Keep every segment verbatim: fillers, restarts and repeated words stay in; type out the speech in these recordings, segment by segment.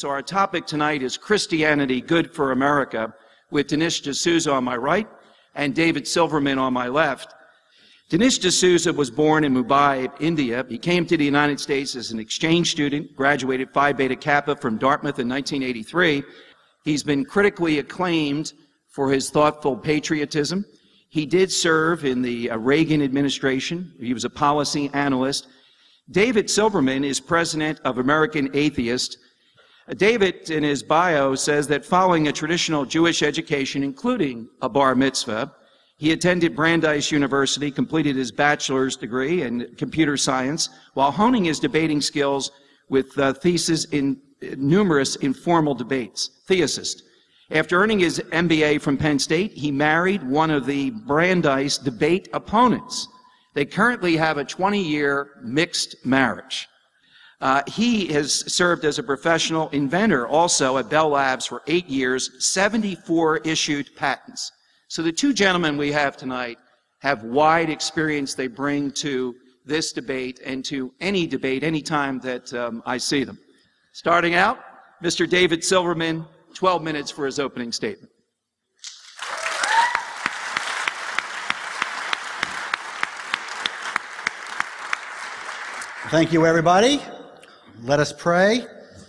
So our topic tonight is Christianity Good for America, with Dinesh D'Souza on my right and David Silverman on my left. Dinesh D'Souza was born in Mumbai, India. He came to the United States as an exchange student, graduated Phi Beta Kappa from Dartmouth in nineteen eighty-three. He's been critically acclaimed for his thoughtful patriotism. He did serve in the uh, Reagan administration. He was a policy analyst. David Silverman is president of American Atheist. Uh, David, in his bio, says that following a traditional Jewish education, including a bar mitzvah, he attended Brandeis University, completed his bachelor's degree in computer science, while honing his debating skills with uh, theses in uh, numerous informal debates. Theist. After earning his M B A from Penn State, he married one of the Brandeis debate opponents. They currently have a twenty-year mixed marriage. Uh, he has served as a professional inventor also at Bell Labs for eight years, seventy-four issued patents. So the two gentlemen we have tonight have wide experience they bring to this debate and to any debate any time that um, I see them. Starting out, Mister David Silverman, twelve minutes for his opening statement. Thank you, everybody. Let us pray.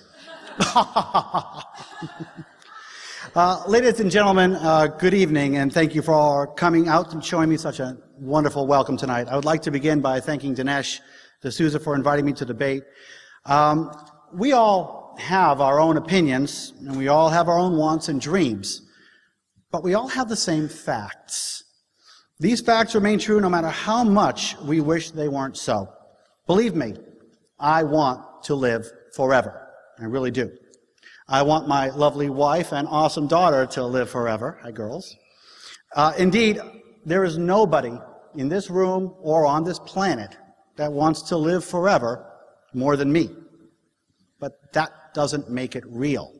uh, ladies and gentlemen, uh, good evening, and thank you for coming out and showing me such a wonderful welcome tonight. I would like to begin by thanking Dinesh D'Souza for inviting me to debate. Um, we all have our own opinions, and we all have our own wants and dreams, but we all have the same facts. These facts remain true no matter how much we wish they weren't so. Believe me, I want to live forever. I really do. I want my lovely wife and awesome daughter to live forever. Hi, girls. Uh, indeed, there is nobody in this room or on this planet that wants to live forever more than me. But that doesn't make it real.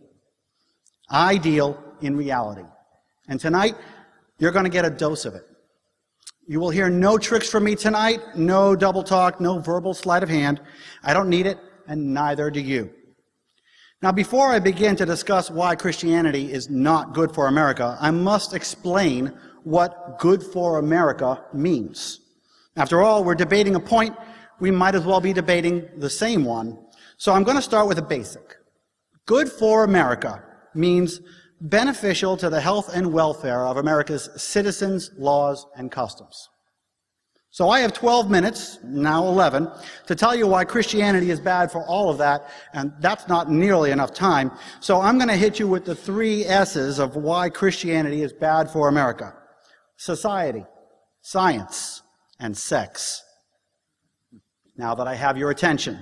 I deal in reality. And tonight, you're going to get a dose of it. You will hear no tricks from me tonight, no double talk, no verbal sleight of hand. I don't need it, and neither do you. Now, before I begin to discuss why Christianity is not good for America, I must explain what good for America means. After all, we're debating a point, we might as well be debating the same one. So I'm going to start with a basic. Good for America means beneficial to the health and welfare of America's citizens, laws, and customs. So I have twelve minutes, now eleven, to tell you why Christianity is bad for all of that, and that's not nearly enough time. So I'm going to hit you with the three S's of why Christianity is bad for America: society, science, and sex. Now that I have your attention.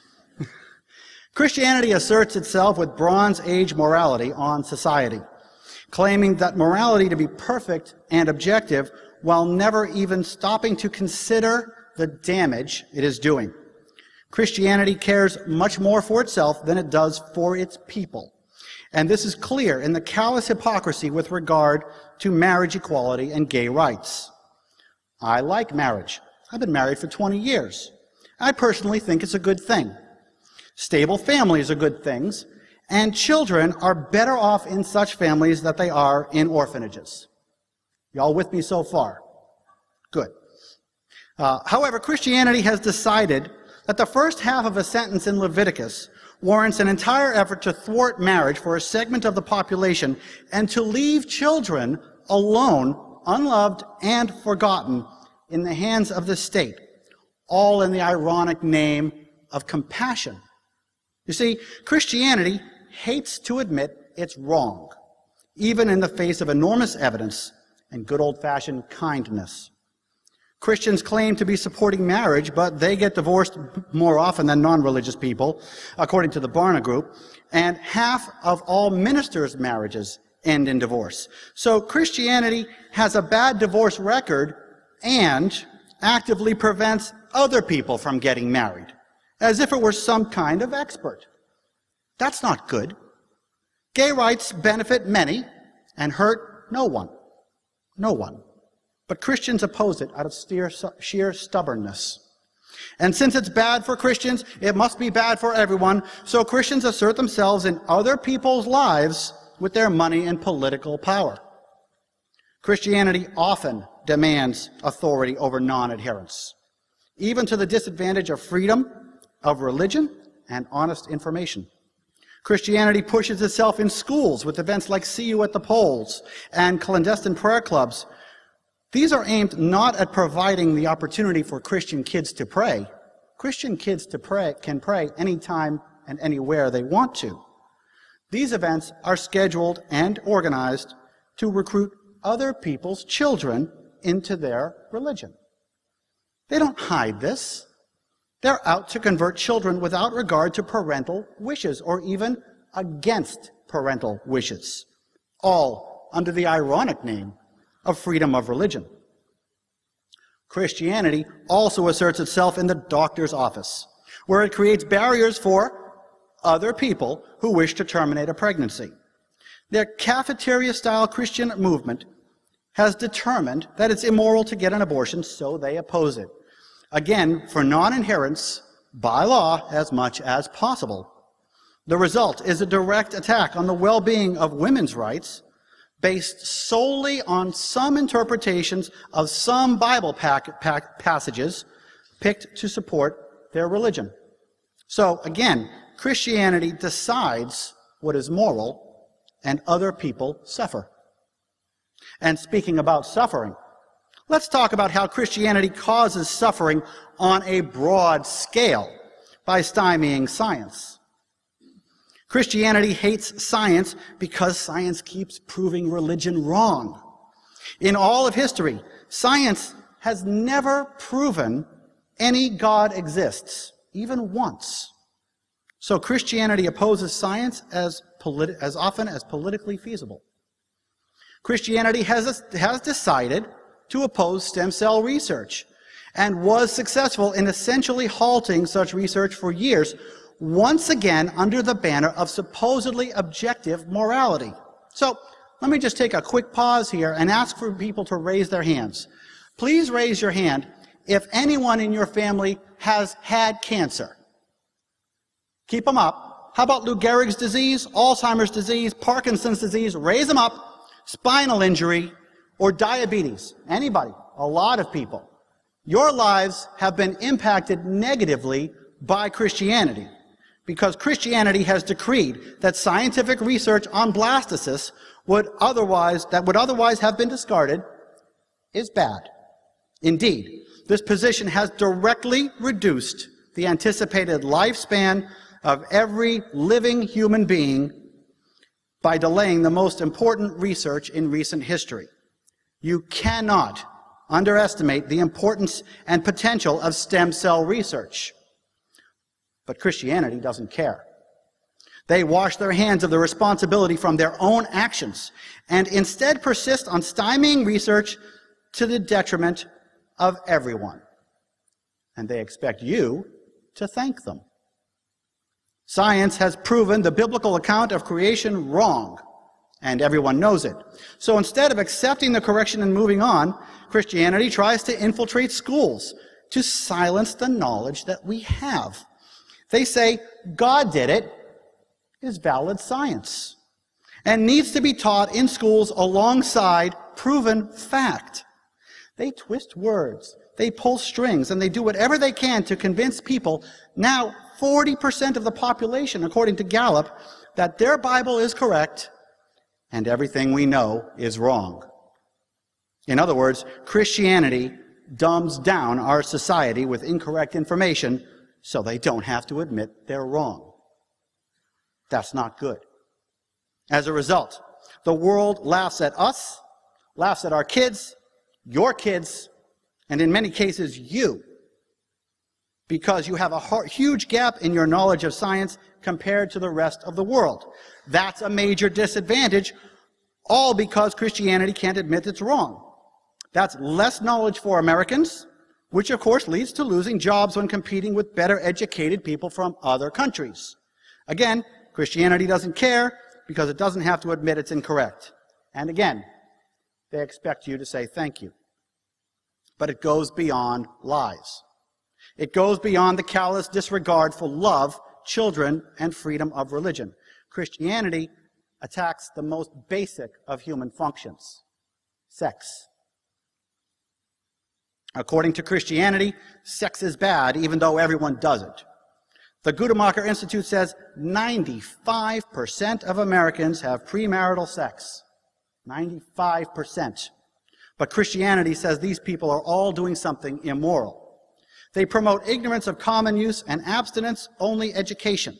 Christianity asserts itself with Bronze Age morality on society, claiming that morality to be perfect and objective while never even stopping to consider the damage it is doing. Christianity cares much more for itself than it does for its people. And this is clear in the callous hypocrisy with regard to marriage equality and gay rights. I like marriage. I've been married for twenty years. I personally think it's a good thing. Stable families are good things, and children are better off in such families than they are in orphanages. Y'all with me so far? Good. Uh, however, Christianity has decided that the first half of a sentence in Leviticus warrants an entire effort to thwart marriage for a segment of the population and to leave children alone, unloved, and forgotten in the hands of the state, all in the ironic name of compassion. You see, Christianity hates to admit it's wrong, even in the face of enormous evidence and good old-fashioned kindness. Christians claim to be supporting marriage, but they get divorced more often than non-religious people, according to the Barna Group, and half of all ministers' marriages end in divorce. So Christianity has a bad divorce record and actively prevents other people from getting married, as if it were some kind of expert. That's not good. Gay rights benefit many and hurt no one. No one. But Christians oppose it out of sheer stubbornness. And since it's bad for Christians, it must be bad for everyone, so Christians assert themselves in other people's lives with their money and political power. Christianity often demands authority over non-adherents, even to the disadvantage of freedom of religion and honest information. Christianity pushes itself in schools with events like See You at the Polls and clandestine prayer clubs. These are aimed not at providing the opportunity for Christian kids to pray. Christian kids to pray can pray anytime and anywhere they want to. These events are scheduled and organized to recruit other people's children into their religion. They don't hide this. They're out to convert children without regard to parental wishes or even against parental wishes, all under the ironic name of freedom of religion. Christianity also asserts itself in the doctor's office, where it creates barriers for other people who wish to terminate a pregnancy. Their cafeteria-style Christian movement has determined that it's immoral to get an abortion, so they oppose it. Again, for non-adherents, by law, as much as possible. The result is a direct attack on the well-being of women's rights based solely on some interpretations of some Bible pack, pack, passages picked to support their religion. So, again, Christianity decides what is moral, and other people suffer. And speaking about suffering, let's talk about how Christianity causes suffering on a broad scale by stymieing science. Christianity hates science because science keeps proving religion wrong. In all of history, science has never proven any God exists, even once. So Christianity opposes science as, politi- as often as politically feasible. Christianity has, has decided to oppose stem cell research and was successful in essentially halting such research for years, once again under the banner of supposedly objective morality. So let me just take a quick pause here and ask for people to raise their hands. Please raise your hand if anyone in your family has had cancer. Keep them up. How about Lou Gehrig's disease, Alzheimer's disease, Parkinson's disease? Raise them up. Spinal injury, or diabetes. Anybody, a lot of people. Your lives have been impacted negatively by Christianity because Christianity has decreed that scientific research on blastocysts would otherwise, that would otherwise have been discarded is bad. Indeed, this position has directly reduced the anticipated lifespan of every living human being by delaying the most important research in recent history. You cannot underestimate the importance and potential of stem cell research. But Christianity doesn't care. They wash their hands of the responsibility from their own actions and instead persist on stymieing research to the detriment of everyone. And they expect you to thank them. Science has proven the biblical account of creation wrong, and everyone knows it. So instead of accepting the correction and moving on, Christianity tries to infiltrate schools to silence the knowledge that we have. They say God did it is valid science and needs to be taught in schools alongside proven fact. They twist words, they pull strings, and they do whatever they can to convince people, now forty percent of the population, according to Gallup, that their Bible is correct and everything we know is wrong. In other words, Christianity dumbs down our society with incorrect information so they don't have to admit they're wrong. That's not good. As a result, the world laughs at us, laughs at our kids, your kids, and in many cases you, because you have a huge gap in your knowledge of science compared to the rest of the world. That's a major disadvantage, all because Christianity can't admit it's wrong. That's less knowledge for Americans, which of course leads to losing jobs when competing with better educated people from other countries. Again, Christianity doesn't care because it doesn't have to admit it's incorrect. And again, they expect you to say thank you. But it goes beyond lies. It goes beyond the callous disregard for love, children, and freedom of religion. Christianity attacks the most basic of human functions, sex. According to Christianity, sex is bad, even though everyone does it. The Guttemacher Institute says ninety-five percent of Americans have premarital sex. ninety-five percent. But Christianity says these people are all doing something immoral. They promote ignorance of common use and abstinence-only education.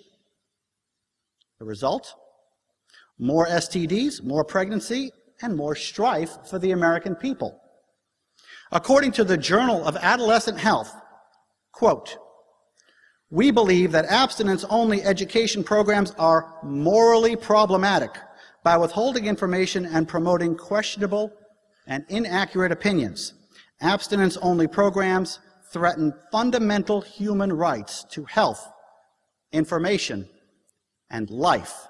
The result? More S T Ds, more pregnancy, and more strife for the American people. According to the Journal of Adolescent Health, quote, "We believe that abstinence-only education programs are morally problematic by withholding information and promoting questionable and inaccurate opinions. Abstinence-only programs threaten fundamental human rights to health, information, and life."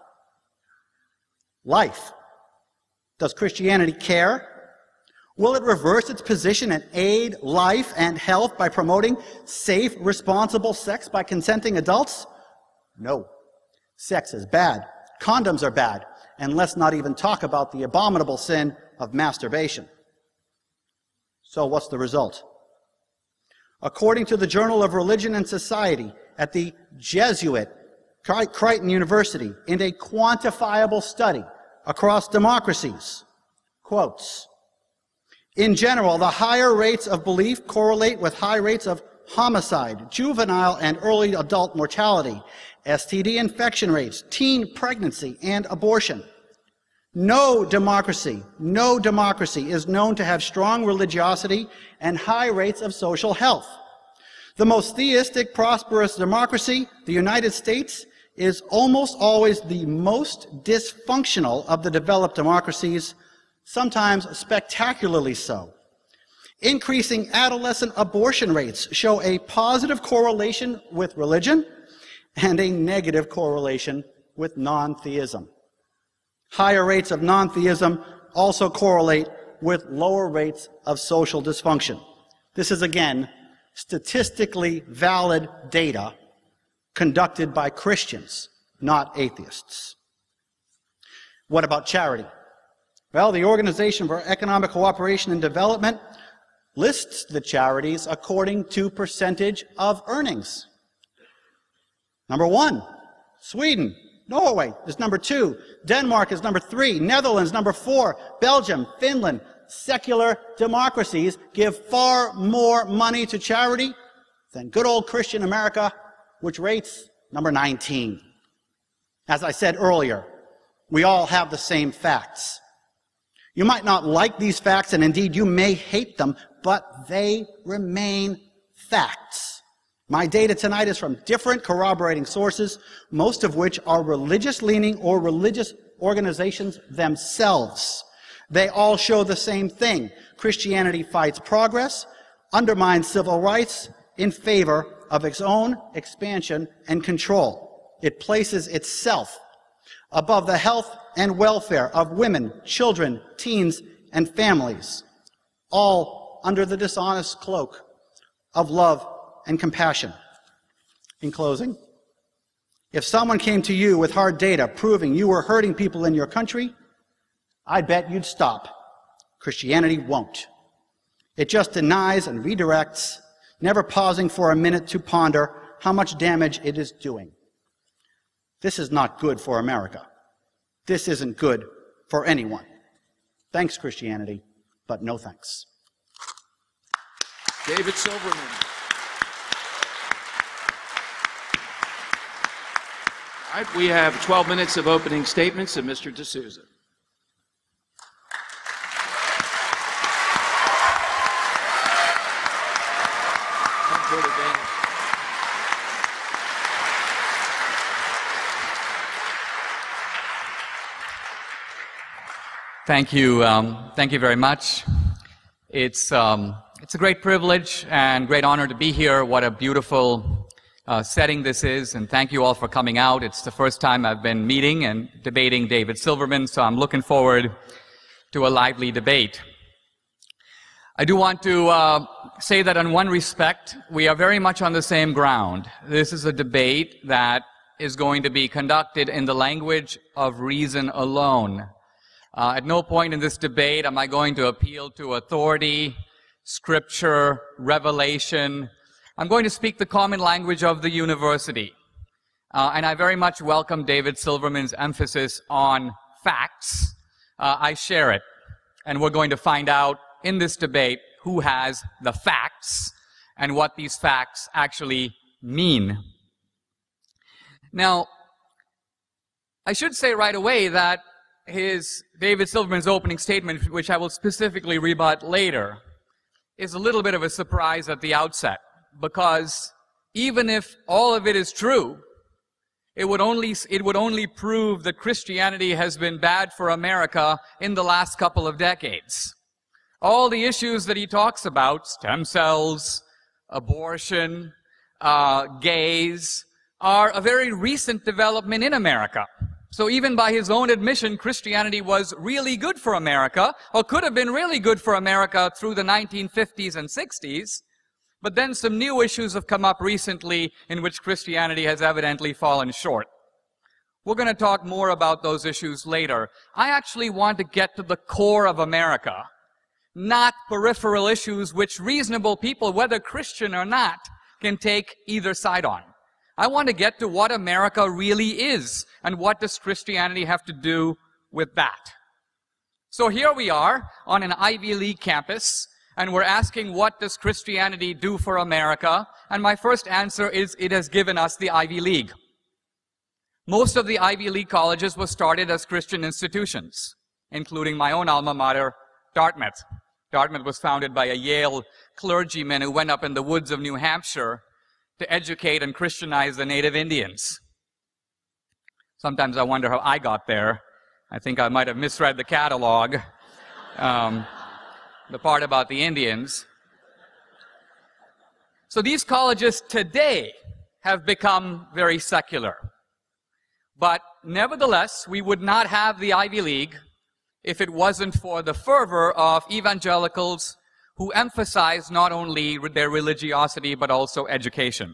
Life. Does Christianity care? Will it reverse its position and aid life and health by promoting safe, responsible sex by consenting adults? No. Sex is bad. Condoms are bad. And let's not even talk about the abominable sin of masturbation. So what's the result? According to the Journal of Religion and Society at the Jesuit Creighton University, in a quantifiable study across democracies, quotes, "In general, the higher rates of belief correlate with high rates of homicide, juvenile and early adult mortality, S T D infection rates, teen pregnancy, and abortion. No democracy, no democracy is known to have strong religiosity and high rates of social health. The most theistic, prosperous democracy, the United States, is almost always the most dysfunctional of the developed democracies, sometimes spectacularly so. Increasing adolescent abortion rates show a positive correlation with religion and a negative correlation with non-theism. Higher rates of non-theism also correlate with lower rates of social dysfunction." This is, again, statistically valid data conducted by Christians, not atheists. What about charity? Well, the Organization for Economic Cooperation and Development lists the charities according to percentage of earnings. Number one, Sweden. Norway is number two. Denmark is number three. Netherlands, number four. Belgium, Finland. Secular democracies give far more money to charity than good old Christian America, which rates number nineteen. As I said earlier, we all have the same facts. You might not like these facts, and indeed you may hate them, but they remain facts. My data tonight is from different corroborating sources, most of which are religious-leaning or religious organizations themselves. They all show the same thing. Christianity fights progress, undermines civil rights in favor of its own expansion and control. It places itself above the health and welfare of women, children, teens, and families, all under the dishonest cloak of love and compassion. In closing, if someone came to you with hard data proving you were hurting people in your country, I bet you'd stop. Christianity won't. It just denies and redirects, never pausing for a minute to ponder how much damage it is doing. This is not good for America. This isn't good for anyone. Thanks, Christianity, but no thanks. David Silverman. All right, we have twelve minutes of opening statements of Mister D'Souza. Thank you. Um, thank you very much. It's, um, it's a great privilege and great honor to be here. What a beautiful uh, setting this is, and thank you all for coming out. It's the first time I've been meeting and debating David Silverman, so I'm looking forward to a lively debate. I do want to uh, say that in one respect, we are very much on the same ground. This is a debate that is going to be conducted in the language of reason alone. Uh, at no point in this debate am I going to appeal to authority, scripture, revelation. I'm going to speak the common language of the university. Uh, and I very much welcome David Silverman's emphasis on facts. Uh, I share it. And we're going to find out in this debate who has the facts and what these facts actually mean. Now, I should say right away that his, David Silverman's opening statement, which I will specifically rebut later, is a little bit of a surprise at the outset, because even if all of it is true, it would only, it would only prove that Christianity has been bad for America in the last couple of decades. All the issues that he talks about, stem cells, abortion, uh, gays, are a very recent development in America. So even by his own admission, Christianity was really good for America, or could have been really good for America through the nineteen fifties and sixties. But then some new issues have come up recently in which Christianity has evidently fallen short. We're going to talk more about those issues later. I actually want to get to the core of America, not peripheral issues which reasonable people, whether Christian or not, can take either side on. I want to get to what America really is, and what does Christianity have to do with that. So here we are on an Ivy League campus, and we're asking, what does Christianity do for America? And my first answer is, it has given us the Ivy League. Most of the Ivy League colleges were started as Christian institutions, including my own alma mater, Dartmouth. Dartmouth was founded by a Yale clergyman who went up in the woods of New Hampshire to educate and Christianize the native Indians. Sometimes I wonder how I got there. I think I might have misread the catalog, um, the part about the Indians. So these colleges today have become very secular. But nevertheless, we would not have the Ivy League if it wasn't for the fervor of evangelicals who emphasize not only their religiosity, but also education.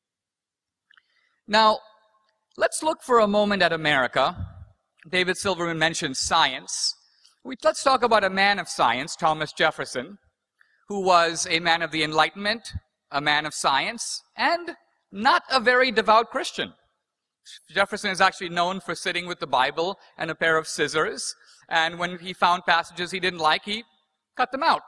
Now, let's look for a moment at America. David Silverman mentioned science. We, let's talk about a man of science, Thomas Jefferson, who was a man of the Enlightenment, a man of science, and not a very devout Christian. Jefferson is actually known for sitting with the Bible and a pair of scissors, and when he found passages he didn't like, he cut them out.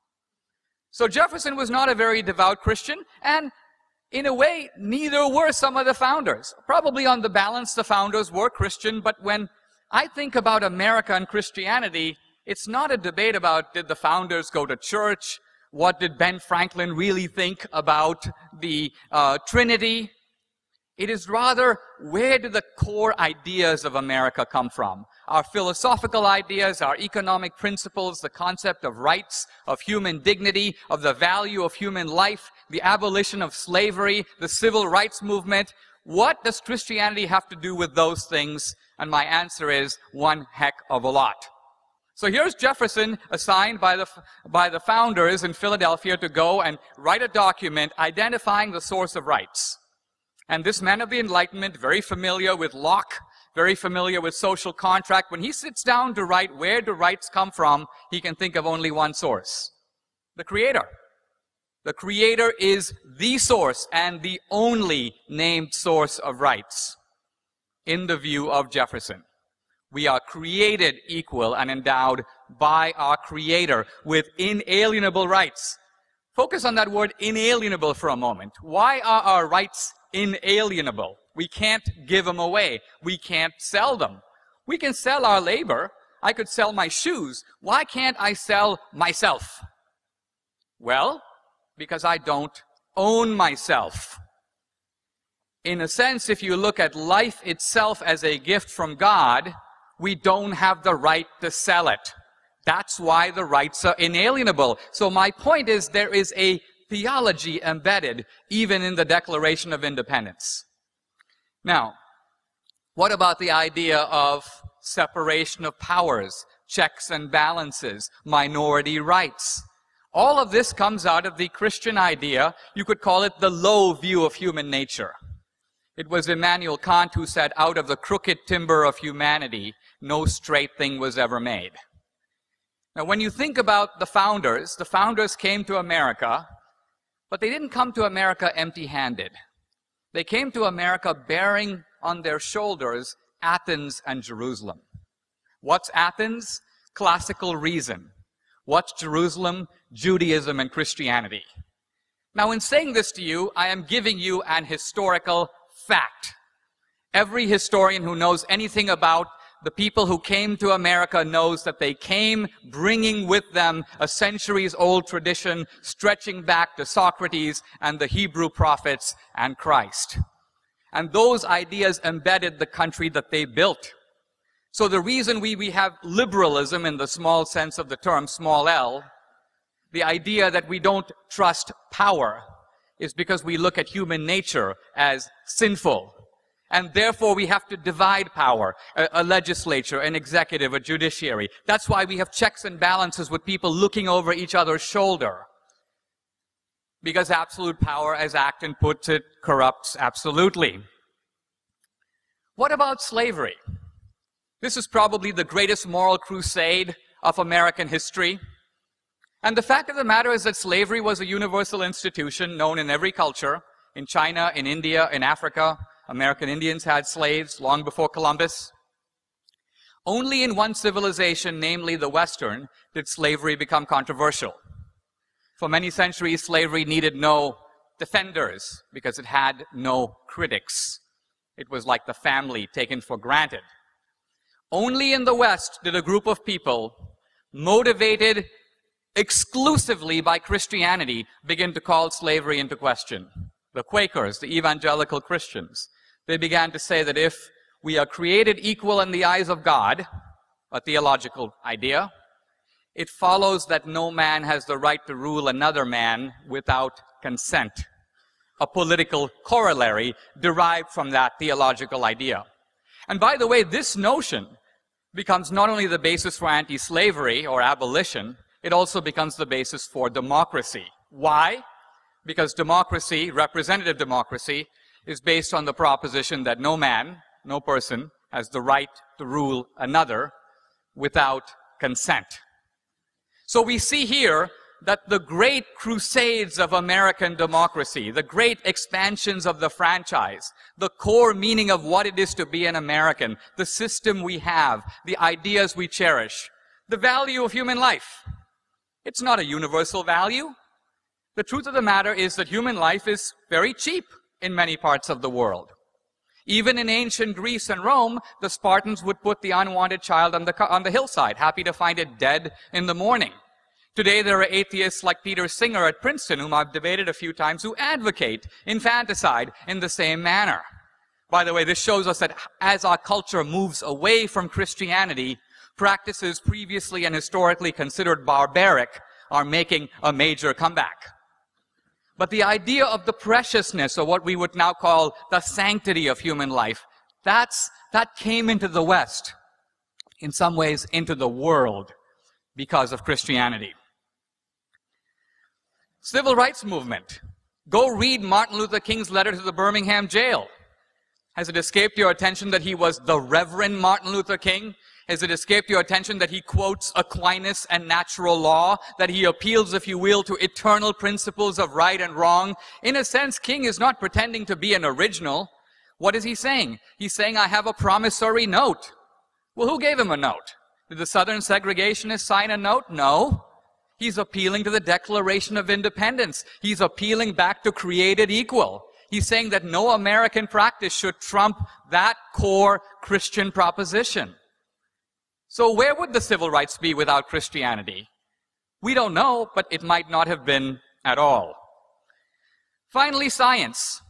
So Jefferson was not a very devout Christian, and in a way, neither were some of the founders. Probably on the balance, the founders were Christian, but when I think about America and Christianity, it's not a debate about did the founders go to church, what did Ben Franklin really think about the uh, Trinity. It is rather, where do the core ideas of America come from? Our philosophical ideas, our economic principles, the concept of rights, of human dignity, of the value of human life, the abolition of slavery, the civil rights movement. What does Christianity have to do with those things? And my answer is one heck of a lot. So here's Jefferson assigned by the, by the founders in Philadelphia to go and write a document identifying the source of rights. And this man of the Enlightenment, very familiar with Locke, very familiar with social contract, when he sits down to write where do rights come from, he can think of only one source: the Creator. The Creator is the source and the only named source of rights in the view of Jefferson. We are created equal and endowed by our Creator with inalienable rights. Focus on that word inalienable for a moment. Why are our rights inalienable? We can't give them away. We can't sell them. We can sell our labor. I could sell my shoes. Why can't I sell myself? Well, because I don't own myself. In a sense, if you look at life itself as a gift from God, we don't have the right to sell it. That's why the rights are inalienable. So my point is, there is a theology embedded even in the Declaration of Independence. Now, what about the idea of separation of powers, checks and balances, minority rights? All of this comes out of the Christian idea. You could call it the low view of human nature. It was Immanuel Kant who said, out of the crooked timber of humanity, no straight thing was ever made. Now, when you think about the founders, the founders came to America, but they didn't come to America empty-handed. They came to America bearing on their shoulders Athens and Jerusalem. What's Athens? Classical reason. What's Jerusalem? Judaism and Christianity. Now, in saying this to you, I am giving you an historical fact. Every historian who knows anything about the people who came to America knows that they came bringing with them a centuries-old tradition stretching back to Socrates and the Hebrew prophets and Christ. And those ideas embedded the country that they built. So the reason we, we have liberalism in the small sense of the term, small l, the idea that we don't trust power, is because we look at human nature as sinful. And therefore we have to divide power, a, a legislature, an executive, a judiciary. That's why we have checks and balances with people looking over each other's shoulder. Because absolute power, as Acton puts it, corrupts absolutely. What about slavery? This is probably the greatest moral crusade of American history. And the fact of the matter is that slavery was a universal institution known in every culture. In China, in India, in Africa, American Indians had slaves long before Columbus. Only in one civilization, namely the Western, did slavery become controversial. For many centuries, slavery needed no defenders because it had no critics. It was like the family taken for granted. Only in the West did a group of people, motivated exclusively by Christianity, begin to call slavery into question. The Quakers, the evangelical Christians, they began to say that if we are created equal in the eyes of God, a theological idea, it follows that no man has the right to rule another man without consent. A political corollary derived from that theological idea. And by the way, this notion becomes not only the basis for anti-slavery or abolition, it also becomes the basis for democracy. Why? Because democracy, representative democracy, is based on the proposition that no man, no person, has the right to rule another without consent. So we see here that the great crusades of American democracy, the great expansions of the franchise, the core meaning of what it is to be an American, the system we have, the ideas we cherish, the value of human life. It's not a universal value. The truth of the matter is that human life is very cheap in many parts of the world. Even in ancient Greece and Rome, the Spartans would put the unwanted child on the, on the hillside, happy to find it dead in the morning. Today there are atheists like Peter Singer at Princeton, whom I've debated a few times, who advocate infanticide in the same manner. By the way, this shows us that as our culture moves away from Christianity, practices previously and historically considered barbaric are making a major comeback. But the idea of the preciousness, or what we would now call the sanctity of human life, that's, that came into the West, in some ways into the world, because of Christianity. Civil rights movement. Go read Martin Luther King's letter to the Birmingham jail. Has it escaped your attention that he was the Reverend Martin Luther King? Has it escaped your attention that he quotes Aquinas and natural law, that he appeals, if you will, to eternal principles of right and wrong? In a sense, King is not pretending to be an original. What is he saying? He's saying, I have a promissory note. Well, who gave him a note? Did the Southern segregationists sign a note? No. He's appealing to the Declaration of Independence. He's appealing back to created equal. He's saying that no American practice should trump that core Christian proposition. So where would the civil rights be without Christianity? We don't know, but it might not have been at all. Finally, science.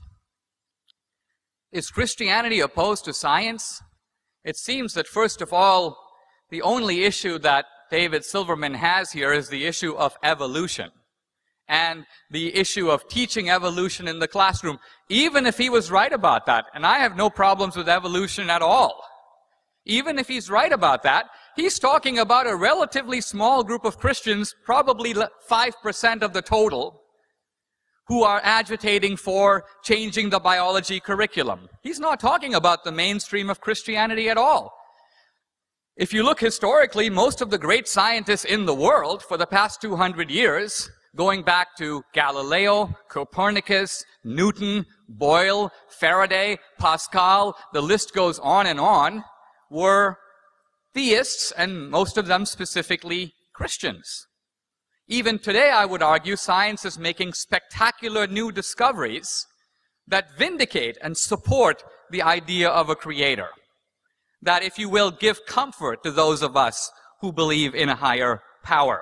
Is Christianity opposed to science? It seems that, first of all, the only issue that David Silverman has here is the issue of evolution and the issue of teaching evolution in the classroom, even if he was right about that. And I have no problems with evolution at all. Even if he's right about that, he's talking about a relatively small group of Christians, probably five percent of the total, who are agitating for changing the biology curriculum. He's not talking about the mainstream of Christianity at all. If you look historically, most of the great scientists in the world for the past two hundred years, going back to Galileo, Copernicus, Newton, Boyle, Faraday, Pascal, the list goes on and on, were theists, and most of them specifically Christians. Even today, I would argue, science is making spectacular new discoveries that vindicate and support the idea of a creator. That, if you will, give comfort to those of us who believe in a higher power.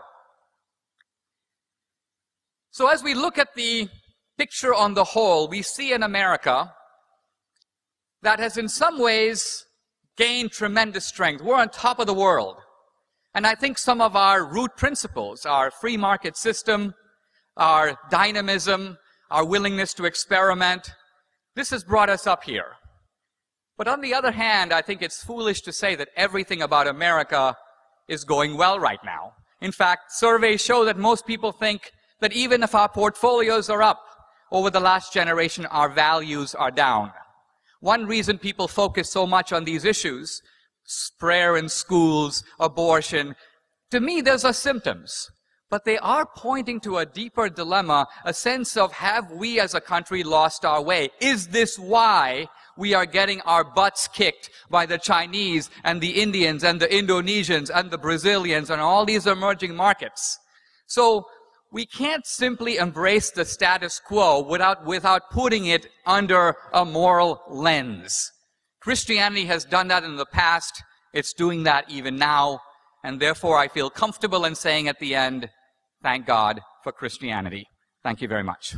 So as we look at the picture on the whole, we see an America that has in some ways gained tremendous strength. We're on top of the world. And I think some of our root principles, our free market system, our dynamism, our willingness to experiment, this has brought us up here. But on the other hand, I think it's foolish to say that everything about America is going well right now. In fact, surveys show that most people think that even if our portfolios are up over the last generation, our values are down. One reason people focus so much on these issues, prayer in schools, abortion, to me, those are symptoms. But they are pointing to a deeper dilemma, a sense of, have we as a country lost our way? Is this why we are getting our butts kicked by the Chinese and the Indians and the Indonesians and the Brazilians and all these emerging markets? So we can't simply embrace the status quo without, without putting it under a moral lens. Christianity has done that in the past. It's doing that even now. And therefore, I feel comfortable in saying at the end, thank God for Christianity. Thank you very much.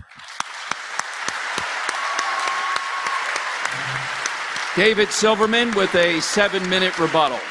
David Silverman with a seven-minute rebuttal.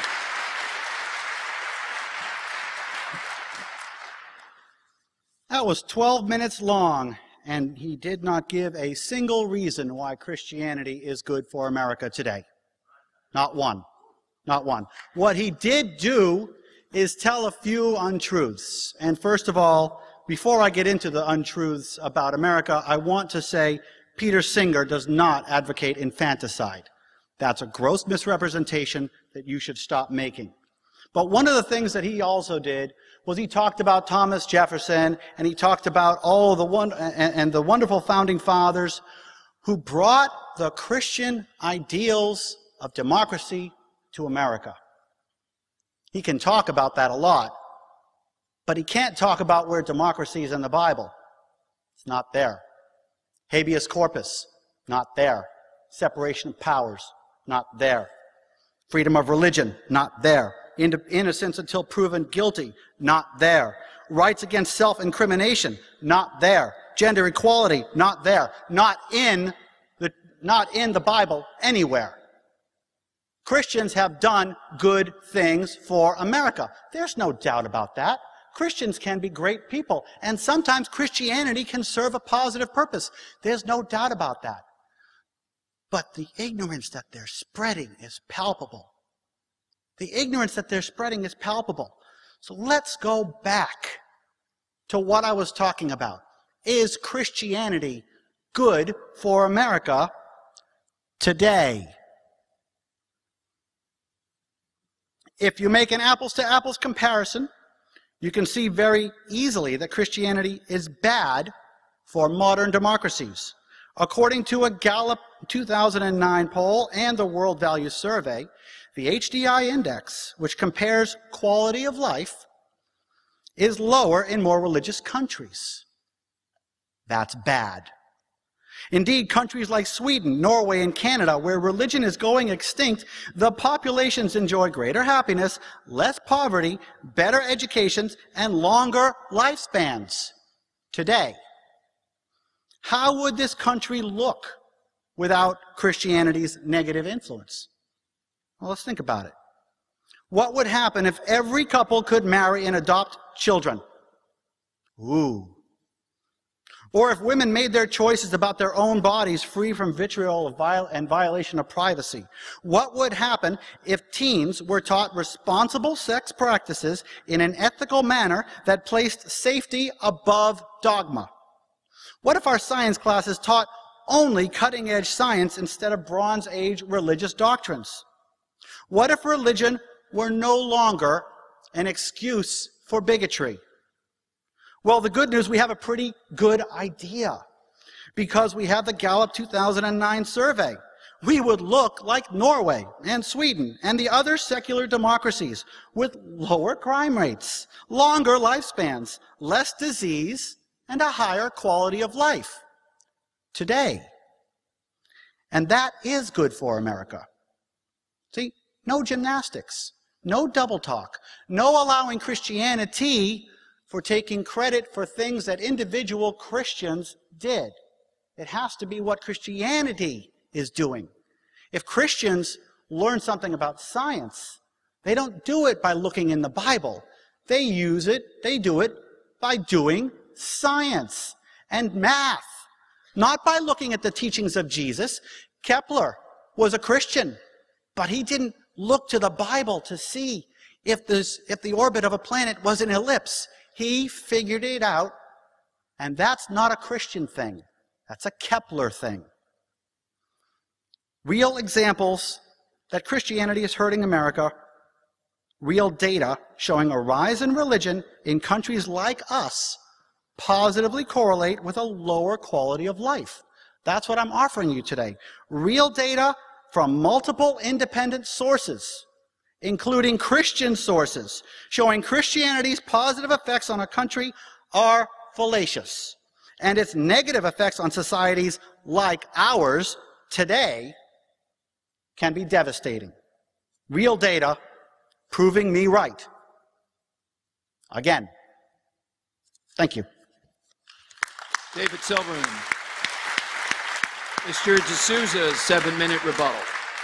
That was twelve minutes long, and he did not give a single reason why Christianity is good for America today. Not one. Not one. What he did do is tell a few untruths. And first of all, before I get into the untruths about America, I want to say Peter Singer does not advocate infanticide. That's a gross misrepresentation that you should stop making. But one of the things that he also did was he talked about Thomas Jefferson, and he talked about all the one and, and the wonderful founding fathers who brought the Christian ideals of democracy to America. He can talk about that a lot, but he can't talk about where democracy is in the Bible. It's not there. Habeas corpus, not there. Separation of powers, not there. Freedom of religion, not there. Innocence until proven guilty, not there. Rights against self-incrimination, not there. Gender equality, not there. Not in the, not in the Bible anywhere. Christians have done good things for America. There's no doubt about that. Christians can be great people, and sometimes Christianity can serve a positive purpose. There's no doubt about that. But the ignorance that they're spreading is palpable. The ignorance that they're spreading is palpable. So let's go back to what I was talking about. Is Christianity good for America today? If you make an apples-to-apples comparison, you can see very easily that Christianity is bad for modern democracies. According to a Gallup two thousand nine poll and the World Values Survey, the H D I index, which compares quality of life, is lower in more religious countries. That's bad. Indeed, countries like Sweden, Norway, and Canada, where religion is going extinct, the populations enjoy greater happiness, less poverty, better educations, and longer lifespans today. How would this country look without Christianity's negative influence? Well, let's think about it. What would happen if every couple could marry and adopt children? Ooh. Or if women made their choices about their own bodies free from vitriol and violation of privacy? What would happen if teens were taught responsible sex practices in an ethical manner that placed safety above dogma? What if our science classes taught only cutting-edge science instead of Bronze Age religious doctrines? What if religion were no longer an excuse for bigotry? Well, the good news, we have a pretty good idea, because we have the Gallup two thousand nine survey. We would look like Norway and Sweden and the other secular democracies with lower crime rates, longer lifespans, less disease, and a higher quality of life today. And that is good for America. See, no gymnastics, no double talk, no allowing Christianity for taking credit for things that individual Christians did. It has to be what Christianity is doing. If Christians learn something about science, they don't do it by looking in the Bible. They use it, they do it by doing science and math, not by looking at the teachings of Jesus. Kepler was a Christian, but he didn't look to the Bible to see if, this, if the orbit of a planet was an ellipse. He figured it out, and that's not a Christian thing. That's a Kepler thing. Real examples that Christianity is hurting America, real data showing a rise in religion in countries like us positively correlate with a lower quality of life. That's what I'm offering you today. Real data from multiple independent sources, including Christian sources, showing Christianity's positive effects on a country are fallacious, and its negative effects on societies like ours today can be devastating. Real data proving me right. Again. Thank you. David Silverman. Mister D'Souza, seven-minute rebuttal.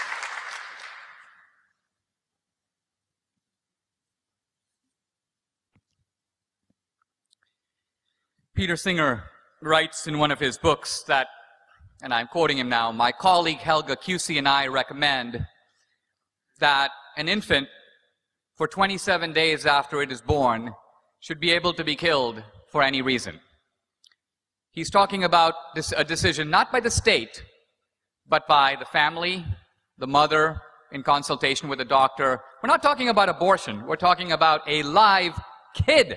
Peter Singer writes in one of his books that, and I'm quoting him now, my colleague Helga Cusey and I recommend that an infant, for twenty-seven days after it is born, should be able to be killed for any reason. He's talking about this, a decision not by the state, but by the family, the mother, in consultation with the doctor. We're not talking about abortion. We're talking about a live kid.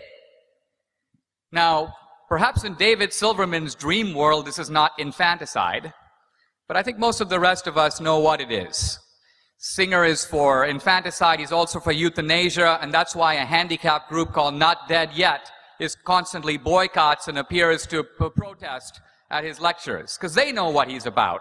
Now, perhaps in David Silverman's dream world, this is not infanticide, but I think most of the rest of us know what it is. Singer is for infanticide. He's also for euthanasia, and that's why a handicapped group called Not Dead Yet is constantly boycotts and appears to protest at his lectures, because they know what he's about.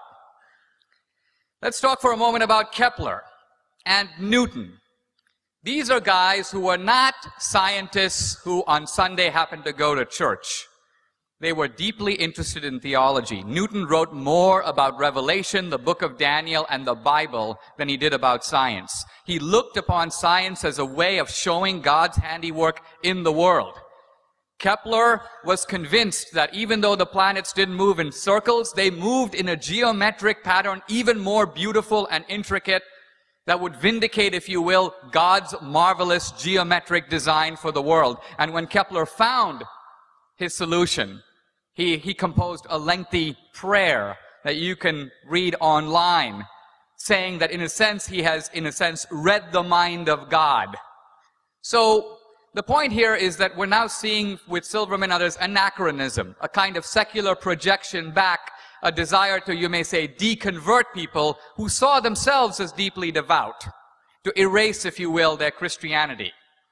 Let's talk for a moment about Kepler and Newton. These are guys who were not scientists who on Sunday happened to go to church. They were deeply interested in theology. Newton wrote more about Revelation, the book of Daniel, and the Bible than he did about science. He looked upon science as a way of showing God's handiwork in the world. Kepler was convinced that even though the planets didn't move in circles, they moved in a geometric pattern even more beautiful and intricate that would vindicate, if you will, God's marvelous geometric design for the world. And when Kepler found his solution, he, he composed a lengthy prayer that you can read online, saying that in a sense, he has, in a sense, read the mind of God. So, the point here is that we're now seeing with Silverman and others anachronism, a kind of secular projection back, a desire to, you may say, deconvert people who saw themselves as deeply devout, to erase, if you will, their Christianity.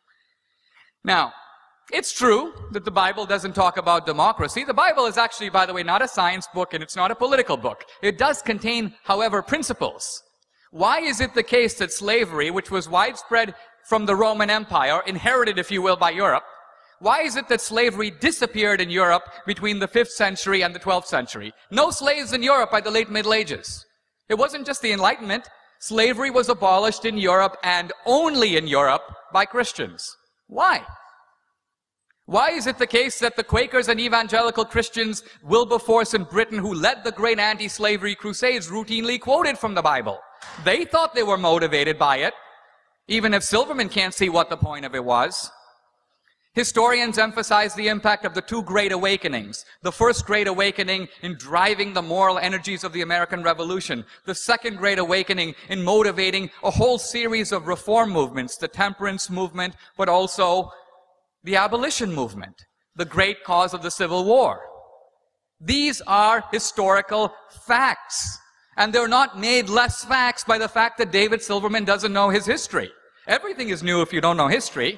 Now, it's true that the Bible doesn't talk about democracy. The Bible is actually, by the way, not a science book and it's not a political book. It does contain, however, principles. Why is it the case that slavery, which was widespread from the Roman Empire, inherited, if you will, by Europe, why is it that slavery disappeared in Europe between the fifth century and the twelfth century? No slaves in Europe by the late Middle Ages. It wasn't just the Enlightenment. Slavery was abolished in Europe and only in Europe by Christians. Why? Why is it the case that the Quakers and evangelical Christians, Wilberforce in Britain, who led the great anti-slavery crusades, routinely quoted from the Bible? They thought they were motivated by it, even if Silverman can't see what the point of it was. Historians emphasize the impact of the two great awakenings. The first great awakening in driving the moral energies of the American Revolution. The second great awakening in motivating a whole series of reform movements, the temperance movement, but also the abolition movement, the great cause of the Civil War. These are historical facts, and they're not made less facts by the fact that David Silverman doesn't know his history. Everything is new if you don't know history.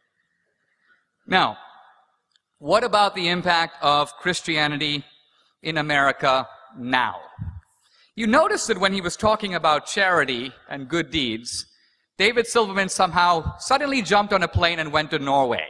Now, what about the impact of Christianity in America now? You notice that when he was talking about charity and good deeds, David Silverman somehow suddenly jumped on a plane and went to Norway.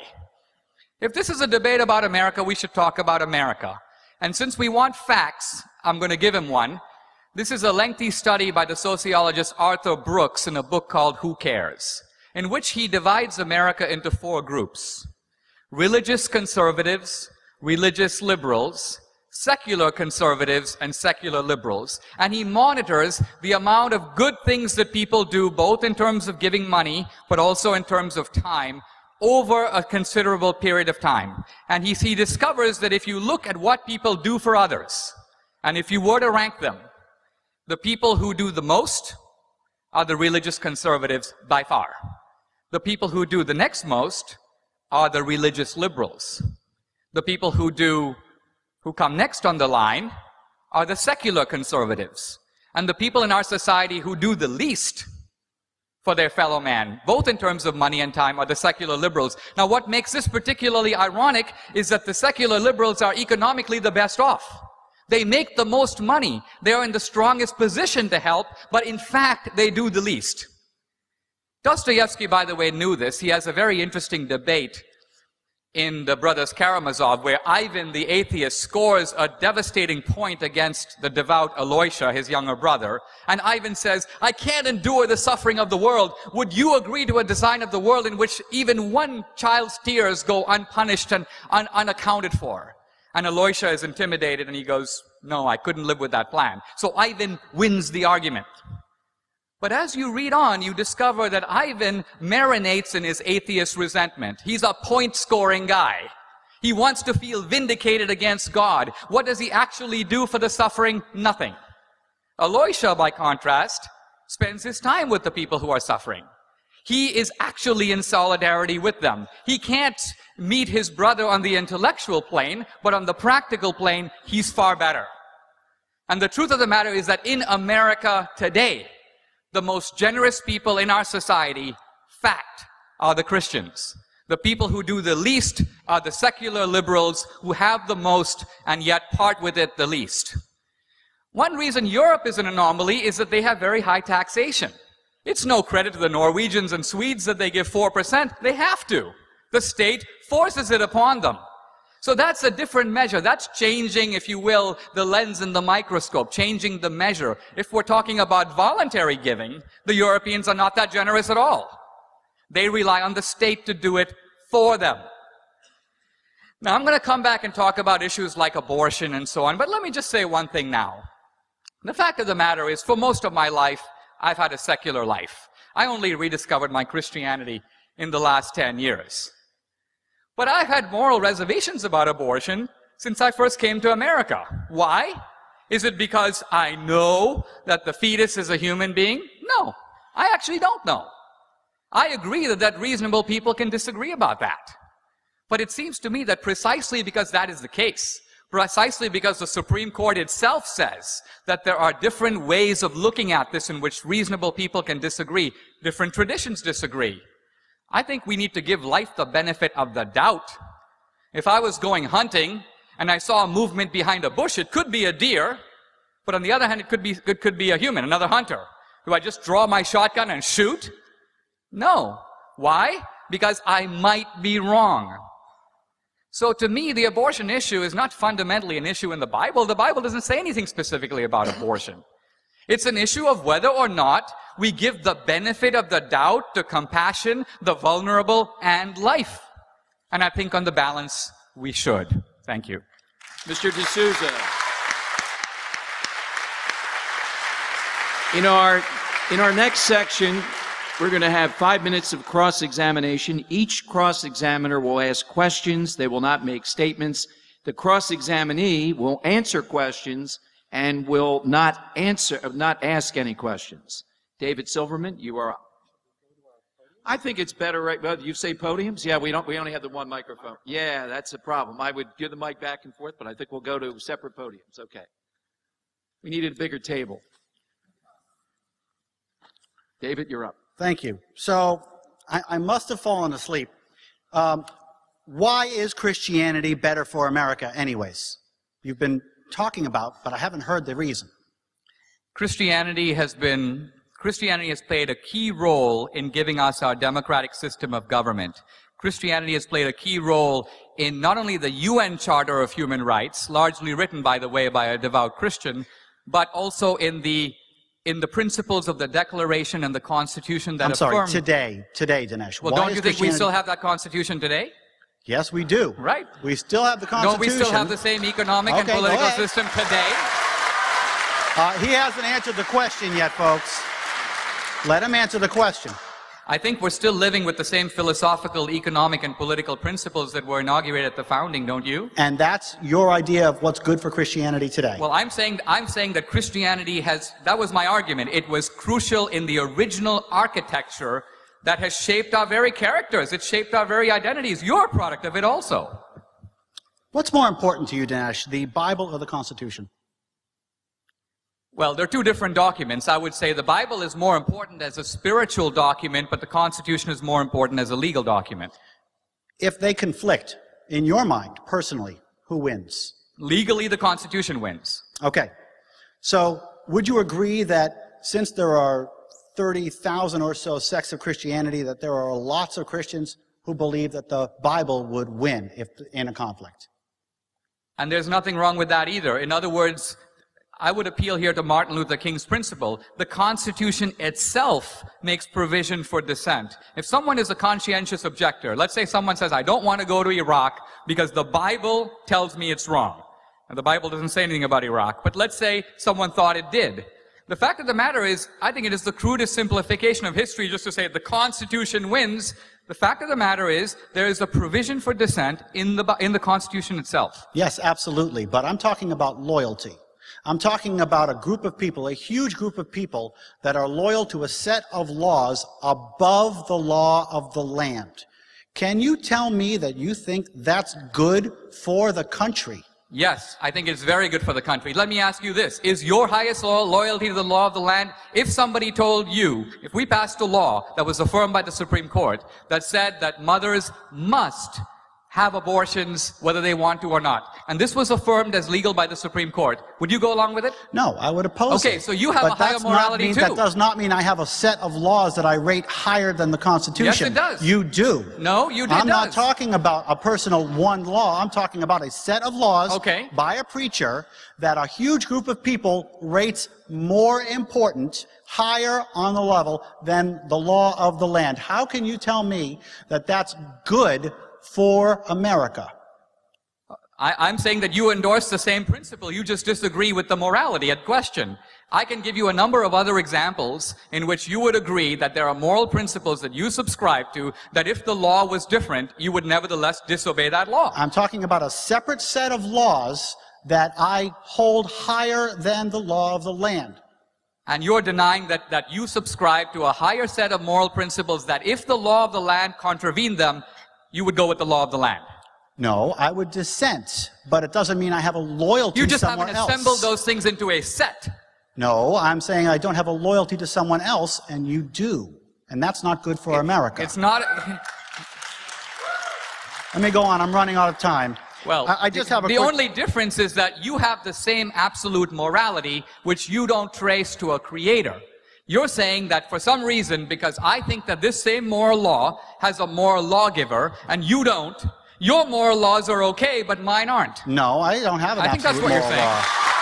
If this is a debate about America, we should talk about America. And since we want facts, I'm going to give him one. This is a lengthy study by the sociologist Arthur Brooks in a book called Who Cares?, in which he divides America into four groups: religious conservatives, religious liberals, secular conservatives, and secular liberals. And he monitors the amount of good things that people do, both in terms of giving money, but also in terms of time, over a considerable period of time. And he, he discovers that if you look at what people do for others, and if you were to rank them, the people who do the most are the religious conservatives by far. The people who do the next most are the religious liberals. The people who do, who come next on the line are the secular conservatives. And the people in our society who do the least for their fellow man, both in terms of money and time, are the secular liberals. Now, what makes this particularly ironic is that the secular liberals are economically the best off. They make the most money. They are in the strongest position to help, but in fact, they do the least. Dostoevsky, by the way, knew this. He has a very interesting debate in the Brothers Karamazov, where Ivan the atheist scores a devastating point against the devout Aloysia, his younger brother. And Ivan says, "I can't endure the suffering of the world. Would you agree to a design of the world in which even one child's tears go unpunished and un unaccounted for?" And Aloysia is intimidated, and he goes, "No, I couldn't live with that plan." So Ivan wins the argument. But as you read on, you discover that Ivan marinates in his atheist resentment. He's a point-scoring guy. He wants to feel vindicated against God. What does he actually do for the suffering? Nothing. Aloysia, by contrast, spends his time with the people who are suffering. He is actually in solidarity with them. He can't meet his brother on the intellectual plane, but on the practical plane, he's far better. And the truth of the matter is that in America today, the most generous people in our society, fact, are the Christians. The people who do the least are the secular liberals who have the most and yet part with it the least. One reason Europe is an anomaly is that they have very high taxation. It's no credit to the Norwegians and Swedes that they give four percent. They have to. The state forces it upon them. So that's a different measure. That's changing, if you will, the lens in the microscope, changing the measure. If we're talking about voluntary giving, the Europeans are not that generous at all. They rely on the state to do it for them. Now, I'm going to come back and talk about issues like abortion and so on, but let me just say one thing now. The fact of the matter is, for most of my life, I've had a secular life. I only rediscovered my Christianity in the last ten years. But I've had moral reservations about abortion since I first came to America. Why? Is it because I know that the fetus is a human being? No, I actually don't know. I agree that, that reasonable people can disagree about that. But it seems to me that precisely because that is the case, precisely because the Supreme Court itself says that there are different ways of looking at this in which reasonable people can disagree, different traditions disagree, I think we need to give life the benefit of the doubt. If I was going hunting and I saw a movement behind a bush, it could be a deer, but on the other hand, it could be, it could be a human, another hunter. Do I just draw my shotgun and shoot? No. Why? Because I might be wrong. So to me, the abortion issue is not fundamentally an issue in the Bible. The Bible doesn't say anything specifically about abortion. It's an issue of whether or not we give the benefit of the doubt to compassion, the vulnerable, and life. And I think on the balance, we should. Thank you. Mister D'Souza. In our, in our next section, we're going to have five minutes of cross-examination. Each cross-examiner will ask questions. They will not make statements. The cross-examinee will answer questions and will not answer, not ask any questions. David Silverman, you are up. I think it's better, right? Well, you say podiums? Yeah, we don't. We only have the one microphone. Yeah, that's a problem. I would give the mic back and forth, but I think we'll go to separate podiums. Okay. We needed a bigger table. David, you're up. Thank you. So I, I must have fallen asleep. Um, why is Christianity better for America, anyways? You've been talking about, but I haven't heard the reason. Christianity has been. Christianity has played a key role in giving us our democratic system of government. Christianity has played a key role in not only the U N Charter of Human Rights, largely written, by the way, by a devout Christian, but also in the in the principles of the Declaration and the Constitution that I'm sorry, affirm... today, today, Dinesh. Well, Why don't you think we still have that Constitution today? Yes, we do. Right. We still have the Constitution. Don't we still have the same economic okay, and political system today? Uh, he hasn't answered the question yet, folks. Let him answer the question. I think we're still living with the same philosophical, economic, and political principles that were inaugurated at the founding, don't you? And that's your idea of what's good for Christianity today. Well, I'm saying, I'm saying that Christianity has, that was my argument. It was crucial in the original architecture that has shaped our very characters. It shaped our very identities. You're a product of it also. What's more important to you, Dinesh, the Bible or the Constitution? Well, they're two different documents. I would say the Bible is more important as a spiritual document, but the Constitution is more important as a legal document. If they conflict, in your mind, personally, who wins? Legally, the Constitution wins. Okay. So, would you agree that since there are thirty thousand or so sects of Christianity, that there are lots of Christians who believe that the Bible would win if in a conflict? And there's nothing wrong with that either. In other words, I would appeal here to Martin Luther King's principle. The Constitution itself makes provision for dissent. If someone is a conscientious objector, let's say someone says, I don't want to go to Iraq because the Bible tells me it's wrong. And the Bible doesn't say anything about Iraq, but let's say someone thought it did. The fact of the matter is, I think it is the crudest simplification of history just to say the Constitution wins. The fact of the matter is, there is a provision for dissent in the, in the Constitution itself. Yes, absolutely. But I'm talking about loyalty. I'm talking about a group of people, a huge group of people that are loyal to a set of laws above the law of the land. Can you tell me that you think that's good for the country? Yes, I think it's very good for the country. Let me ask you this. Is your highest lo- loyalty to the law of the land? If somebody told you, if we passed a law that was affirmed by the Supreme Court that said that mothers must have abortions whether they want to or not, and this was affirmed as legal by the Supreme Court, would you go along with it? No, I would oppose okay, it. so you have but a higher morality mean, too. That does not mean I have a set of laws that I rate higher than the Constitution. Yes, it does. You do. No, you do. I'm does. not talking about a personal one law. I'm talking about a set of laws okay. by a preacher that a huge group of people rates more important, higher on the level than the law of the land. How can you tell me that that's good for America? I, I'm saying that you endorse the same principle. You just disagree with the morality at question. I can give you a number of other examples in which you would agree that there are moral principles that you subscribe to, that if the law was different, you would nevertheless disobey that law. I'm talking about a separate set of laws that I hold higher than the law of the land. And you're denying that, that you subscribe to a higher set of moral principles that if the law of the land contravened them, you would go with the law of the land. No, I would dissent, but it doesn't mean I have a loyalty you just to someone haven't else. assembled those things into a set. No, I'm saying I don't have a loyalty to someone else, and you do. And that's not good for it, America. It's not... Let me go on. I'm running out of time. Well, I, I just the, have a the quick... only difference is that you have the same absolute morality, which you don't trace to a creator. You're saying that for some reason, because I think that this same moral law has a moral lawgiver, and you don't, your moral laws are okay, but mine aren't. No, I don't have an I think that's absolute what you're saying.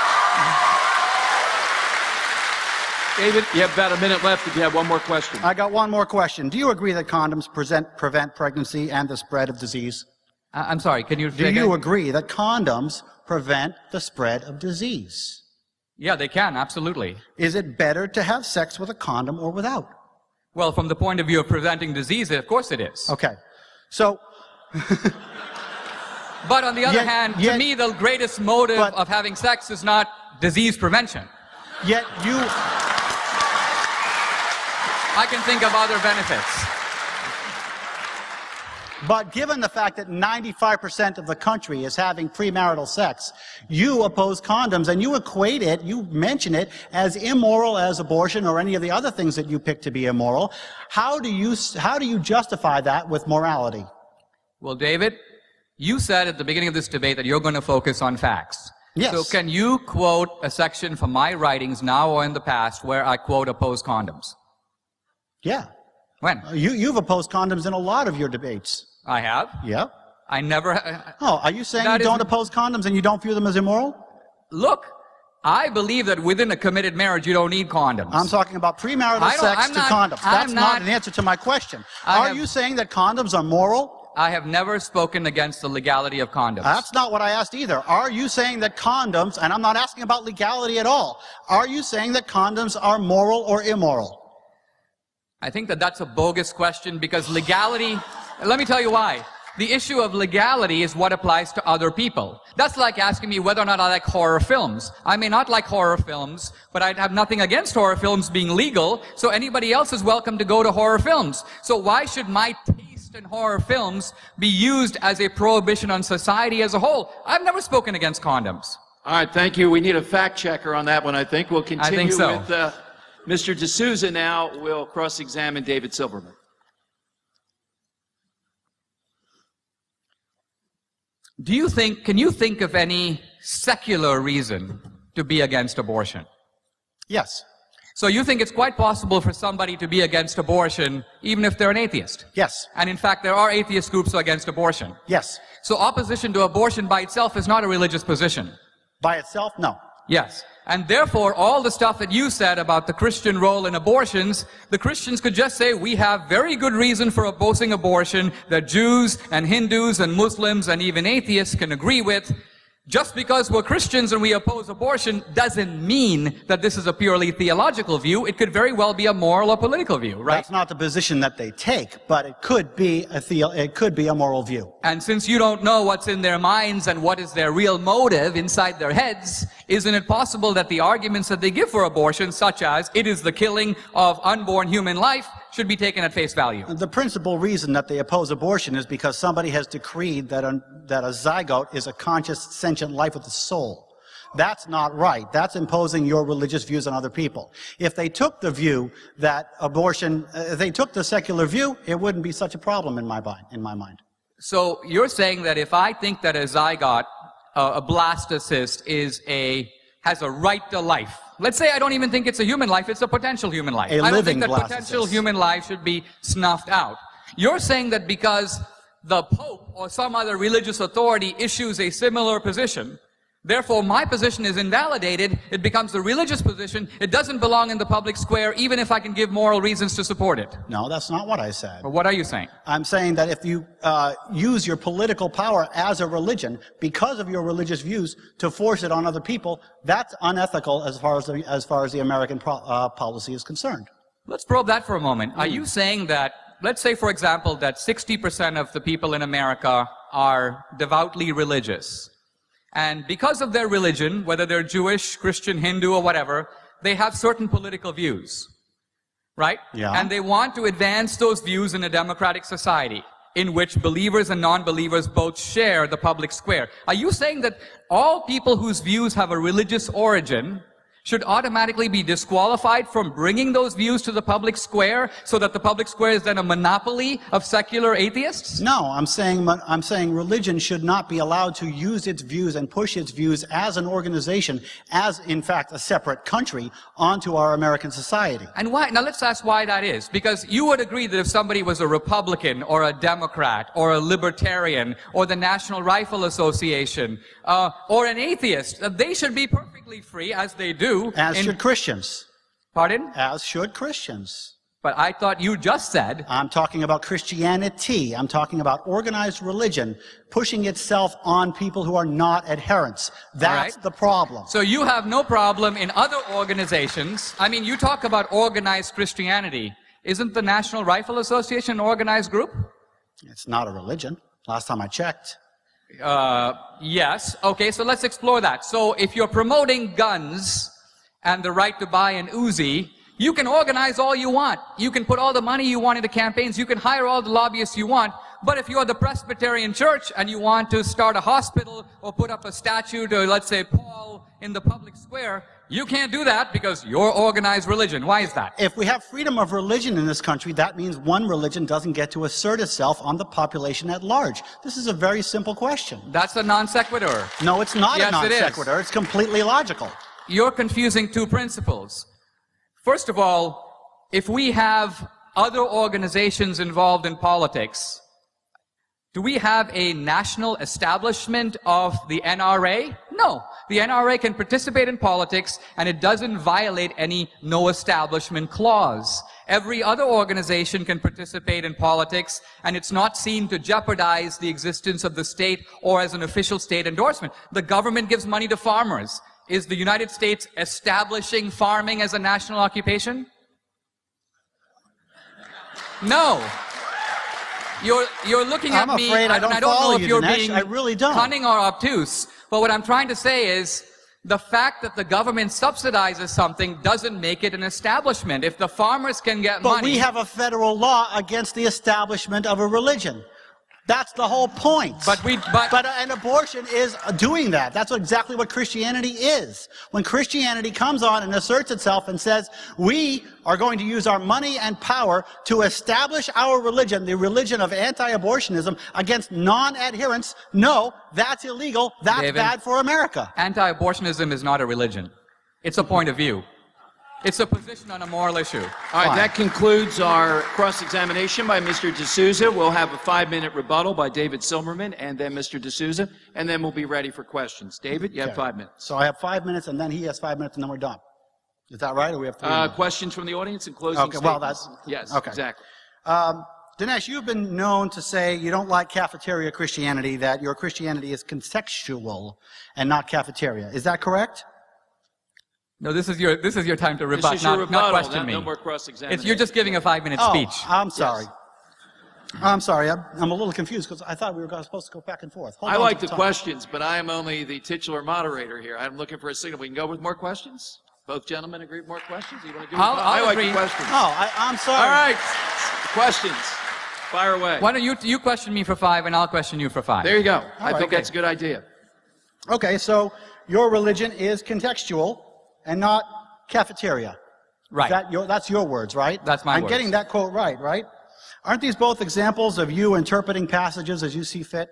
Law. David, you have about a minute left if you have one more question. I got one more question. Do you agree that condoms present, prevent pregnancy and the spread of disease? I'm sorry, can you... Do you agree that condoms prevent the spread of disease? Yeah, they can, absolutely. Is it better to have sex with a condom or without? Well, from the point of view of preventing disease, of course it is. Okay. So... But on the other yet, hand, yet, to me, the greatest motive but, of having sex is not disease prevention. Yet you... I can think of other benefits. But given the fact that ninety-five percent of the country is having premarital sex, you oppose condoms and you equate it, you mention it as immoral as abortion or any of the other things that you pick to be immoral. How do you, how do you justify that with morality? Well, David, you said at the beginning of this debate that you're going to focus on facts. Yes. So can you quote a section from my writings now or in the past where I quote oppose condoms? Yeah. When? You, you've opposed condoms in a lot of your debates. I have. Yeah. I never... Uh, oh, are you saying you don't oppose condoms and you don't view them as immoral? Look, I believe that within a committed marriage you don't need condoms. I'm talking about premarital sex I'm to not, condoms. That's not, not an answer to my question. I Are have, you saying that condoms are moral? I have never spoken against the legality of condoms. That's not what I asked either. Are you saying that condoms, and I'm not asking about legality at all, are you saying that condoms are moral or immoral? I think that that's a bogus question because legality, let me tell you why. The issue of legality is what applies to other people. That's like asking me whether or not I like horror films. I may not like horror films, but I'd have nothing against horror films being legal, so anybody else is welcome to go to horror films. So why should my taste in horror films be used as a prohibition on society as a whole? I've never spoken against condoms. All right, thank you. We need a fact checker on that one, I think. We'll continue I think so. with uh, Mister D'Souza now. We'll cross-examine David Silverman. Do you think, can you think of any secular reason to be against abortion? Yes. So you think it's quite possible for somebody to be against abortion even if they're an atheist? Yes. And in fact, there are atheist groups against abortion. Yes. So opposition to abortion by itself is not a religious position. By itself, no. Yes. And therefore, all the stuff that you said about the Christian role in abortions, the Christians could just say, we have very good reason for opposing abortion that Jews and Hindus and Muslims and even atheists can agree with. Just because we're Christians and we oppose abortion doesn't mean that this is a purely theological view. It could very well be a moral or political view, right? That's not the position that they take, but it could be a theo it could be a moral view. And since you don't know what's in their minds and what is their real motive inside their heads, isn't it possible that the arguments that they give for abortion, such as it is the killing of unborn human life, should be taken at face value? The principal reason that they oppose abortion is because somebody has decreed that a, that a zygote is a conscious, sentient life with a soul. That's not right. That's imposing your religious views on other people. If they took the view that abortion, uh, if they took the secular view, it wouldn't be such a problem in my mind. In my mind. So you're saying that if I think that a zygote, uh, a blastocyst, is a has a right to life. Let's say I don't even think it's a human life, it's a potential human life. A I don't think that blastocyst. potential human life should be snuffed out. You're saying that because the Pope or some other religious authority issues a similar position, therefore my position is invalidated, it becomes a religious position, it doesn't belong in the public square, even if I can give moral reasons to support it. No, that's not what I said. But what are you saying? I'm saying that if you uh, use your political power as a religion, because of your religious views, to force it on other people, that's unethical as far as the, as far as the American pro uh, policy is concerned. Let's probe that for a moment. Are you saying that, let's say for example, that sixty percent of the people in America are devoutly religious, and because of their religion, whether they're Jewish, Christian, Hindu, or whatever, they have certain political views, right? Yeah. And they want to advance those views in a democratic society in which believers and non-believers both share the public square. Are you saying that all people whose views have a religious origin should automatically be disqualified from bringing those views to the public square so that the public square is then a monopoly of secular atheists? No, I'm saying, I'm saying religion should not be allowed to use its views and push its views as an organization, as in fact a separate country, onto our American society. And why? Now let's ask why that is. Because you would agree that if somebody was a Republican or a Democrat or a Libertarian or the National Rifle Association uh, or an atheist, that they should be perfectly free, as they do. As in, should Christians. Pardon? As should Christians. But I thought you just said... I'm talking about Christianity. I'm talking about organized religion pushing itself on people who are not adherents. That's right. The problem. So you have no problem in other organizations. I mean, you talk about organized Christianity. Isn't the National Rifle Association an organized group? It's not a religion. Last time I checked. Uh, yes. Okay, so let's explore that. So if you're promoting guns and the right to buy an Uzi, you can organize all you want. You can put all the money you want into campaigns. You can hire all the lobbyists you want. But if you're the Presbyterian Church and you want to start a hospital or put up a statue to, let's say, Paul in the public square, you can't do that because you're organized religion. Why is that? If we have freedom of religion in this country, that means one religion doesn't get to assert itself on the population at large. This is a very simple question. That's a non sequitur. No, it's not yes, a non sequitur. It it's completely logical. You're confusing two principles. First of all, if we have other organizations involved in politics, do we have a national establishment of the N R A? No. The N R A can participate in politics, and it doesn't violate any no establishment clause. Every other organization can participate in politics, and it's not seen to jeopardize the existence of the state or as an official state endorsement. The government gives money to farmers. Is the United States establishing farming as a national occupation? No. You're, you're looking at I'm me, afraid I don't, and I don't follow know if you, you're Dinesh. being I really don't. cunning or obtuse, but what I'm trying to say is the fact that the government subsidizes something doesn't make it an establishment. If the farmers can get but money... But we have a federal law against the establishment of a religion. That's the whole point. But we, but, but uh, an abortion is doing that. That's what, exactly what Christianity is. When Christianity comes on and asserts itself and says, we are going to use our money and power to establish our religion, the religion of anti-abortionism, against non-adherents, no, that's illegal. That's David, bad for America. Anti-abortionism is not a religion. It's a point of view. It's a position on a moral issue. All right, that concludes our cross-examination by Mister D'Souza. We'll have a five-minute rebuttal by David Silverman and then Mister D'Souza, and then we'll be ready for questions. David, you okay. have five minutes. So I have five minutes, and then he has five minutes, and then we're done. Is that right, or we have three uh, minutes? Questions from the audience and closing okay, statements? Well, that's, yes, okay. exactly. Um, Dinesh, you've been known to say you don't like cafeteria Christianity, that your Christianity is contextual and not cafeteria. Is that correct? No, this is your this is your time to rebut, this is your not, rebuttal, not question not, me. No more cross-examination. It's, you're just giving a five-minute oh, speech. I'm sorry. Yes. I'm sorry. I'm, I'm a little confused because I thought we were supposed to go back and forth. Hold I on like to the time. questions, but I am only the titular moderator here. I'm looking for a signal. We can go with more questions? Both gentlemen agree with more questions? You want to do I'll, I'll I like agree. the questions. Oh, I, I'm sorry. All right. Questions. Fire away. Why don't you you question me for five, and I'll question you for five. There you go. All I right, think okay. that's a good idea. Okay, so your religion is contextual and not cafeteria. Right. That your, that's your words, right? That's my I'm words. getting that quote right, right? Aren't these both examples of you interpreting passages as you see fit?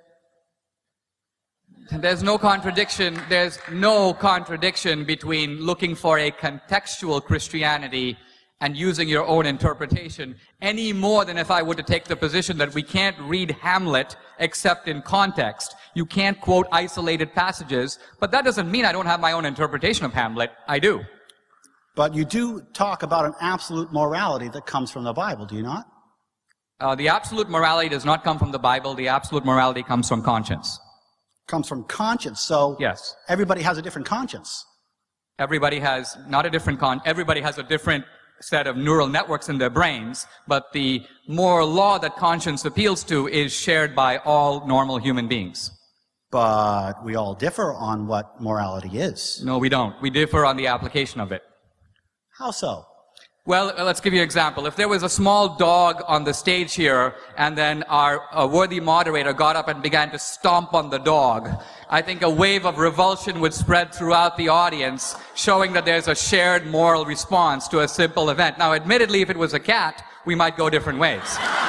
There's no contradiction. There's no contradiction between looking for a contextual Christianity and using your own interpretation, any more than if I were to take the position that we can't read Hamlet except in context. You can't quote isolated passages, but that doesn't mean I don't have my own interpretation of Hamlet. I do. But you do talk about an absolute morality that comes from the Bible, do you not? Uh, the absolute morality does not come from the Bible. The absolute morality comes from conscience. Comes from conscience. So yes, everybody has a different conscience. Everybody has not a different con. Everybody has a different set of neural networks in their brains, but the moral law that conscience appeals to is shared by all normal human beings. But we all differ on what morality is. No, we don't. We differ on the application of it. How so? Well, let's give you an example. If there was a small dog on the stage here, and then our a worthy moderator got up and began to stomp on the dog, I think a wave of revulsion would spread throughout the audience, showing that there's a shared moral response to a simple event. Now, admittedly, if it was a cat, we might go different ways.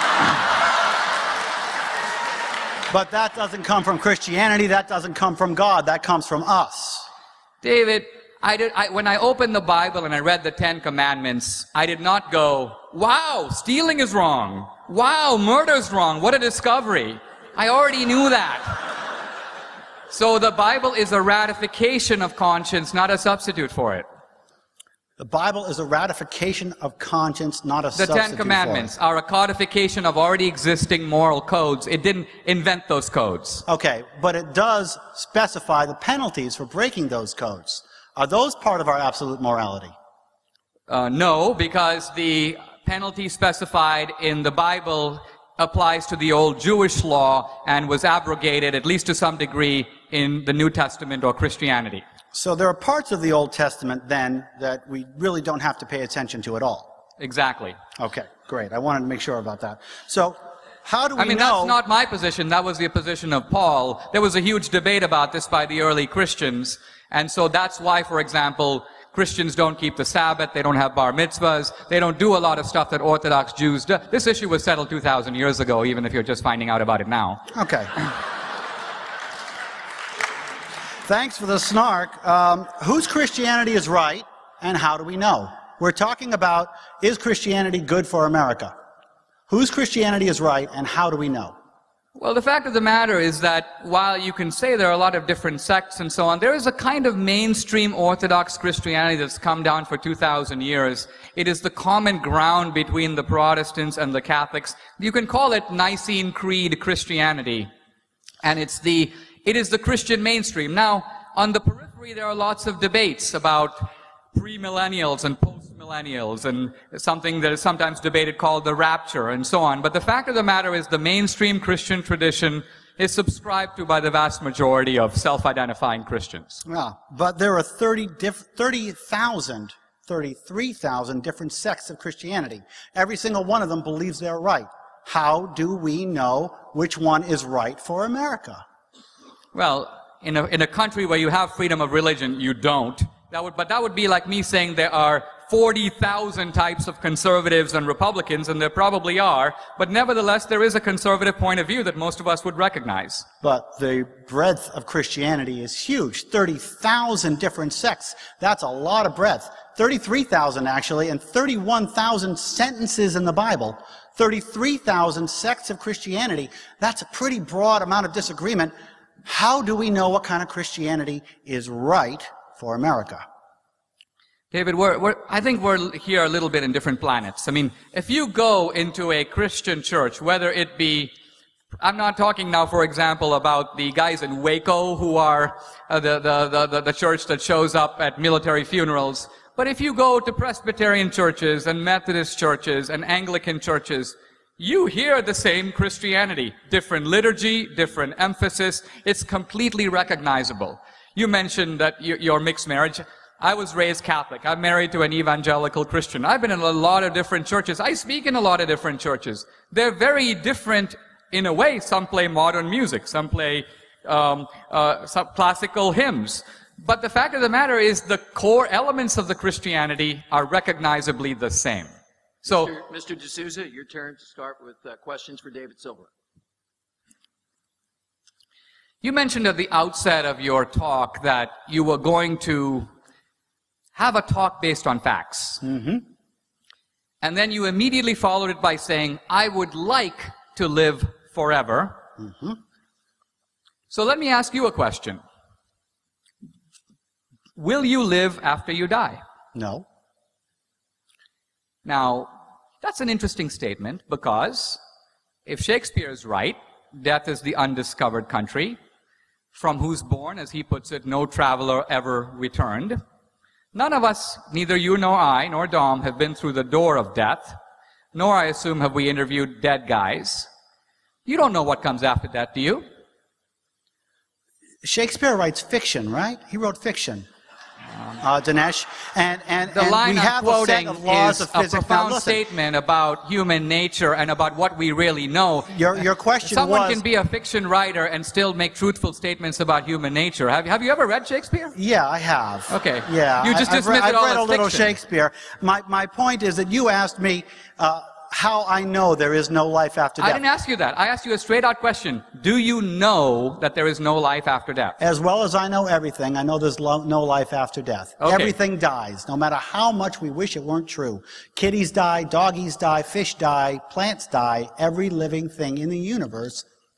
But that doesn't come from Christianity, that doesn't come from God, that comes from us. David, I did, I, when I opened the Bible and I read the Ten Commandments, I did not go, wow, stealing is wrong. Wow, murder's wrong. What a discovery. I already knew that. So the Bible is a ratification of conscience, not a substitute for it. The Bible is a ratification of conscience, not a The substitute Ten Commandments for it. are a codification of already existing moral codes. It didn't invent those codes. Okay, but it does specify the penalties for breaking those codes. Are those part of our absolute morality? Uh, no, because the penalty specified in the Bible applies to the old Jewish law and was abrogated, at least to some degree, in the New Testament or Christianity. So there are parts of the Old Testament, then, that we really don't have to pay attention to at all. Exactly. Okay, great. I wanted to make sure about that. So, how do we know... I mean, know... that's not my position. That was the position of Paul. There was a huge debate about this by the early Christians. And so that's why, for example, Christians don't keep the Sabbath, they don't have bar mitzvahs, they don't do a lot of stuff that Orthodox Jews do. This issue was settled two thousand years ago, even if you're just finding out about it now. Okay. Thanks for the snark. Um, whose Christianity is right, and how do we know? We're talking about, is Christianity good for America? Whose Christianity is right, and how do we know? Well, the fact of the matter is that while you can say there are a lot of different sects and so on, there is a kind of mainstream Orthodox Christianity that's come down for two thousand years. It is the common ground between the Protestants and the Catholics. You can call it Nicene Creed Christianity. And it's the, it is the Christian mainstream. Now, on the periphery, there are lots of debates about premillennials and postmillennials and something that is sometimes debated called the rapture and so on. But the fact of the matter is the mainstream Christian tradition is subscribed to by the vast majority of self-identifying Christians. Yeah, but there are thirty thousand, thirty-three thousand different sects of Christianity. Every single one of them believes they're right. How do we know which one is right for America? Well, in a, in a country where you have freedom of religion, you don't. That would, but that would be like me saying there are forty thousand types of conservatives and Republicans, and there probably are, but nevertheless there is a conservative point of view that most of us would recognize. But the breadth of Christianity is huge. thirty thousand different sects. That's a lot of breadth. thirty-three thousand actually, and thirty-one thousand sentences in the Bible. thirty-three thousand sects of Christianity. That's a pretty broad amount of disagreement. How do we know what kind of Christianity is right for America? David, we're, we're, I think we're here a little bit in different planets. I mean, if you go into a Christian church, whether it be, I'm not talking now, for example, about the guys in Waco who are uh, the, the, the, the church that shows up at military funerals, but if you go to Presbyterian churches and Methodist churches and Anglican churches, you hear the same Christianity. Different liturgy, different emphasis. It's completely recognizable. You mentioned that your mixed marriage. I was raised Catholic. I'm married to an evangelical Christian. I've been in a lot of different churches. I speak in a lot of different churches. They're very different in a way. Some play modern music. Some play um, uh, some classical hymns. But the fact of the matter is the core elements of the Christianity are recognizably the same. So, Mister Mister D'Souza, your turn to start with uh, questions for David Silverman. You mentioned at the outset of your talk that you were going to have a talk based on facts. Mm-hmm. And then you immediately followed it by saying, I would like to live forever. Mm-hmm. So let me ask you a question. Will you live after you die? No. Now, that's an interesting statement because if Shakespeare is right, death is the undiscovered country, from whose bourne, as he puts it, no traveler ever returned. None of us, neither you nor I, nor Dom, have been through the door of death, nor, I assume, have we interviewed dead guys. You don't know what comes after death, do you? Shakespeare writes fiction, right? He wrote fiction. Uh, Dinesh, and, and, the and line we I'm have quoting a set of laws is of physics. a profound Now, listen, statement about human nature and about what we really know. Your, your question Someone was... can be a fiction writer and still make truthful statements about human nature. Have, have you ever read Shakespeare? Yeah, I have. Okay. Yeah, You just I, dismiss I've read, it all I've read as a little fiction. Shakespeare. My, my point is that you asked me uh, how I know there is no life after death. I didn't ask you that. I asked you a straight-out question. Do you know that there is no life after death? As well as I know everything, I know there's lo no life after death. Okay. Everything dies, no matter how much we wish it weren't true. Kitties die, doggies die, fish die, plants die. Every living thing in the universe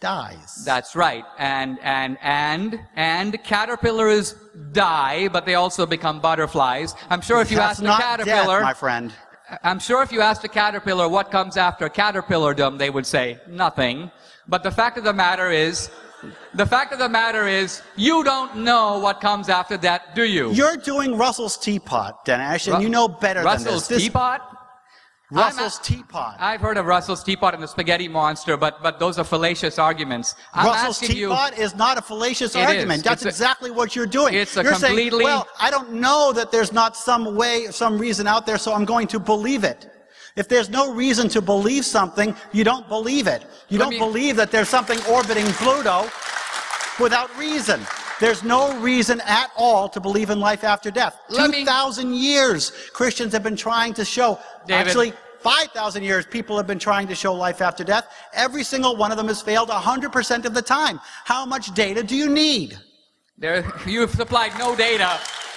dies. That's right. And, and, and, and caterpillars die, but they also become butterflies. I'm sure if you That's ask a not caterpillar, death, my friend. I'm sure if you asked a caterpillar what comes after caterpillardom, they would say nothing. But the fact of the matter is, the fact of the matter is, you don't know what comes after that, do you? You're doing Russell's teapot, Dinesh, and Ru- you know better Russell's than this. teapot? Russell's I'm a- teapot. I've heard of Russell's teapot and the spaghetti monster, but, but those are fallacious arguments. I'm Russell's asking you, teapot is not a fallacious It argument. is. That's It's a- exactly what you're doing. it's a you're completely- saying, well, I don't know that there's not some way, some reason out there, so I'm going to believe it. If there's no reason to believe something, you don't believe it. You Let don't me- believe that there's something orbiting Pluto without reason. There's no reason at all to believe in life after death. Let me- two thousand years Christians have been trying to show. David. Actually, five thousand years people have been trying to show life after death. Every single one of them has failed one hundred percent of the time. How much data do you need? there, you've supplied no data.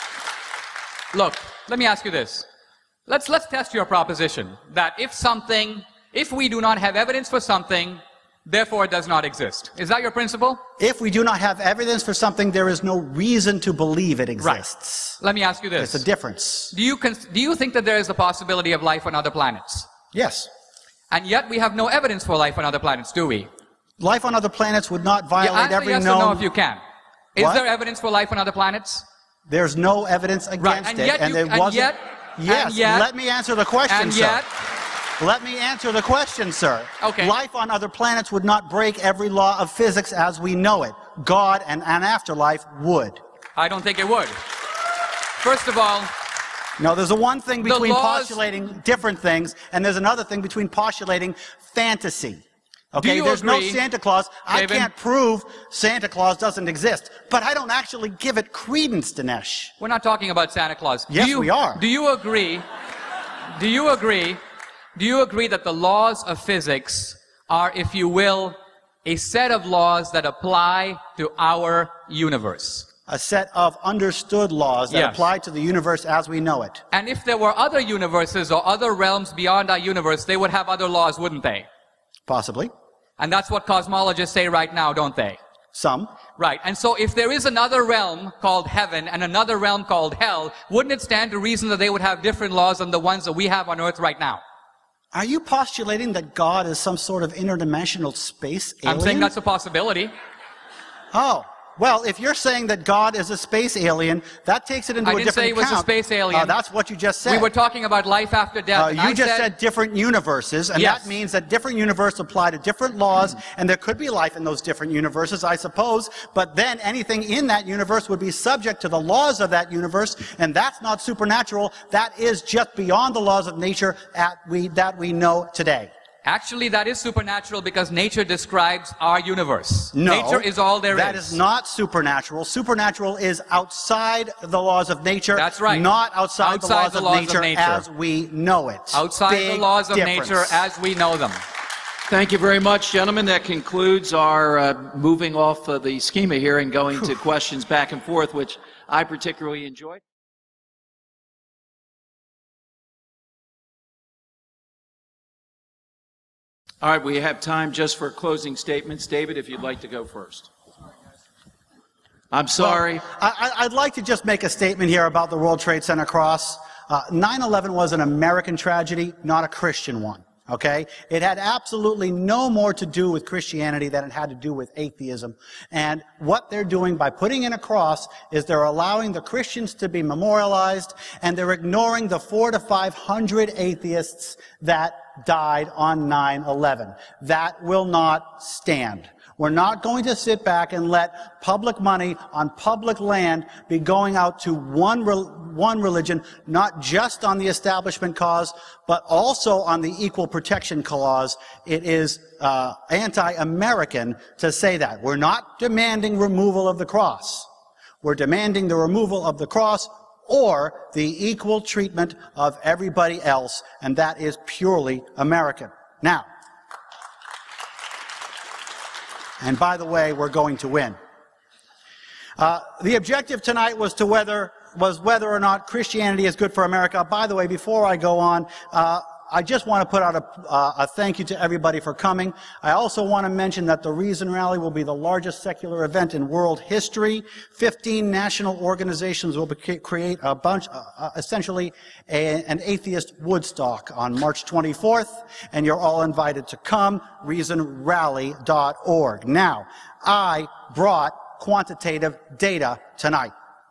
Look, let me ask you this. Let's, let's test your proposition that if something, if we do not have evidence for something, therefore it does not exist. Is that your principle? If we do not have evidence for something, there is no reason to believe it exists. Let me ask you this. It's a difference. Do you, cons- do you think that there is a possibility of life on other planets? Yes. And yet we have no evidence for life on other planets, do we? Life on other planets would not Yeah, violate answer every yes known... or no if you can. Is What? there evidence for life on other planets? There's no evidence against Right, and it, yet and you- it and wasn't... yet- yes, and yet- let me answer the question, And sir. yet, Let me answer the question, sir. Okay. Life on other planets would not break every law of physics as we know it. God and an afterlife would. I don't think it would. First of all, No, there's a one thing The between laws- postulating different things, and there's another thing between postulating fantasy. Okay, you there's agree, no Santa Claus. David? I can't prove Santa Claus doesn't exist, but I don't actually give it credence, Dinesh. we're not talking about Santa Claus. Yes, do you, we are. Do you agree? Do you agree? Do you agree that the laws of physics are, if you will, a set of laws that apply to our universe? A set of understood laws that Yes. apply to the universe as we know it. And if there were other universes or other realms beyond our universe, they would have other laws, wouldn't they? Possibly. And that's what cosmologists say right now, don't they? Some. Right. And so if there is another realm called heaven and another realm called hell, wouldn't it stand to reason that they would have different laws than the ones that we have on earth right now? Are you postulating that God is some sort of interdimensional space alien? I'm saying that's a possibility. Oh. Well, if you're saying that God is a space alien, that takes it into I a didn't different say he was a account. space alien. Uh, that's what you just said. We were talking about life after death. Uh, and you I just said, said different universes, and Yes. that means that different universes apply to different laws, and there could be life in those different universes, I suppose, but then anything in that universe would be subject to the laws of that universe, and that's not supernatural. That is just beyond the laws of nature at we, that we know today. Actually, that is supernatural because nature describes our universe. No, Nature is all there that is. is not supernatural. Supernatural is outside the laws of nature. That's right. Not outside, Outside the, the laws, laws of, of nature nature. as we know it. Outside Big the laws of difference. nature as we know them. Thank you very much, gentlemen. That concludes our uh, moving off of the schema here and going to questions back and forth, which I particularly enjoyed. All right, we have time just for closing statements. David, if you'd like to go first. I'm sorry. Well, I, I'd like to just make a statement here about the World Trade Center cross. Uh, nine eleven was an American tragedy, not a Christian one. Okay? It had absolutely no more to do with Christianity than it had to do with atheism. And what they're doing by putting in a cross is they're allowing the Christians to be memorialized, and they're ignoring the four to five hundred atheists that died on nine eleven. That will not stand. We're not going to sit back and let public money on public land be going out to one, re one religion, not just on the establishment cause, but also on the equal protection clause. It is uh, anti-American to say that. We're not demanding removal of the cross. We're demanding the removal of the cross or the equal treatment of everybody else, and that is purely American. Now, and by the way, we're going to win. Uh, the objective tonight was to whether was whether or not Christianity is good for America. By the way, before I go on, uh, I just want to put out a, uh, a thank you to everybody for coming. I also want to mention that the Reason Rally will be the largest secular event in world history. Fifteen national organizations will be, create a bunch, uh, essentially a, an atheist Woodstock on March twenty-fourth, and you're all invited to come, reason rally dot org. Now, I brought quantitative data tonight.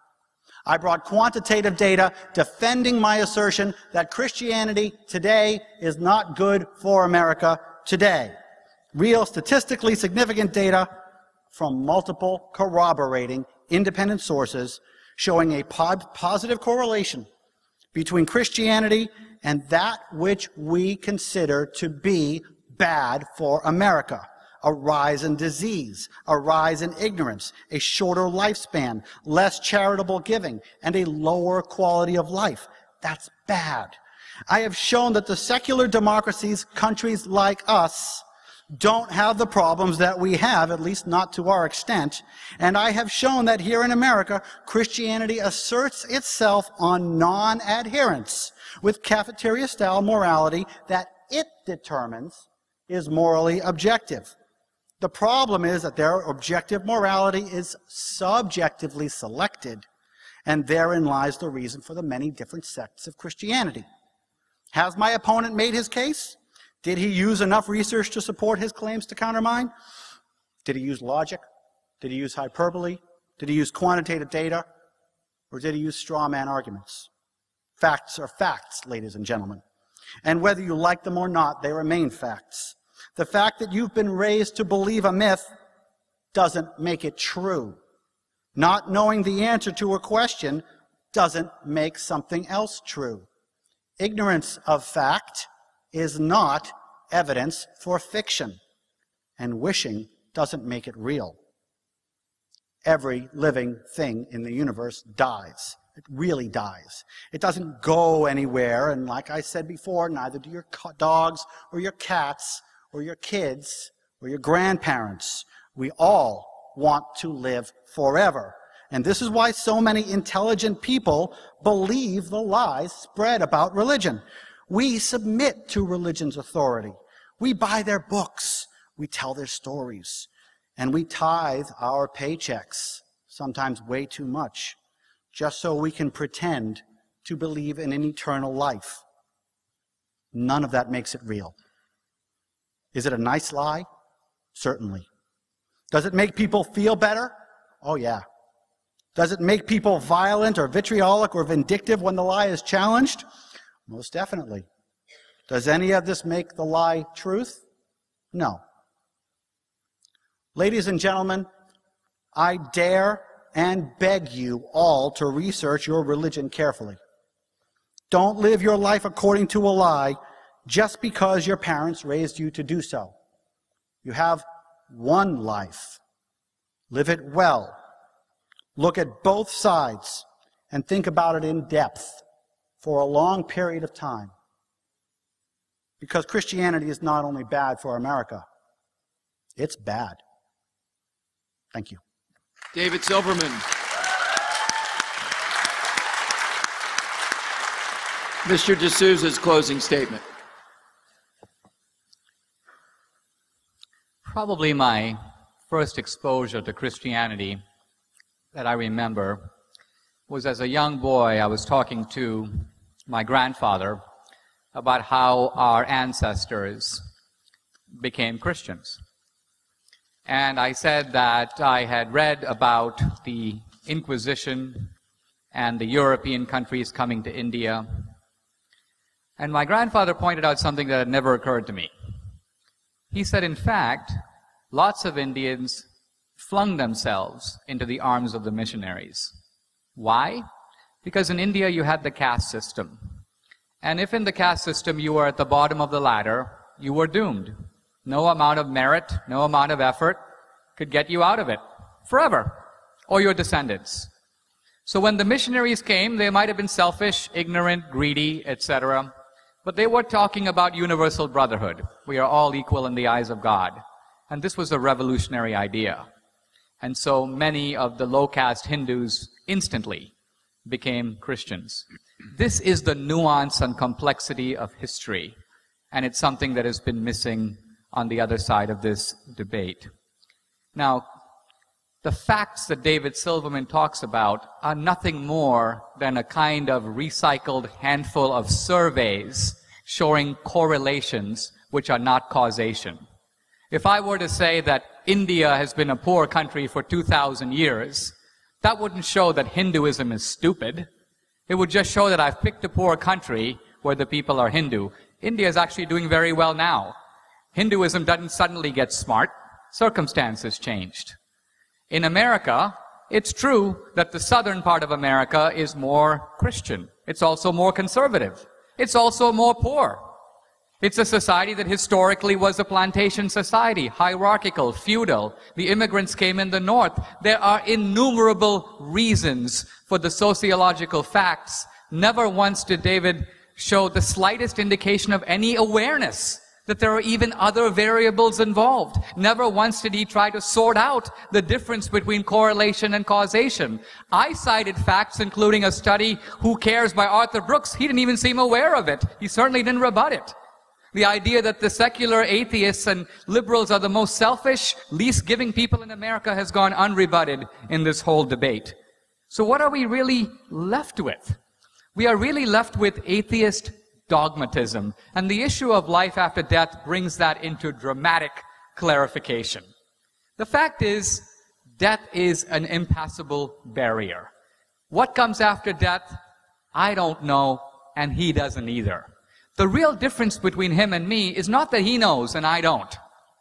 I brought quantitative data defending my assertion that Christianity today is not good for America today. Real statistically significant data from multiple corroborating independent sources showing a po- positive correlation between Christianity and that which we consider to be bad for America. A rise in disease, a rise in ignorance, a shorter lifespan, less charitable giving, and a lower quality of life. That's bad. I have shown that the secular democracies, countries like us, don't have the problems that we have, at least not to our extent. And I have shown that here in America, Christianity asserts itself on non-adherence with cafeteria-style morality that it determines is morally objective. The problem is that their objective morality is subjectively selected, and therein lies the reason for the many different sects of Christianity. Has my opponent made his case? Did he use enough research to support his claims to counter mine? Did he use logic? Did he use hyperbole? Did he use quantitative data? Or did he use straw man arguments? Facts are facts, ladies and gentlemen. And whether you like them or not, they remain facts. The fact that you've been raised to believe a myth doesn't make it true. Not knowing the answer to a question doesn't make something else true. Ignorance of fact is not evidence for fiction, and wishing doesn't make it real. Every living thing in the universe dies. It really dies. It doesn't go anywhere, and like I said before, neither do your dogs or your cats or your kids, or your grandparents. We all want to live forever. And this is why so many intelligent people believe the lies spread about religion. We submit to religion's authority. We buy their books. We tell their stories. And we tithe our paychecks, sometimes way too much, just so we can pretend to believe in an eternal life. None of that makes it real. Is it a nice lie? Certainly. Does it make people feel better? Oh, yeah. Does it make people violent or vitriolic or vindictive when the lie is challenged? Most definitely. Does any of this make the lie truth? No. Ladies and gentlemen, I dare and beg you all to research your religion carefully. Don't live your life according to a lie just because your parents raised you to do so. You have one life. Live it well. Look at both sides and think about it in depth for a long period of time. Because Christianity is not only bad for America, it's bad. Thank you. David Silverman. Mister D'Souza's closing statement. Probably my first exposure to Christianity that I remember was as a young boy. I was talking to my grandfather about how our ancestors became Christians. And I said that I had read about the Inquisition and the European countries coming to India. And my grandfather pointed out something that had never occurred to me. He said, in fact, lots of Indians flung themselves into the arms of the missionaries. Why? Because in India you had the caste system. And if in the caste system you were at the bottom of the ladder, you were doomed. No amount of merit, no amount of effort could get you out of it forever, or your descendants. So when the missionaries came, they might have been selfish, ignorant, greedy, et cetera, but they were talking about universal brotherhood. We are all equal in the eyes of God. And this was a revolutionary idea. And so many of the low-caste Hindus instantly became Christians. This is the nuance and complexity of history. And it's something that has been missing on the other side of this debate. Now, the facts that David Silverman talks about are nothing more than a kind of recycled handful of surveys showing correlations which are not causation. If I were to say that India has been a poor country for two thousand years, that wouldn't show that Hinduism is stupid. It would just show that I've picked a poor country where the people are Hindu. India is actually doing very well now. Hinduism doesn't suddenly get smart. Circumstances changed. In America, it's true that the southern part of America is more Christian. It's also more conservative. It's also more poor. It's a society that historically was a plantation society, hierarchical, feudal. The immigrants came in the north. There are innumerable reasons for the sociological facts. Never once did David show the slightest indication of any awareness that there are even other variables involved. Never once did he try to sort out the difference between correlation and causation. I cited facts including a study, Who Cares, by Arthur Brooks. He didn't even seem aware of it. He certainly didn't rebut it. The idea that the secular atheists and liberals are the most selfish, least giving people in America has gone unrebutted in this whole debate. So what are we really left with? We are really left with atheist dogmatism. And the issue of life after death brings that into dramatic clarification. The fact is, death is an impassable barrier. What comes after death? I don't know, and he doesn't either. The real difference between him and me is not that he knows and I don't.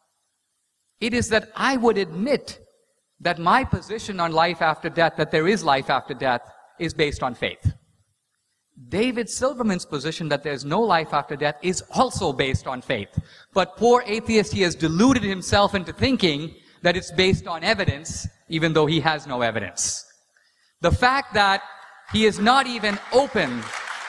It is that I would admit that my position on life after death, that there is life after death, is based on faith. David Silverman's position that there's no life after death is also based on faith. But poor atheist, he has deluded himself into thinking that it's based on evidence, even though he has no evidence. The fact that he is not even open.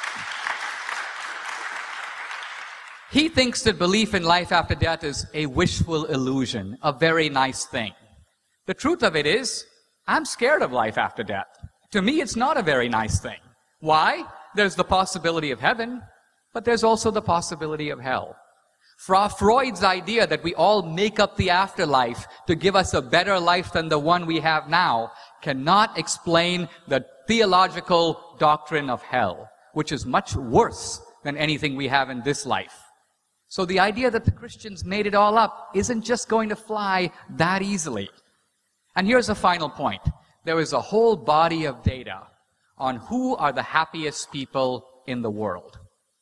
He thinks that belief in life after death is a wishful illusion, a very nice thing. The truth of it is, I'm scared of life after death. To me, it's not a very nice thing. Why? There's the possibility of heaven, but there's also the possibility of hell. Fra Freud's idea that we all make up the afterlife to give us a better life than the one we have now cannot explain the theological doctrine of hell, which is much worse than anything we have in this life. So the idea that the Christians made it all up isn't just going to fly that easily. And here's a final point. There is a whole body of data on who are the happiest people in the world.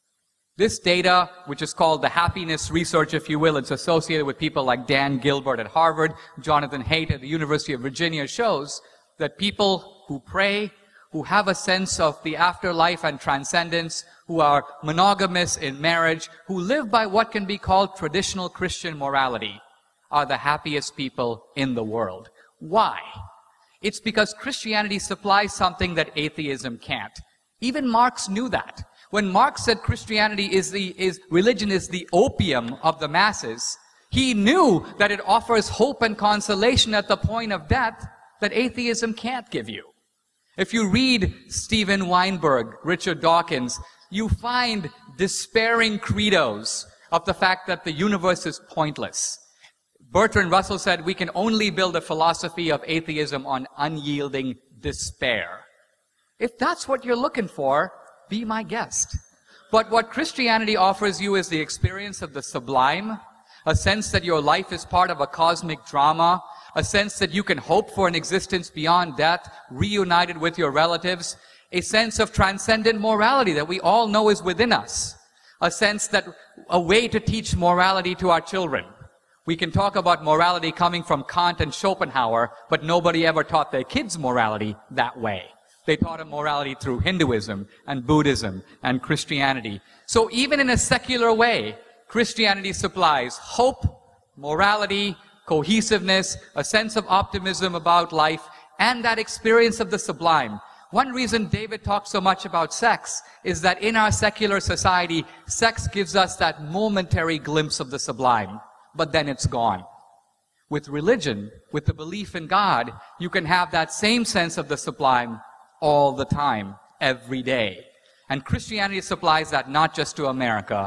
This data, which is called the happiness research, if you will, it's associated with people like Dan Gilbert at Harvard, Jonathan Haidt at the University of Virginia, shows that people who pray, who have a sense of the afterlife and transcendence, who are monogamous in marriage, who live by what can be called traditional Christian morality, are the happiest people in the world. Why? It's because Christianity supplies something that atheism can't. Even Marx knew that. When Marx said Christianity is the, is, religion is the opium of the masses, he knew that it offers hope and consolation at the point of death that atheism can't give you. If you read Stephen Weinberg, Richard Dawkins, you find despairing credos of the fact that the universe is pointless. Bertrand Russell said we can only build a philosophy of atheism on unyielding despair. If that's what you're looking for, be my guest. But what Christianity offers you is the experience of the sublime, a sense that your life is part of a cosmic drama, a sense that you can hope for an existence beyond death, reunited with your relatives, a sense of transcendent morality that we all know is within us, a sense that a way to teach morality to our children. We can talk about morality coming from Kant and Schopenhauer, but nobody ever taught their kids morality that way. They taught them morality through Hinduism and Buddhism and Christianity. So even in a secular way, Christianity supplies hope, morality, cohesiveness, a sense of optimism about life, and that experience of the sublime. One reason David talks so much about sex is that in our secular society, sex gives us that momentary glimpse of the sublime, but then it's gone. With religion, with the belief in God, you can have that same sense of the sublime all the time, every day. And Christianity supplies that not just to America,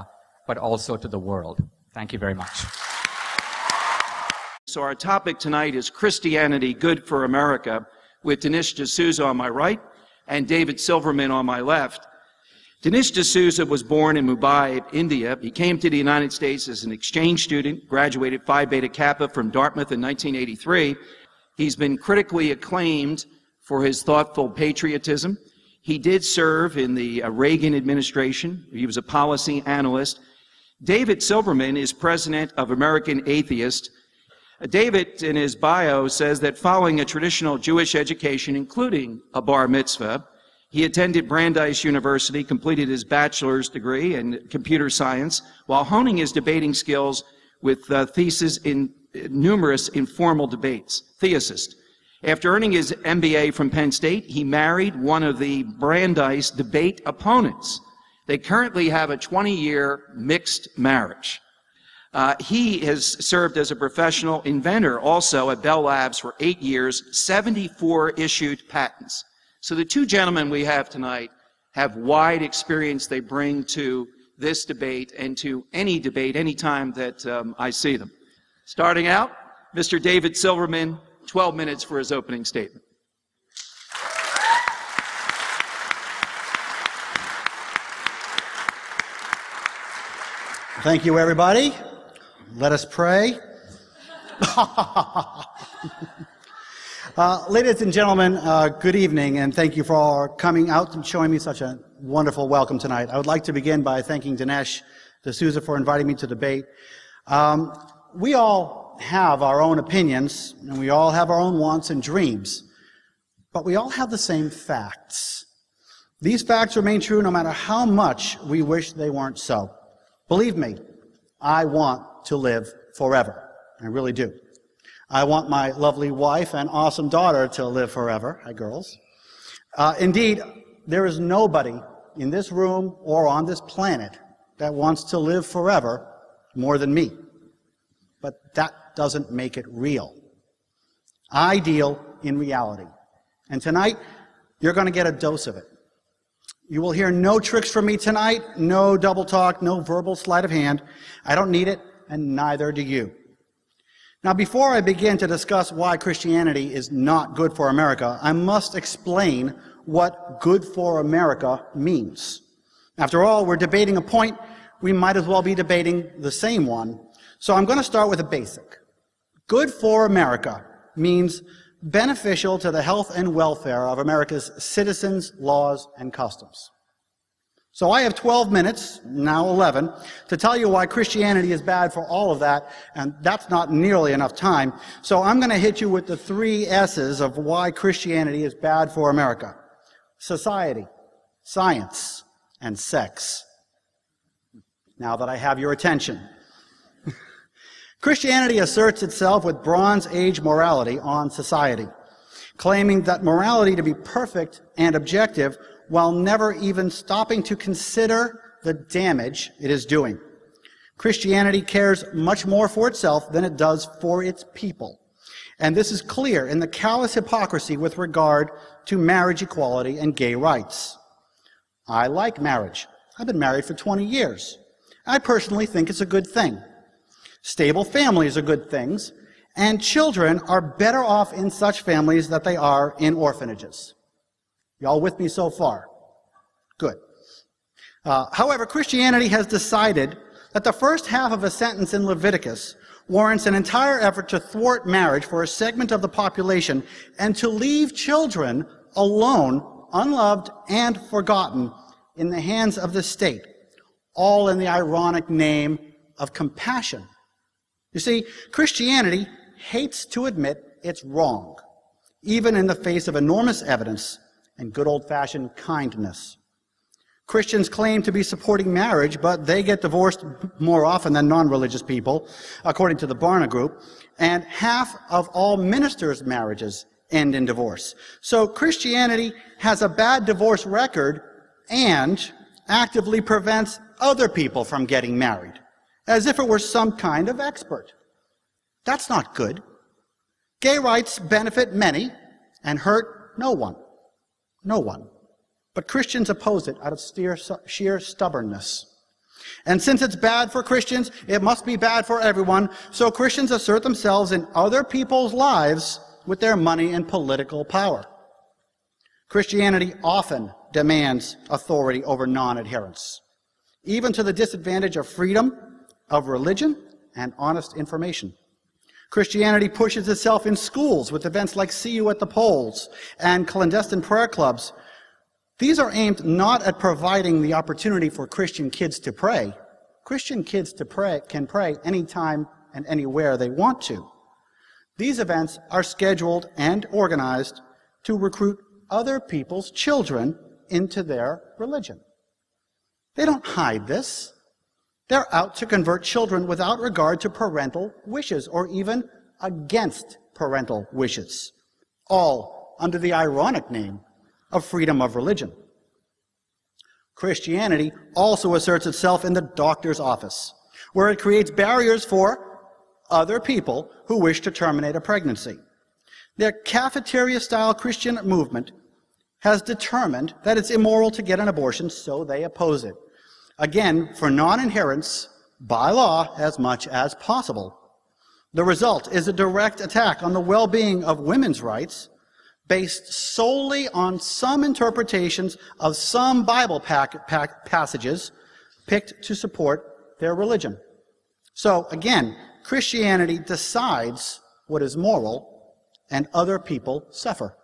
but also to the world. Thank you very much. So our topic tonight is Christianity Good for America, with Dinesh D'Souza on my right and David Silverman on my left. Dinesh D'Souza was born in Mumbai, India. He came to the United States as an exchange student, graduated Phi Beta Kappa from Dartmouth in nineteen eighty-three. He's been critically acclaimed for his thoughtful patriotism. He did serve in the uh, Reagan administration. He was a policy analyst. David Silverman is president of American Atheist. Uh, David, in his bio, says that following a traditional Jewish education, including a bar mitzvah, he attended Brandeis University, completed his bachelor's degree in computer science, while honing his debating skills with uh, theses in uh, numerous informal debates. Theist. After earning his M B A from Penn State, he married one of the Brandeis debate opponents. They currently have a twenty-year mixed marriage. Uh, he has served as a professional inventor also at Bell Labs for eight years, seventy-four issued patents. So the two gentlemen we have tonight have wide experience they bring to this debate and to any debate any time that um, I see them. Starting out, Mister David Silverman, twelve minutes for his opening statement. Thank you, everybody. Let us pray. uh, ladies and gentlemen, uh, good evening, and thank you for all coming out and showing me such a wonderful welcome tonight. I would like to begin by thanking Dinesh D'Souza for inviting me to debate. Um, we all have our own opinions, and we all have our own wants and dreams, but we all have the same facts. These facts remain true no matter how much we wish they weren't so. Believe me, I want to live forever. I really do. I want my lovely wife and awesome daughter to live forever. Hi, girls. Uh, indeed, there is nobody in this room or on this planet that wants to live forever more than me. But that doesn't make it real. I deal in reality. And tonight, you're going to get a dose of it. You will hear no tricks from me tonight, no double talk, no verbal sleight of hand. I don't need it, and neither do you. Now, before I begin to discuss why Christianity is not good for America, I must explain what good for America means. After all, we're debating a point, we might as well be debating the same one. So I'm going to start with a basic. Good for America means beneficial to the health and welfare of America's citizens, laws, and customs. So I have twelve minutes, now eleven, to tell you why Christianity is bad for all of that, and that's not nearly enough time. So I'm going to hit you with the three S's of why Christianity is bad for America: society, science, and sex. Now that I have your attention. Christianity asserts itself with Bronze Age morality on society, claiming that morality to be perfect and objective while never even stopping to consider the damage it is doing. Christianity cares much more for itself than it does for its people. And this is clear in the callous hypocrisy with regard to marriage equality and gay rights. I like marriage. I've been married for twenty years. I personally think it's a good thing. Stable families are good things, and children are better off in such families than they are in orphanages. Y'all with me so far? Good. Uh, however, Christianity has decided that the first half of a sentence in Leviticus warrants an entire effort to thwart marriage for a segment of the population and to leave children alone, unloved, and forgotten in the hands of the state, all in the ironic name of compassion. You see, Christianity hates to admit it's wrong, even in the face of enormous evidence and good old-fashioned kindness. Christians claim to be supporting marriage, but they get divorced more often than non-religious people, according to the Barna Group, and half of all ministers' marriages end in divorce. So Christianity has a bad divorce record and actively prevents other people from getting married, as if it were some kind of expert. That's not good. Gay rights benefit many and hurt no one. No one. But Christians oppose it out of sheer stubbornness. And since it's bad for Christians, it must be bad for everyone, so Christians assert themselves in other people's lives with their money and political power. Christianity often demands authority over non-adherents, even to the disadvantage of freedom of religion and honest information. Christianity pushes itself in schools with events like See You at the Polls and clandestine prayer clubs. These are aimed not at providing the opportunity for Christian kids to pray. Christian kids to pray can pray anytime and anywhere they want to. These events are scheduled and organized to recruit other people's children into their religion. They don't hide this. They're out to convert children without regard to parental wishes or even against parental wishes, all under the ironic name of freedom of religion. Christianity also asserts itself in the doctor's office, where it creates barriers for other people who wish to terminate a pregnancy. Their cafeteria-style Christian movement has determined that it's immoral to get an abortion, so they oppose it. Again, for non-adherents, by law, as much as possible. The result is a direct attack on the well-being of women's rights based solely on some interpretations of some Bible pack, pack, passages picked to support their religion. So, again, Christianity decides what is moral, and other people suffer.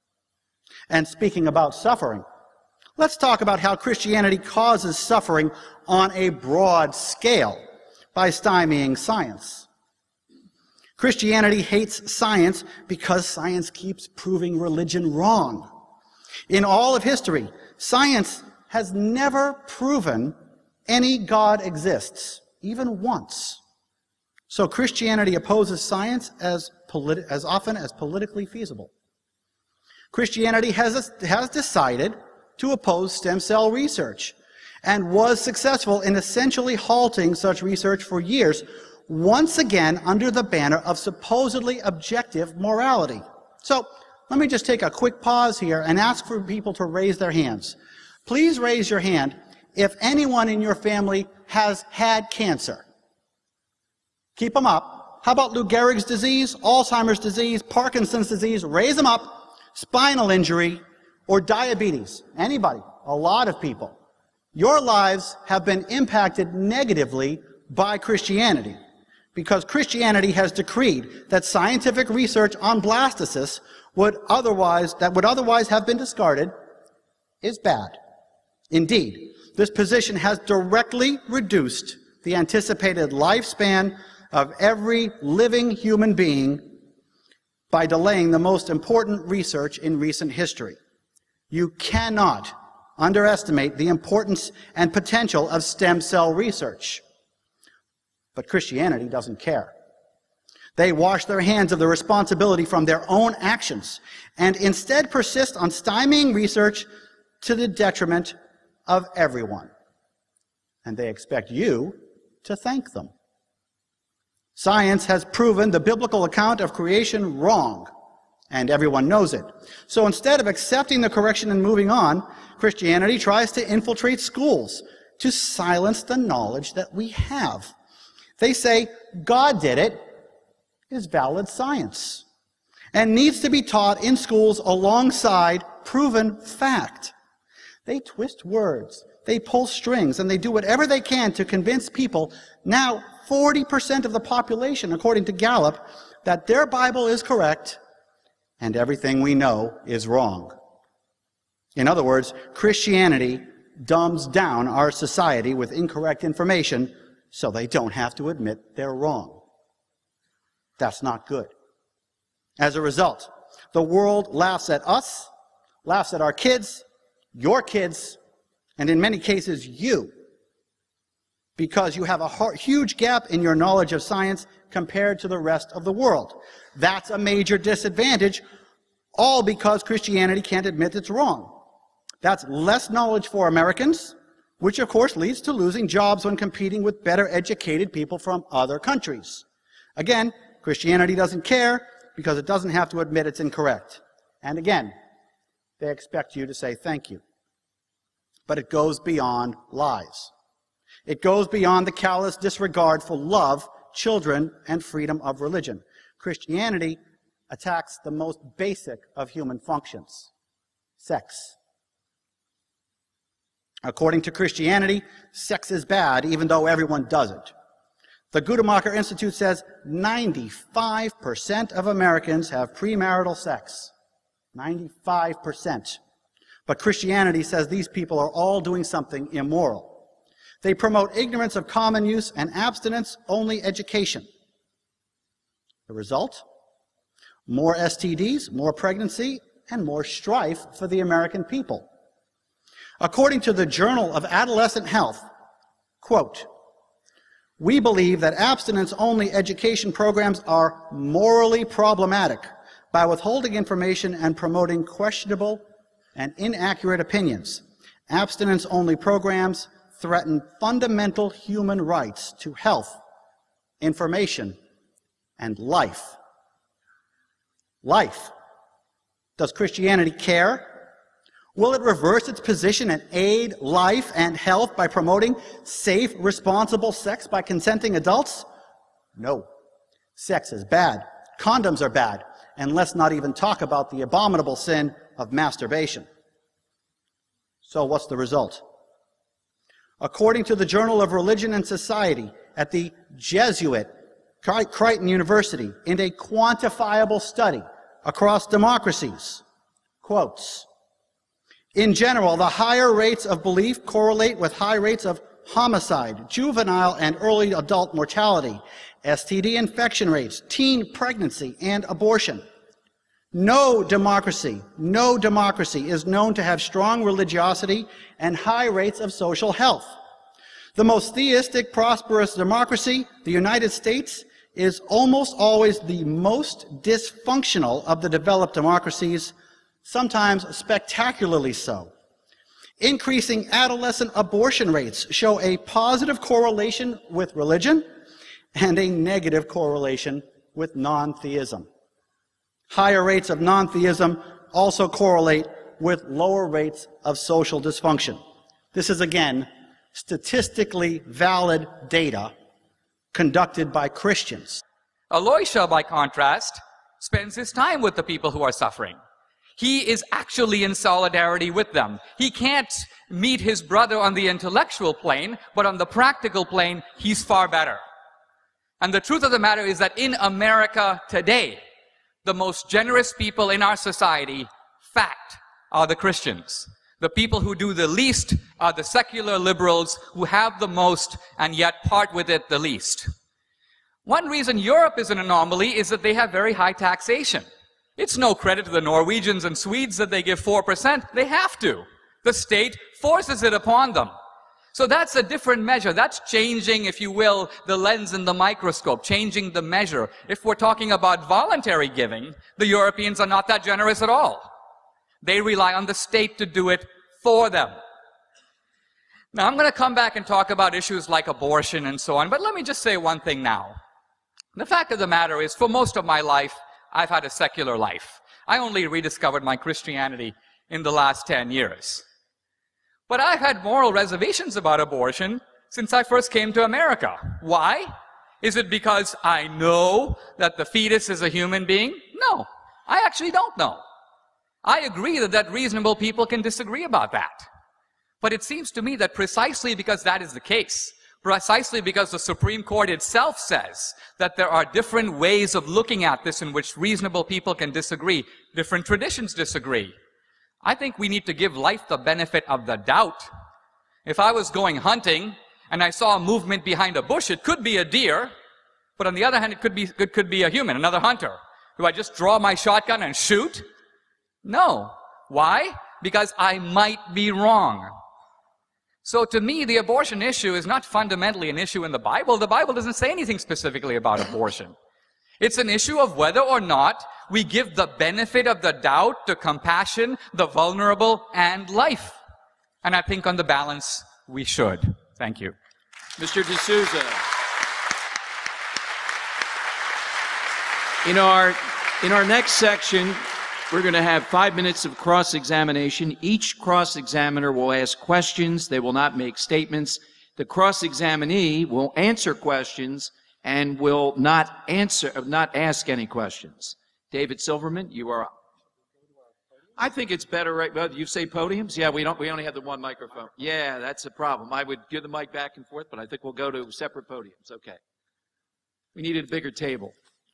And speaking about suffering, let's talk about how Christianity causes suffering on a broad scale by stymieing science. Christianity hates science because science keeps proving religion wrong. In all of history, science has never proven any God exists, even once. So Christianity opposes science as, politi- as often as politically feasible. Christianity has, has decided to oppose stem cell research and was successful in essentially halting such research for years, once again under the banner of supposedly objective morality. So let me just take a quick pause here and ask for people to raise their hands. Please raise your hand if anyone in your family has had cancer. Keep them up. How about Lou Gehrig's disease, Alzheimer's disease, Parkinson's disease? Raise them up. Spinal injury, or diabetes. Anybody, a lot of people. Your lives have been impacted negatively by Christianity because Christianity has decreed that scientific research on blastocysts would otherwise, that would otherwise have been discarded is bad. Indeed, this position has directly reduced the anticipated lifespan of every living human being by delaying the most important research in recent history. You cannot underestimate the importance and potential of stem cell research. But Christianity doesn't care. They wash their hands of the responsibility from their own actions and instead persist on stymieing research to the detriment of everyone. And they expect you to thank them. Science has proven the biblical account of creation wrong, and everyone knows it. So instead of accepting the correction and moving on, Christianity tries to infiltrate schools to silence the knowledge that we have. They say God did it is valid science and needs to be taught in schools alongside proven fact. They twist words, they pull strings, and they do whatever they can to convince people, now forty percent of the population, according to Gallup, that their Bible is correct and everything we know is wrong. In other words, Christianity dumbs down our society with incorrect information so they don't have to admit they're wrong. That's not good. As a result, the world laughs at us, laughs at our kids, your kids, and in many cases you, because you have a huge gap in your knowledge of science compared to the rest of the world. That's a major disadvantage, all because Christianity can't admit it's wrong. That's less knowledge for Americans, which of course leads to losing jobs when competing with better educated people from other countries. Again, Christianity doesn't care because it doesn't have to admit it's incorrect. And again, they expect you to say thank you. But it goes beyond lies. It goes beyond the callous disregard for love, children, and freedom of religion. Christianity attacks the most basic of human functions, sex. According to Christianity, sex is bad, even though everyone does it. The Guttemacher Institute says ninety-five percent of Americans have premarital sex. ninety-five percent. But Christianity says these people are all doing something immoral. They promote ignorance of common use and abstinence-only education. The result? More S T Ds, more pregnancy, and more strife for the American people. According to the Journal of Adolescent Health, quote, "We believe that abstinence-only education programs are morally problematic by withholding information and promoting questionable and inaccurate opinions. Abstinence-only programs threaten fundamental human rights to health, information, and life." Life. Does Christianity care? Will it reverse its position and aid life and health by promoting safe, responsible sex by consenting adults? No. Sex is bad. Condoms are bad. And let's not even talk about the abominable sin of masturbation. So what's the result? According to the Journal of Religion and Society at the Jesuit Creighton University, in a quantifiable study across democracies, quotes, "In general, the higher rates of belief correlate with high rates of homicide, juvenile and early adult mortality, S T D infection rates, teen pregnancy, and abortion. No democracy, no democracy is known to have strong religiosity and high rates of social health. The most theistic, prosperous democracy, the United States, is almost always the most dysfunctional of the developed democracies, sometimes spectacularly so. Increasing adolescent abortion rates show a positive correlation with religion and a negative correlation with non-theism. Higher rates of non-theism also correlate with lower rates of social dysfunction." This is, again, statistically valid data conducted by Christians. Elisha, by contrast, spends his time with the people who are suffering. He is actually in solidarity with them. He can't meet his brother on the intellectual plane, but on the practical plane, he's far better. And the truth of the matter is that in America today, the most generous people in our society, fact, are the Christians. The people who do the least are the secular liberals who have the most and yet part with it the least. One reason Europe is an anomaly is that they have very high taxation. It's no credit to the Norwegians and Swedes that they give four percent. They have to. The state forces it upon them. So that's a different measure. That's changing, if you will, the lens in the microscope, changing the measure. If we're talking about voluntary giving, the Europeans are not that generous at all. They rely on the state to do it for them. Now, I'm going to come back and talk about issues like abortion and so on, but let me just say one thing now. The fact of the matter is, for most of my life, I've had a secular life. I only rediscovered my Christianity in the last ten years. But I've had moral reservations about abortion since I first came to America. Why? Is it because I know that the fetus is a human being? No, I actually don't know. I agree that, that reasonable people can disagree about that. But it seems to me that precisely because that is the case, precisely because the Supreme Court itself says that there are different ways of looking at this in which reasonable people can disagree, different traditions disagree, I think we need to give life the benefit of the doubt. If I was going hunting and I saw a movement behind a bush, it could be a deer, but on the other hand, it could be, it could be a human, another hunter. Do I just draw my shotgun and shoot? No. Why? Because I might be wrong. So to me, the abortion issue is not fundamentally an issue in the Bible. The Bible doesn't say anything specifically about abortion. It's an issue of whether or not we give the benefit of the doubt to compassion, the vulnerable, and life. And I think on the balance, we should. Thank you. Mister D'Souza. In our, in our next section, we're going to have five minutes of cross-examination. Each cross-examiner will ask questions. They will not make statements. The cross-examinee will answer questions and will not answer, not ask any questions. David Silverman, you are up. I think it's better, right? Well, you say podiums? Yeah, we don't. We only have the one microphone. Yeah, that's a problem. I would give the mic back and forth, but I think we'll go to separate podiums. Okay. We needed a bigger table.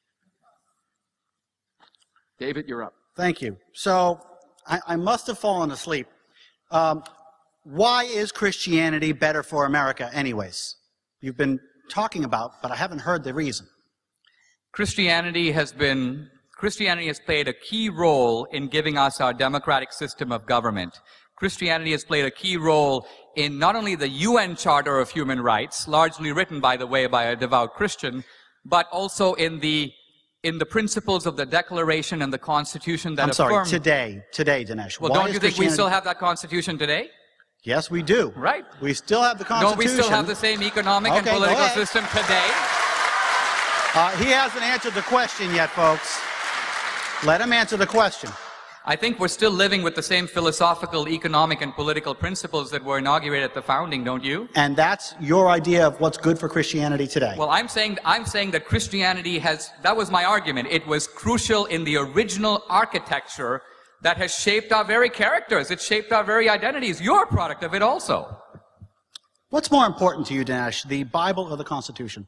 David, you're up. Thank you. So I, I must have fallen asleep. Um, why is Christianity better for America, anyways? You've been talking about, but I haven't heard the reason. Christianity has been. Christianity has played a key role in giving us our democratic system of government. Christianity has played a key role in not only the U N Charter of Human Rights, largely written, by the way, by a devout Christian, but also in the in the principles of the Declaration and the Constitution that I'm sorry, affirm... today, today, Dinesh. Well, Why don't you think we still have that Constitution today? Yes, we do. Right. We still have the Constitution. Don't we still have the same economic okay, and political system today? Uh, he hasn't answered the question yet, folks. Let him answer the question. I think we're still living with the same philosophical, economic, and political principles that were inaugurated at the founding, don't you? And that's your idea of what's good for Christianity today? Well, I'm saying, I'm saying that Christianity has, that was my argument. It was crucial in the original architecture that has shaped our very characters. It shaped our very identities. You're a product of it also. What's more important to you, Dinesh, the Bible or the Constitution?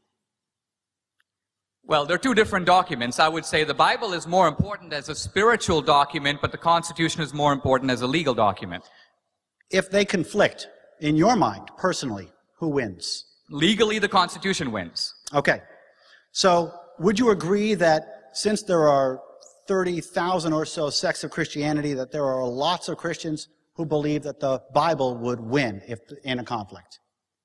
Well, they're two different documents. I would say the Bible is more important as a spiritual document, but the Constitution is more important as a legal document. If they conflict, in your mind, personally, who wins? Legally, the Constitution wins. Okay. So, would you agree that since there are thirty thousand or so sects of Christianity, that there are lots of Christians who believe that the Bible would win if in a conflict?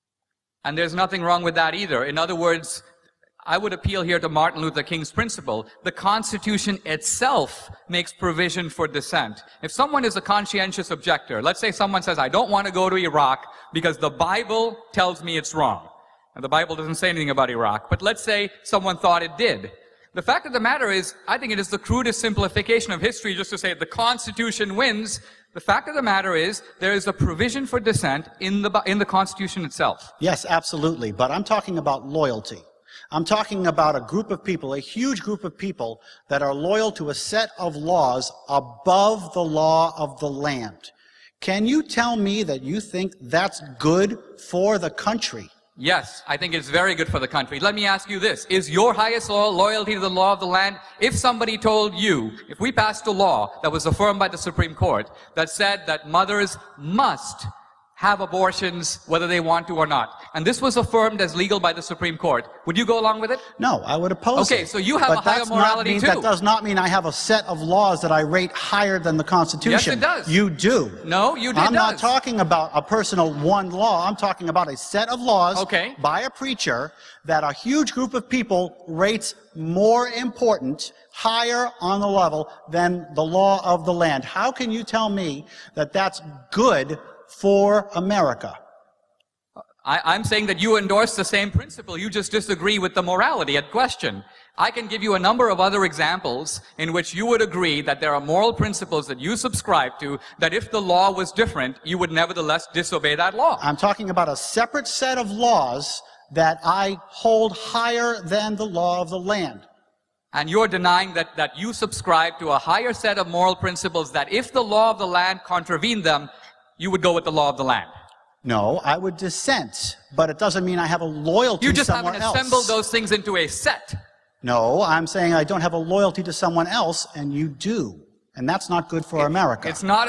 And there's nothing wrong with that either. In other words, I would appeal here to Martin Luther King's principle. The Constitution itself makes provision for dissent. If someone is a conscientious objector, let's say someone says, I don't want to go to Iraq because the Bible tells me it's wrong. And the Bible doesn't say anything about Iraq, but let's say someone thought it did. The fact of the matter is, I think it is the crudest simplification of history just to say the Constitution wins. The fact of the matter is, there is a provision for dissent in the, in the Constitution itself. Yes, absolutely. But I'm talking about loyalty. I'm talking about a group of people, a huge group of people that are loyal to a set of laws above the law of the land. Can you tell me that you think that's good for the country? Yes, I think it's very good for the country. Let me ask you this. Is your highest lo- loyalty to the law of the land? If somebody told you, if we passed a law that was affirmed by the Supreme Court that said that mothers must have abortions whether they want to or not, and this was affirmed as legal by the Supreme Court, would you go along with it? No, I would oppose it. Okay, so you have but a higher morality mean, too. That does not mean I have a set of laws that I rate higher than the Constitution. Yes, it does. You do. No, you do. I'm not does. talking about a personal one law. I'm talking about a set of laws okay. by a preacher that a huge group of people rates more important, higher on the level than the law of the land. How can you tell me that that's good for America? I, I'm saying that you endorse the same principle. You just disagree with the morality at question. I can give you a number of other examples in which you would agree that there are moral principles that you subscribe to, that if the law was different, you would nevertheless disobey that law. I'm talking about a separate set of laws that I hold higher than the law of the land. And you're denying that, that you subscribe to a higher set of moral principles that if the law of the land contravened them, you would go with the law of the land. No, I would dissent, but it doesn't mean I have a loyalty you just somewhere haven't else. assembled those things into a set. No, I'm saying I don't have a loyalty to someone else, and you do. And that's not good for it, America. It's not...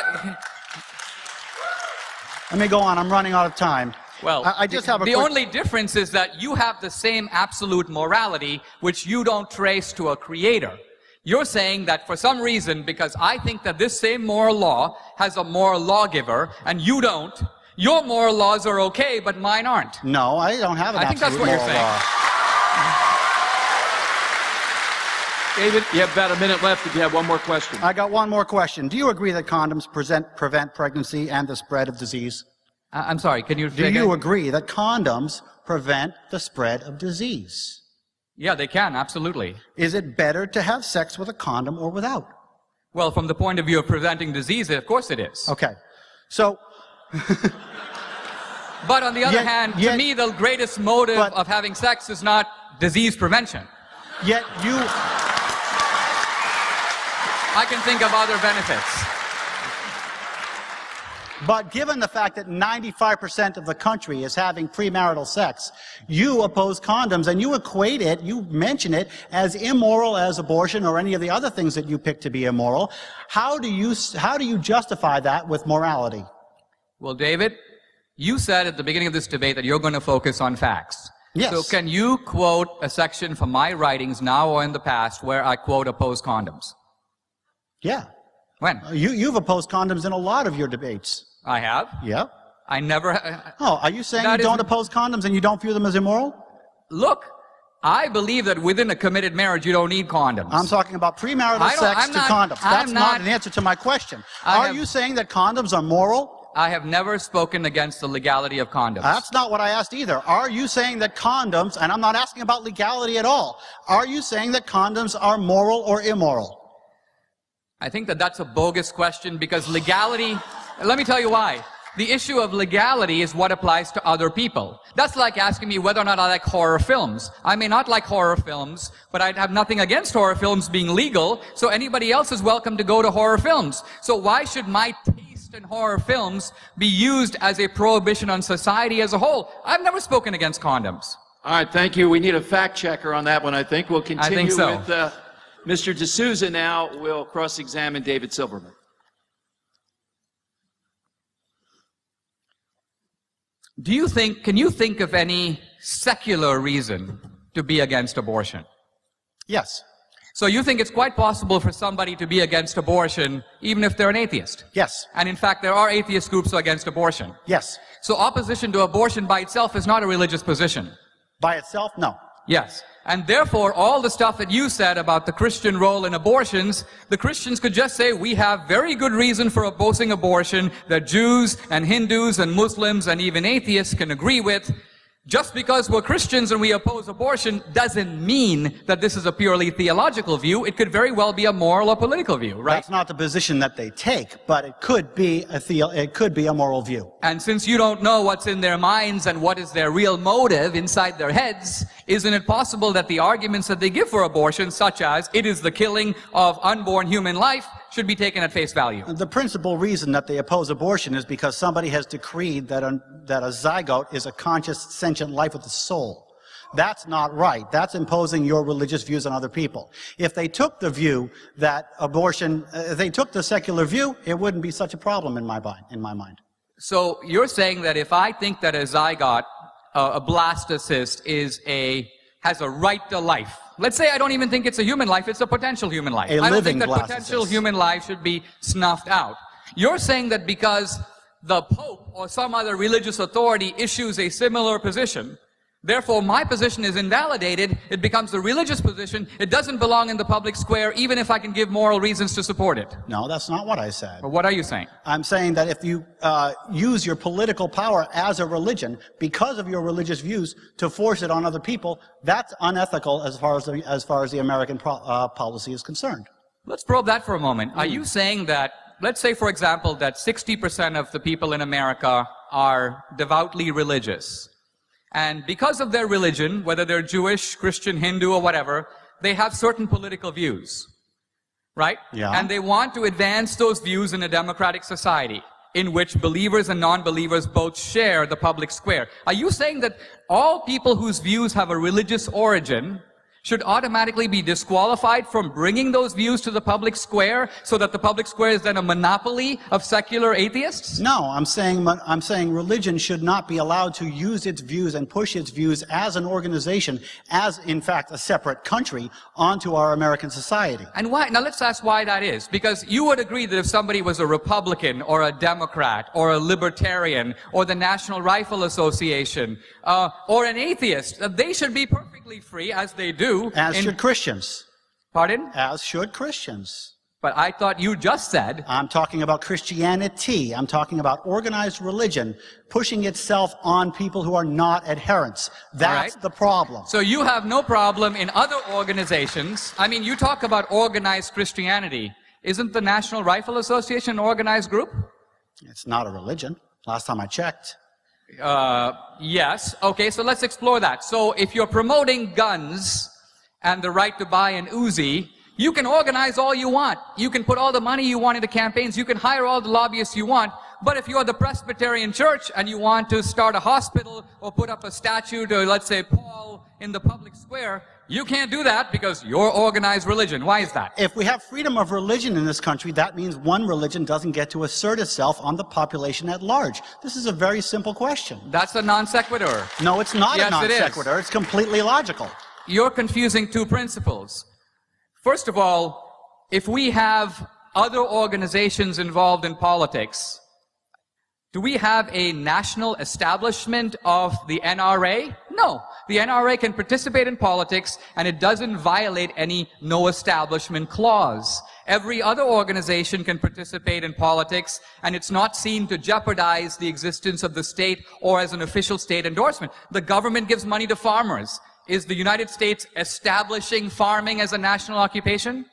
Let me go on. I'm running out of time. Well, I, I just the, have a the quick... only difference is that you have the same absolute morality, which you don't trace to a creator. You're saying that for some reason, because I think that this same moral law has a moral lawgiver, and you don't, your moral laws are okay, but mine aren't. No, I don't have an I think that's absolute what moral you're saying. law. David, you have about a minute left if you have one more question. I got one more question. Do you agree that condoms present, prevent pregnancy and the spread of disease? Uh, I'm sorry, can you... Do you agree that condoms prevent the spread of disease? Yeah, they can, absolutely. Is it better to have sex with a condom or without? Well, from the point of view of preventing disease, of course it is. Okay. So, But on the other Yet- hand, yet- to me, the greatest motive but- of having sex is not disease prevention. Yet you, I can think of other benefits. but given the fact that ninety-five percent of the country is having premarital sex, you oppose condoms and you equate it, you mention it as immoral as abortion or any of the other things that you pick to be immoral. How do you, how do you justify that with morality? Well, David, you said at the beginning of this debate that you're going to focus on facts. Yes. So can you quote a section from my writings now or in the past where I quote oppose condoms? Yeah. When? You, you've opposed condoms in a lot of your debates. I have. Yeah. I never... Oh, are you saying That you don't isn't- oppose condoms and you don't view them as immoral? Look, I believe that within a committed marriage you don't need condoms. I'm talking about premarital I don't- sex I'm to not- condoms. I'm That's not, not- an answer to my question. I Are have- you saying that condoms are moral? I have never spoken against the legality of condoms. That's not what I asked either. Are you saying that condoms, and I'm not asking about legality at all, are you saying that condoms are moral or immoral? I think that that's a bogus question because legality... Let me tell you why. The issue of legality is what applies to other people. That's like asking me whether or not I like horror films. I may not like horror films, but I'd have nothing against horror films being legal, so anybody else is welcome to go to horror films. So why should my taste in horror films be used as a prohibition on society as a whole? I've never spoken against condoms. All right, thank you. We need a fact checker on that one, I think. We'll continue think so. with uh, Mister D'Souza now. We'll cross-examine David Silverman. Do you think, can you think of any secular reason to be against abortion? Yes. So you think it's quite possible for somebody to be against abortion even if they're an atheist? Yes. And in fact, there are atheist groups against abortion. Yes. So opposition to abortion by itself is not a religious position. By itself, no. Yes. And therefore, all the stuff that you said about the Christian role in abortions, the Christians could just say, we have very good reason for opposing abortion that Jews and Hindus and Muslims and even atheists can agree with. Just because we're Christians and we oppose abortion doesn't mean that this is a purely theological view. It could very well be a moral or political view, right? That's not the position that they take, but it could be a theo it could be a moral view. And since you don't know what's in their minds and what is their real motive inside their heads, isn't it possible that the arguments that they give for abortion, such as it is the killing of unborn human life, should be taken at face value? The principal reason that they oppose abortion is because somebody has decreed that a, that a zygote is a conscious, sentient life with a soul. That's not right. That's imposing your religious views on other people. If they took the view that abortion, uh, if they took the secular view, it wouldn't be such a problem in my mind. In my mind. So you're saying that if I think that a zygote, uh, a blastocyst, is a has a right to life. Let's say I don't even think it's a human life, it's a potential human life. A I don't living think that blastocyst. potential human life should be snuffed out. You're saying that because the Pope or some other religious authority issues a similar position, therefore my position is invalidated, it becomes a religious position, it doesn't belong in the public square, even if I can give moral reasons to support it. No, that's not what I said. But what are you saying? I'm saying that if you uh, use your political power as a religion because of your religious views to force it on other people, that's unethical as far as the, as far as the American pro, uh, policy is concerned. Let's probe that for a moment. Are you saying that, let's say for example, that sixty percent of the people in America are devoutly religious, and because of their religion, whether they're Jewish, Christian, Hindu, or whatever, they have certain political views, right? Yeah. And they want to advance those views in a democratic society in which believers and non-believers both share the public square. Are you saying that all people whose views have a religious origin should automatically be disqualified from bringing those views to the public square so that the public square is then a monopoly of secular atheists? No, I'm saying, I'm saying religion should not be allowed to use its views and push its views as an organization, as in fact a separate country, onto our American society. And why? Now let's ask why that is. Because you would agree that if somebody was a Republican or a Democrat or a Libertarian or the National Rifle Association uh, or an atheist, that they should be perfectly free, as they do. As in, should Christians. Pardon? As should Christians. But I thought you just said... I'm talking about Christianity. I'm talking about organized religion pushing itself on people who are not adherents. That's right. the problem. So you have no problem in other organizations. I mean, you talk about organized Christianity. Isn't the National Rifle Association an organized group? It's not a religion. Last time I checked. Uh, yes. Okay, so let's explore that. So if you're promoting guns and the right to buy an Uzi, you can organize all you want. You can put all the money you want into campaigns. You can hire all the lobbyists you want. But if you're the Presbyterian Church and you want to start a hospital or put up a statue to, let's say, Paul in the public square, you can't do that because you're organized religion. Why is that? If we have freedom of religion in this country, that means one religion doesn't get to assert itself on the population at large. This is a very simple question. That's a non sequitur. No, it's not Yes, a non it is. sequitur. It's completely logical. You're confusing two principles. First of all, if we have other organizations involved in politics, do we have a national establishment of the N R A? No. The N R A can participate in politics, and it doesn't violate any no establishment clause. Every other organization can participate in politics, and it's not seen to jeopardize the existence of the state or as an official state endorsement. The government gives money to farmers. Is the United States establishing farming as a national occupation?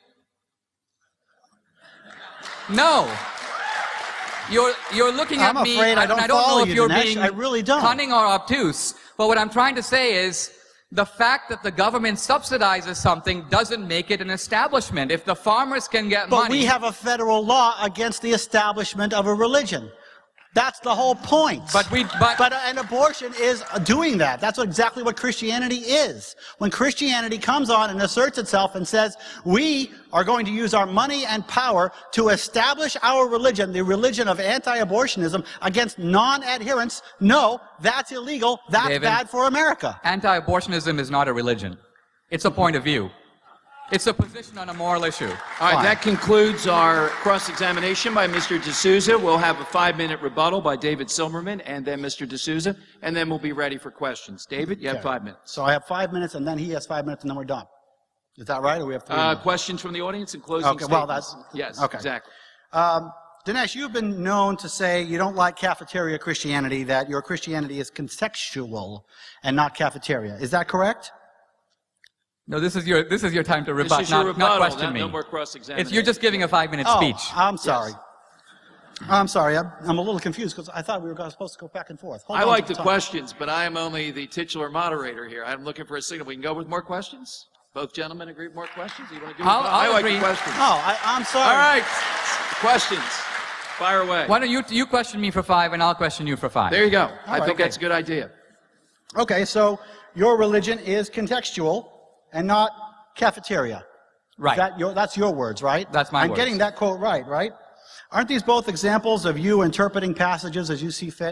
No. You're, you're looking at I'm me, afraid I and don't I don't follow know if you, you're Dinesh. being I really don't. cunning or obtuse, but what I'm trying to say is, the fact that the government subsidizes something doesn't make it an establishment. If the farmers can get But money... we have a federal law against the establishment of a religion. That's the whole point. But we... But, But an abortion is doing that. That's exactly what Christianity is. When Christianity comes on and asserts itself and says, we are going to use our money and power to establish our religion, the religion of anti-abortionism, against non-adherents, no, that's illegal. That's David, bad for America. anti-abortionism is not a religion. It's a point of view. It's a position on a moral issue. All right, Fine. that concludes our cross-examination by Mister D'Souza. We'll have a five-minute rebuttal by David Silverman and then Mister D'Souza, and then we'll be ready for questions. David, you have Okay. five minutes. So I have five minutes, and then he has five minutes, and then we're done. Is that right, or we have three Uh, more? questions from the audience and closing Okay, well, statements? that's- Yes, okay. exactly. Um, Dinesh, you've been known to say you don't like cafeteria Christianity, that your Christianity is contextual and not cafeteria. Is that correct? No, this is your this is your time to rebut, This is your not, rebuttal, not question not- me. no more cross-examination. It's, you're just giving a five-minute Oh, speech. I'm sorry. I'm sorry. I'm, I'm a little confused because I thought we were supposed to go back and forth. Hold I on like to the time. questions, but I am only the titular moderator here. I'm looking for a signal. We can go with more questions? Both gentlemen agree with more questions? You want to do I'll- it? I'll I like agree. the questions. No, I, I'm sorry. All right. Questions. Fire away. Why don't you you question me for five, and I'll question you for five. There you go. I right, think okay. that's a good idea. Okay, so your religion is contextual and not cafeteria. Right. That your, that's your words, right? That's my I'm words. getting that quote right, right? Aren't these both examples of you interpreting passages as you see fit?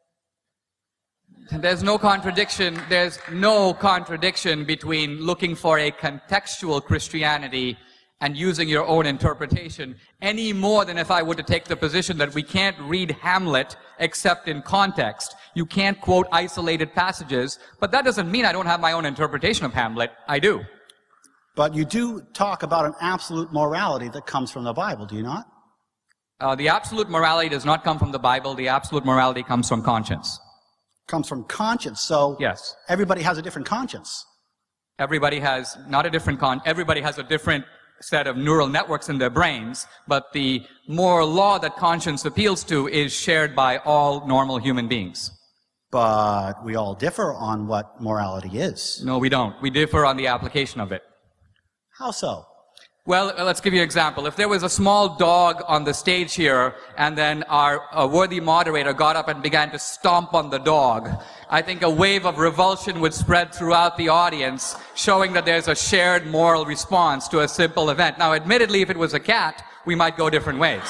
There's no contradiction. There's no contradiction between looking for a contextual Christianity and using your own interpretation, any more than if I were to take the position that we can't read Hamlet except in context. You can't quote isolated passages, but that doesn't mean I don't have my own interpretation of Hamlet. I do. But you do talk about an absolute morality that comes from the Bible, do you not? Uh, the absolute morality does not come from the Bible. The absolute morality comes from conscience. Comes from conscience. So Yes. everybody has a different conscience. Everybody has not a different con. Everybody has a different set of neural networks in their brains, but the moral law that conscience appeals to is shared by all normal human beings. But we all differ on what morality is. No, we don't. We differ on the application of it. How so? Well, uh, let's give you an example. If there was a small dog on the stage here, and then our uh, worthy moderator got up and began to stomp on the dog, I think a wave of revulsion would spread throughout the audience, showing that there's a shared moral response to a simple event. Now, admittedly, if it was a cat, we might go different ways.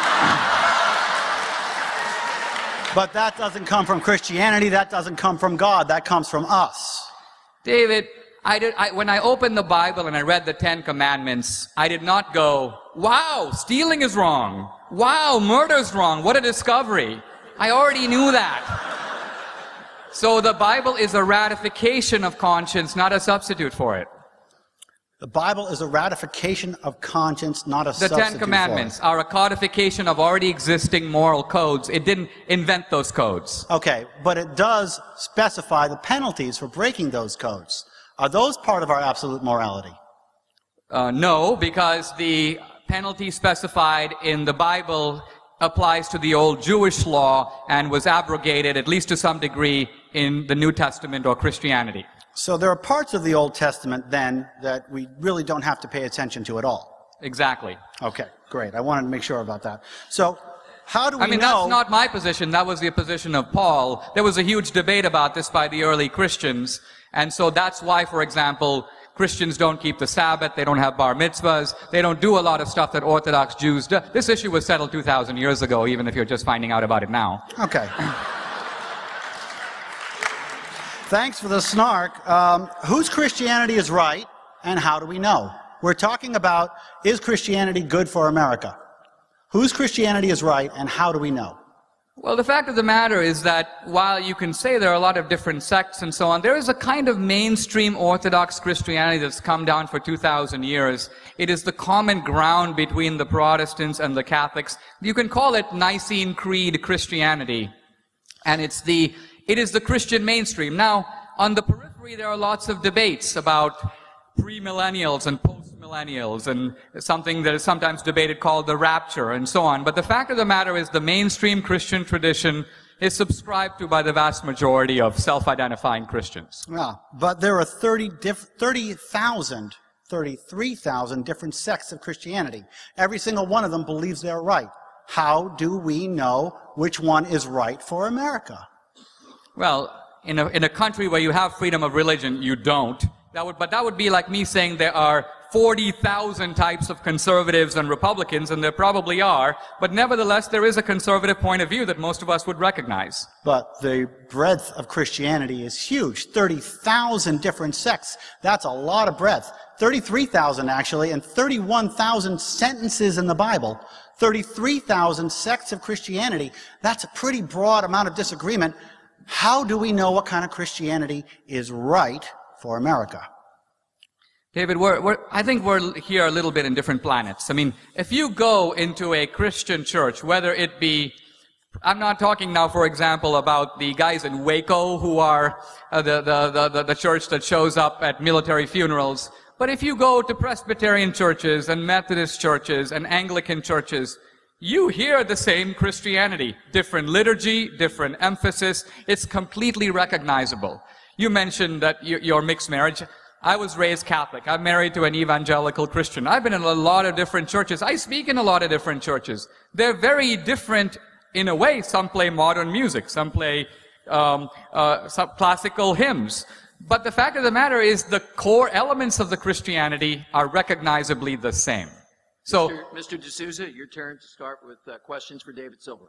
But that doesn't come from Christianity, that doesn't come from God, that comes from us. David, I did, I, when I opened the Bible and I read the Ten Commandments, I did not go, wow, stealing is wrong. Wow, murder's wrong. What a discovery. I already knew that. So the Bible is a ratification of conscience, not a substitute for it. The Bible is a ratification of conscience, not a The substitute Ten Commandments for it. are a codification of already existing moral codes. It didn't invent those codes. Okay, but it does specify the penalties for breaking those codes. Are those part of our absolute morality? Uh, no, because the penalty specified in the Bible applies to the old Jewish law and was abrogated, at least to some degree, in the New Testament or Christianity. So there are parts of the Old Testament, then, that we really don't have to pay attention to at all. Exactly. Okay, great. I wanted to make sure about that. So, how do we know... I mean, know... that's not my position. That was the position of Paul. There was a huge debate about this by the early Christians. And so that's why, for example, Christians don't keep the Sabbath, they don't have bar mitzvahs, they don't do a lot of stuff that Orthodox Jews do. This issue was settled two thousand years ago, even if you're just finding out about it now. Okay. Thanks for the snark. Um, whose Christianity is right, and how do we know? We're talking about, is Christianity good for America? Whose Christianity is right, and how do we know? Well, the fact of the matter is that while you can say there are a lot of different sects and so on, there is a kind of mainstream Orthodox Christianity that's come down for two thousand years. It is the common ground between the Protestants and the Catholics. You can call it Nicene Creed Christianity. And it's the, it is the Christian mainstream. Now, on the periphery, there are lots of debates about premillennials and post-millennials and something that is sometimes debated called the rapture and so on. But the fact of the matter is the mainstream Christian tradition is subscribed to by the vast majority of self-identifying Christians. Yeah, but there are thirty thousand, thirty-three thousand different sects of Christianity. Every single one of them believes they're right. How do we know which one is right for America? Well, in a, in a country where you have freedom of religion, you don't. That would, but that would be like me saying there are forty thousand types of conservatives and Republicans, and there probably are, but nevertheless there is a conservative point of view that most of us would recognize. But the breadth of Christianity is huge. thirty thousand different sects. That's a lot of breadth. thirty-three thousand actually, and thirty-one thousand sentences in the Bible. thirty-three thousand sects of Christianity. That's a pretty broad amount of disagreement. How do we know what kind of Christianity is right for America? David, we're, we're, I think we're here a little bit in different planets. I mean, if you go into a Christian church, whether it be, I'm not talking now, for example, about the guys in Waco who are uh, the, the, the, the church that shows up at military funerals, but if you go to Presbyterian churches and Methodist churches and Anglican churches, you hear the same Christianity. Different liturgy, different emphasis. It's completely recognizable. You mentioned that your mixed marriage. I was raised Catholic. I'm married to an evangelical Christian. I've been in a lot of different churches. I speak in a lot of different churches. They're very different in a way. Some play modern music. Some play um, uh, some classical hymns. But the fact of the matter is the core elements of the Christianity are recognizably the same. So, Mister Mister D'Souza, your turn to start with uh, questions for David Silverman.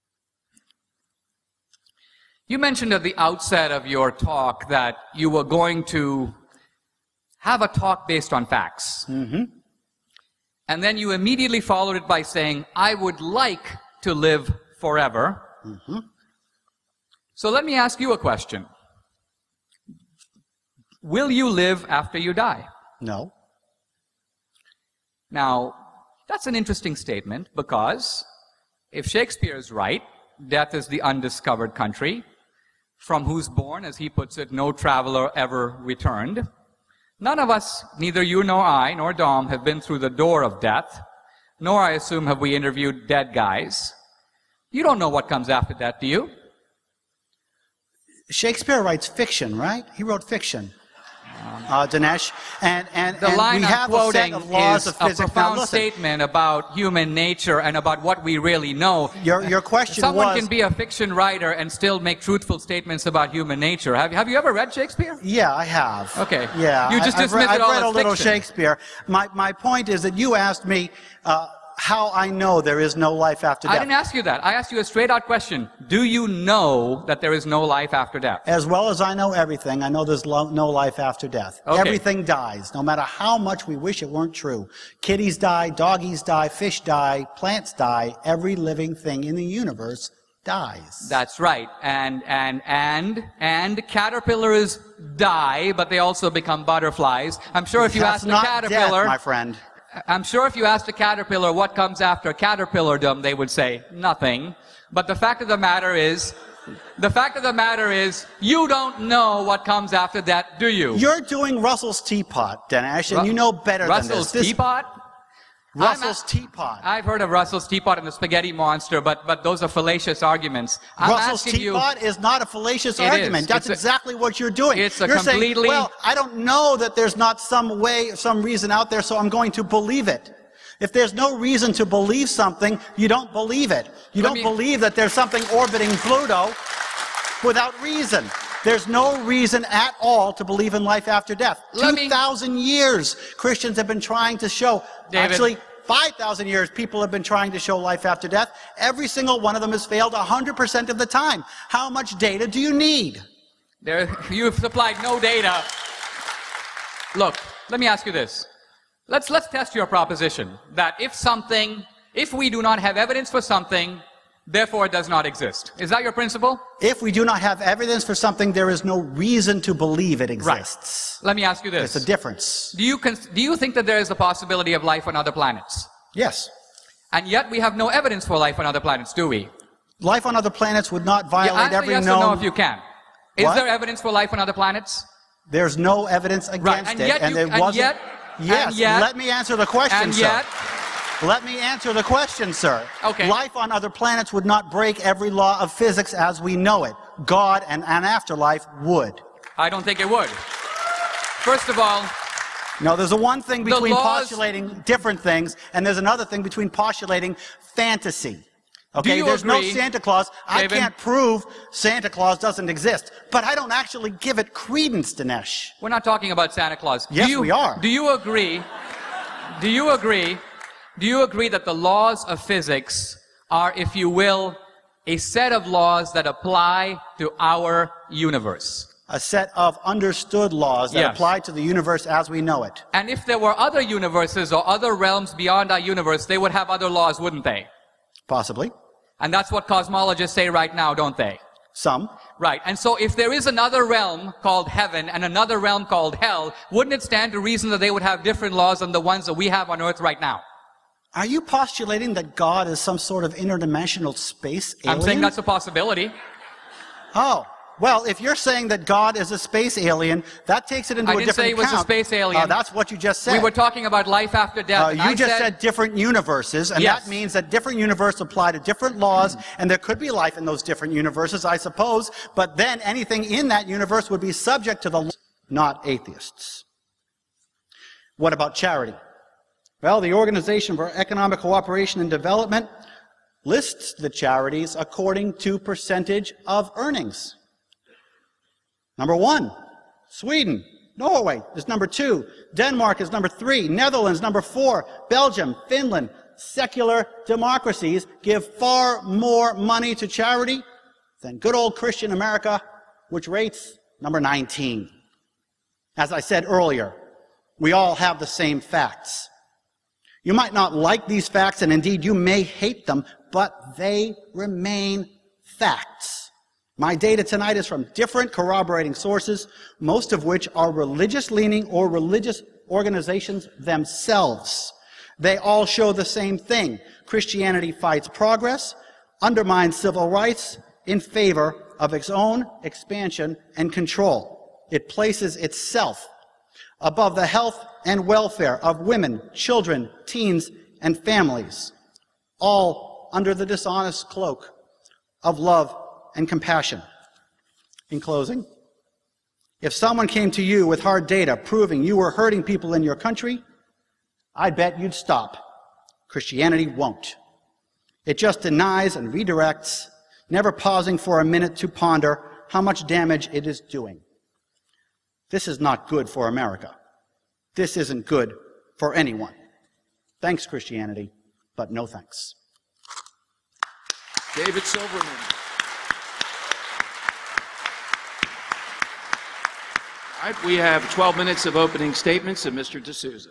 You mentioned at the outset of your talk that you were going to have a talk based on facts. Mm-hmm. And then you immediately followed it by saying, I would like to live forever. Mm-hmm. So let me ask you a question. Will you live after you die? No. Now, that's an interesting statement because if Shakespeare is right, death is the undiscovered country, from whose bourne, as he puts it, no traveler ever returned. None of us, neither you nor I, nor Dom, have been through the door of death, nor, I assume, have we interviewed dead guys. You don't know what comes after death, do you? Shakespeare writes fiction, right? He wrote fiction. Uh, Dinesh, and, and, the and line we I'm have quoting a set of laws is of physics. a profound now, listen, statement about human nature and about what we really know. Your, your question Someone was... can be a fiction writer and still make truthful statements about human nature. Have, have you ever read Shakespeare? Yeah, I have. Okay. Yeah, You just I, dismiss I've read, it all I've read as a little fiction. Shakespeare. My, my point is that you asked me uh, how I know there is no life after death. I didn't ask you that. I asked you a straight-out question. Do you know that there is no life after death? As well as I know everything, I know there's lo no life after death. Okay. Everything dies, no matter how much we wish it weren't true. Kitties die, doggies die, fish die, plants die. Every living thing in the universe dies. That's right. And, and, and, and caterpillars die, but they also become butterflies. I'm sure if you That's asked a not caterpillar... death, my friend. I'm sure if you asked a caterpillar what comes after caterpillardom, they would say nothing. But the fact of the matter is, the fact of the matter is, you don't know what comes after that, do you? You're doing Russell's teapot, Dinesh, and Ru you know better Russell's than this. this teapot? Russell's teapot. I've heard of Russell's teapot and the spaghetti monster, but, but those are fallacious arguments. I'm Russell's teapot you, is not a fallacious it argument. Is. That's it's exactly a, what you're doing. It's a you're completely... saying, well, I don't know that there's not some way, some reason out there, so I'm going to believe it. If there's no reason to believe something, you don't believe it. You Let don't me, believe that there's something orbiting Pluto without reason. There's no reason at all to believe in life after death. two thousand years Christians have been trying to show. David, actually, five thousand years people have been trying to show life after death. Every single one of them has failed one hundred percent of the time. How much data do you need? There, you've supplied no data. Look, let me ask you this. Let's, let's test your proposition that if something, if we do not have evidence for something, therefore it does not exist. Is that your principle? If we do not have evidence for something, there is no reason to believe it exists. Right. Let me ask you this. It's a difference. Do you, do you think that there is the possibility of life on other planets? Yes. And yet we have no evidence for life on other planets, do we? Life on other planets would not violate yeah, answer every yes known... or no if you can. Is What? there evidence for life on other planets? There's no evidence against right. and it. Yet and you, it and wasn't... Yet, yes, and yet, let me answer the question, and sir. Yet, Let me answer the question, sir. Okay. Life on other planets would not break every law of physics as we know it. God and an afterlife would. I don't think it would. First of all... No, there's a one thing between laws, postulating different things, and there's another thing between postulating fantasy. Okay, there's agree, no Santa Claus. David? I can't prove Santa Claus doesn't exist, but I don't actually give it credence, Dinesh. We're not talking about Santa Claus. Yes, do you, we are. Do you agree, do you agree, do you agree that the laws of physics are, if you will, a set of laws that apply to our universe? A set of understood laws that yes. apply to the universe as we know it. And if there were other universes or other realms beyond our universe, they would have other laws, wouldn't they? Possibly. And that's what cosmologists say right now, don't they? Some. Right. And so if there is another realm called heaven and another realm called hell, wouldn't it stand to reason that they would have different laws than the ones that we have on earth right now? Are you postulating that God is some sort of interdimensional space alien? I'm saying that's a possibility. Oh. Well, if you're saying that God is a space alien, that takes it into I a didn't different say he was account. a space alien. Uh, that's what you just said. We were talking about life after death. Uh, and you I just said, said different universes, and yes. that means that different universes apply to different laws, and there could be life in those different universes, I suppose, but then anything in that universe would be subject to the law, not atheists. What about charity? Well, the Organization for Economic Cooperation and Development lists the charities according to percentage of earnings. Number one, Sweden. Norway is number two. Denmark is number three. Netherlands, number four. Belgium, Finland. Secular democracies give far more money to charity than good old Christian America, which rates number nineteen. As I said earlier, we all have the same facts. You might not like these facts, and indeed you may hate them, but they remain facts. My data tonight is from different corroborating sources, most of which are religious-leaning or religious organizations themselves. They all show the same thing. Christianity fights progress, undermines civil rights in favor of its own expansion and control. It places itself above the health and welfare of women, children, teens, and families, all under the dishonest cloak of love and compassion. In closing, if someone came to you with hard data proving you were hurting people in your country, I bet you'd stop. Christianity won't. It just denies and redirects, never pausing for a minute to ponder how much damage it is doing. This is not good for America. This isn't good for anyone. Thanks, Christianity, but no thanks. David Silverman. All right, we have twelve minutes of opening statements of Mister D'Souza.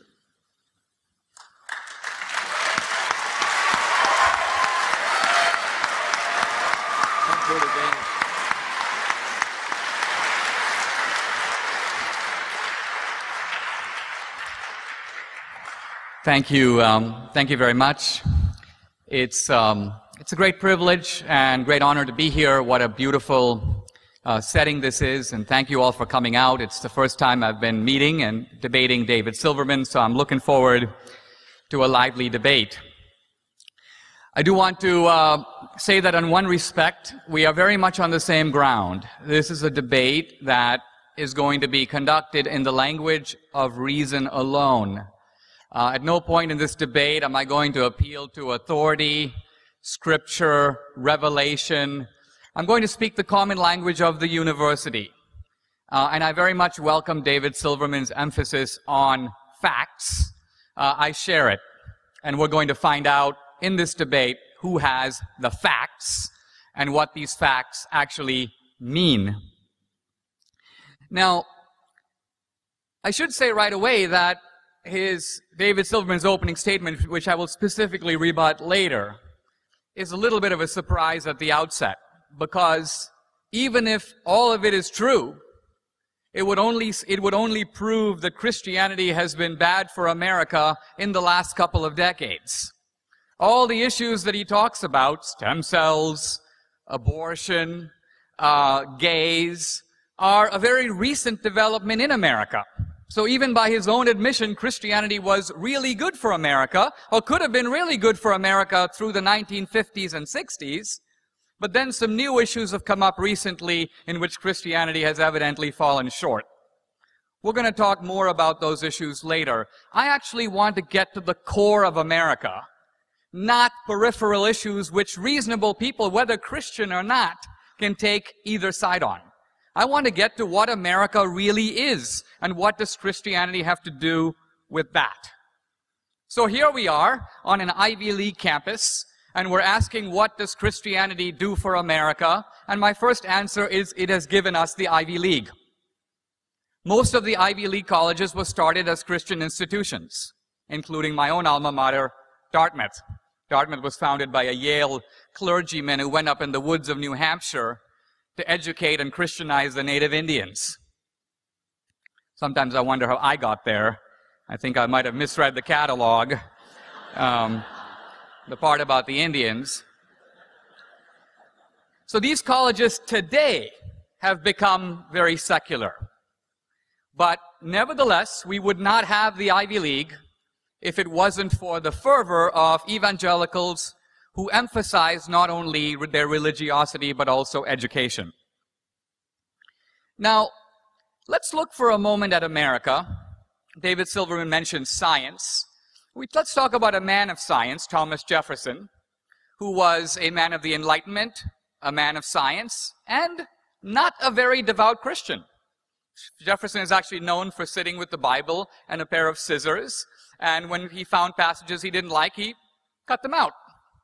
Thank you. Um, thank you very much. It's, um, it's a great privilege and great honor to be here. What a beautiful Uh, setting this is, and thank you all for coming out. It's the first time I've been meeting and debating David Silverman, so I'm looking forward to a lively debate. I do want to uh, say that in one respect, we are very much on the same ground. This is a debate that is going to be conducted in the language of reason alone. Uh, at no point in this debate am I going to appeal to authority, scripture, revelation. I'm going to speak the common language of the university. Uh, and I very much welcome David Silverman's emphasis on facts. Uh, I share it. And we're going to find out in this debate who has the facts and what these facts actually mean. Now, I should say right away that his, David Silverman's opening statement, which I will specifically rebut later, is a little bit of a surprise at the outset, because even if all of it is true, it would only, it would only prove that Christianity has been bad for America in the last couple of decades. All the issues that he talks about, stem cells, abortion, uh, gays, are a very recent development in America. So even by his own admission, Christianity was really good for America, or could have been really good for America through the nineteen fifties and sixties. But then some new issues have come up recently in which Christianity has evidently fallen short. We're going to talk more about those issues later. I actually want to get to the core of America, not peripheral issues which reasonable people, whether Christian or not, can take either side on. I want to get to what America really is, and what does Christianity have to do with that. So here we are on an Ivy League campus, and we're asking, what does Christianity do for America? And my first answer is, it has given us the Ivy League. Most of the Ivy League colleges were started as Christian institutions, including my own alma mater, Dartmouth. Dartmouth was founded by a Yale clergyman who went up in the woods of New Hampshire to educate and Christianize the native Indians. Sometimes I wonder how I got there. I think I might have misread the catalog, um, the part about the Indians. So these colleges today have become very secular. But nevertheless, we would not have the Ivy League if it wasn't for the fervor of evangelicals who emphasize not only their religiosity but also education. Now, let's look for a moment at America. David Silverman mentioned science. We, let's talk about a man of science, Thomas Jefferson, who was a man of the Enlightenment, a man of science, and not a very devout Christian. Jefferson is actually known for sitting with the Bible and a pair of scissors, and when he found passages he didn't like, he cut them out.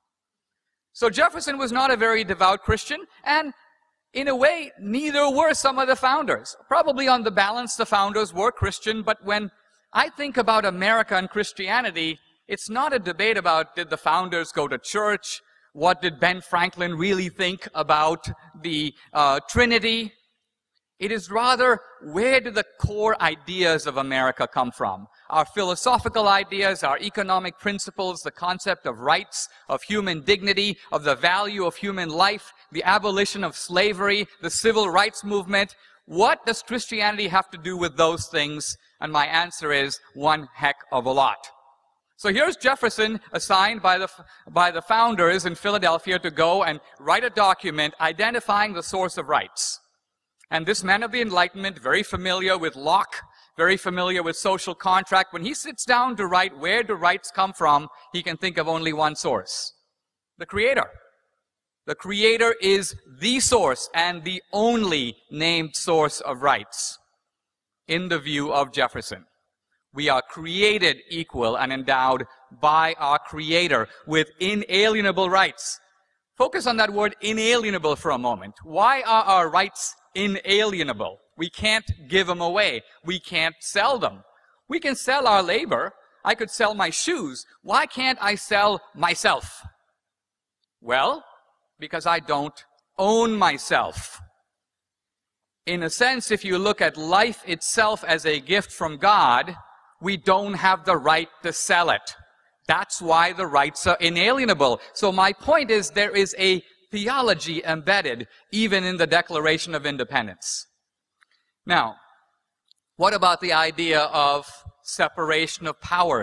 So Jefferson was not a very devout Christian, and in a way, neither were some of the founders. Probably on the balance, the founders were Christian, but when I think about America and Christianity, it's not a debate about did the founders go to church, what did Ben Franklin really think about the uh, Trinity. It is rather, where do the core ideas of America come from? Our philosophical ideas, our economic principles, the concept of rights, of human dignity, of the value of human life, the abolition of slavery, the civil rights movement. What does Christianity have to do with those things? And my answer is one heck of a lot. So here's Jefferson assigned by the, by the founders in Philadelphia to go and write a document identifying the source of rights. And this man of the Enlightenment, very familiar with Locke, very familiar with social contract, when he sits down to write where do rights come from, he can think of only one source: the Creator. The Creator is the source and the only named source of rights in the view of Jefferson. We are created equal and endowed by our Creator with inalienable rights. Focus on that word inalienable for a moment. Why are our rights inalienable? We can't give them away. We can't sell them. We can sell our labor. I could sell my shoes. Why can't I sell myself? Well, because I don't own myself. In a sense, if you look at life itself as a gift from God, we don't have the right to sell it. That's why the rights are inalienable. So my point is, there is a theology embedded even in the Declaration of Independence. Now, what about the idea of separation of powers,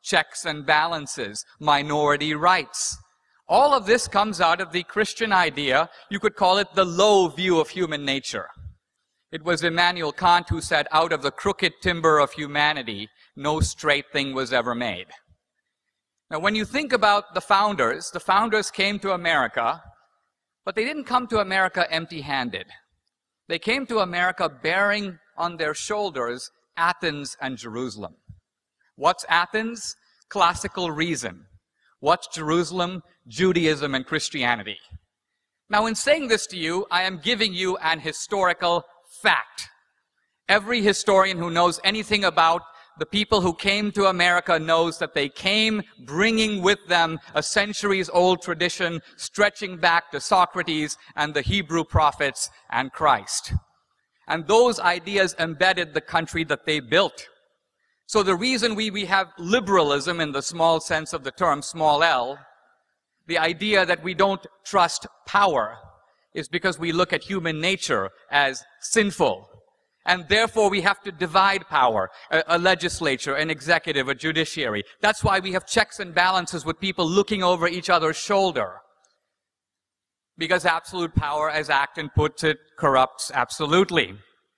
checks and balances, minority rights. All of this comes out of the Christian idea. You could call it the low view of human nature. It was Immanuel Kant who said, out of the crooked timber of humanity, no straight thing was ever made. Now, when you think about the founders, the founders came to America, but they didn't come to America empty-handed. They came to America bearing on their shoulders Athens and Jerusalem. What's Athens? Classical reason. What's Jerusalem? Judaism and Christianity. Now, in saying this to you, I am giving you an historical fact. Every historian who knows anything about the people who came to America knows that they came bringing with them a centuries-old tradition stretching back to Socrates and the Hebrew prophets and Christ. And those ideas embedded the country that they built. So the reason we, we have liberalism in the small sense of the term, small l, the idea that we don't trust power, is because we look at human nature as sinful. And therefore, we have to divide power, a, a legislature, an executive, a judiciary. That's why we have checks and balances with people looking over each other's shoulder. Because absolute power, as Acton puts it, corrupts absolutely.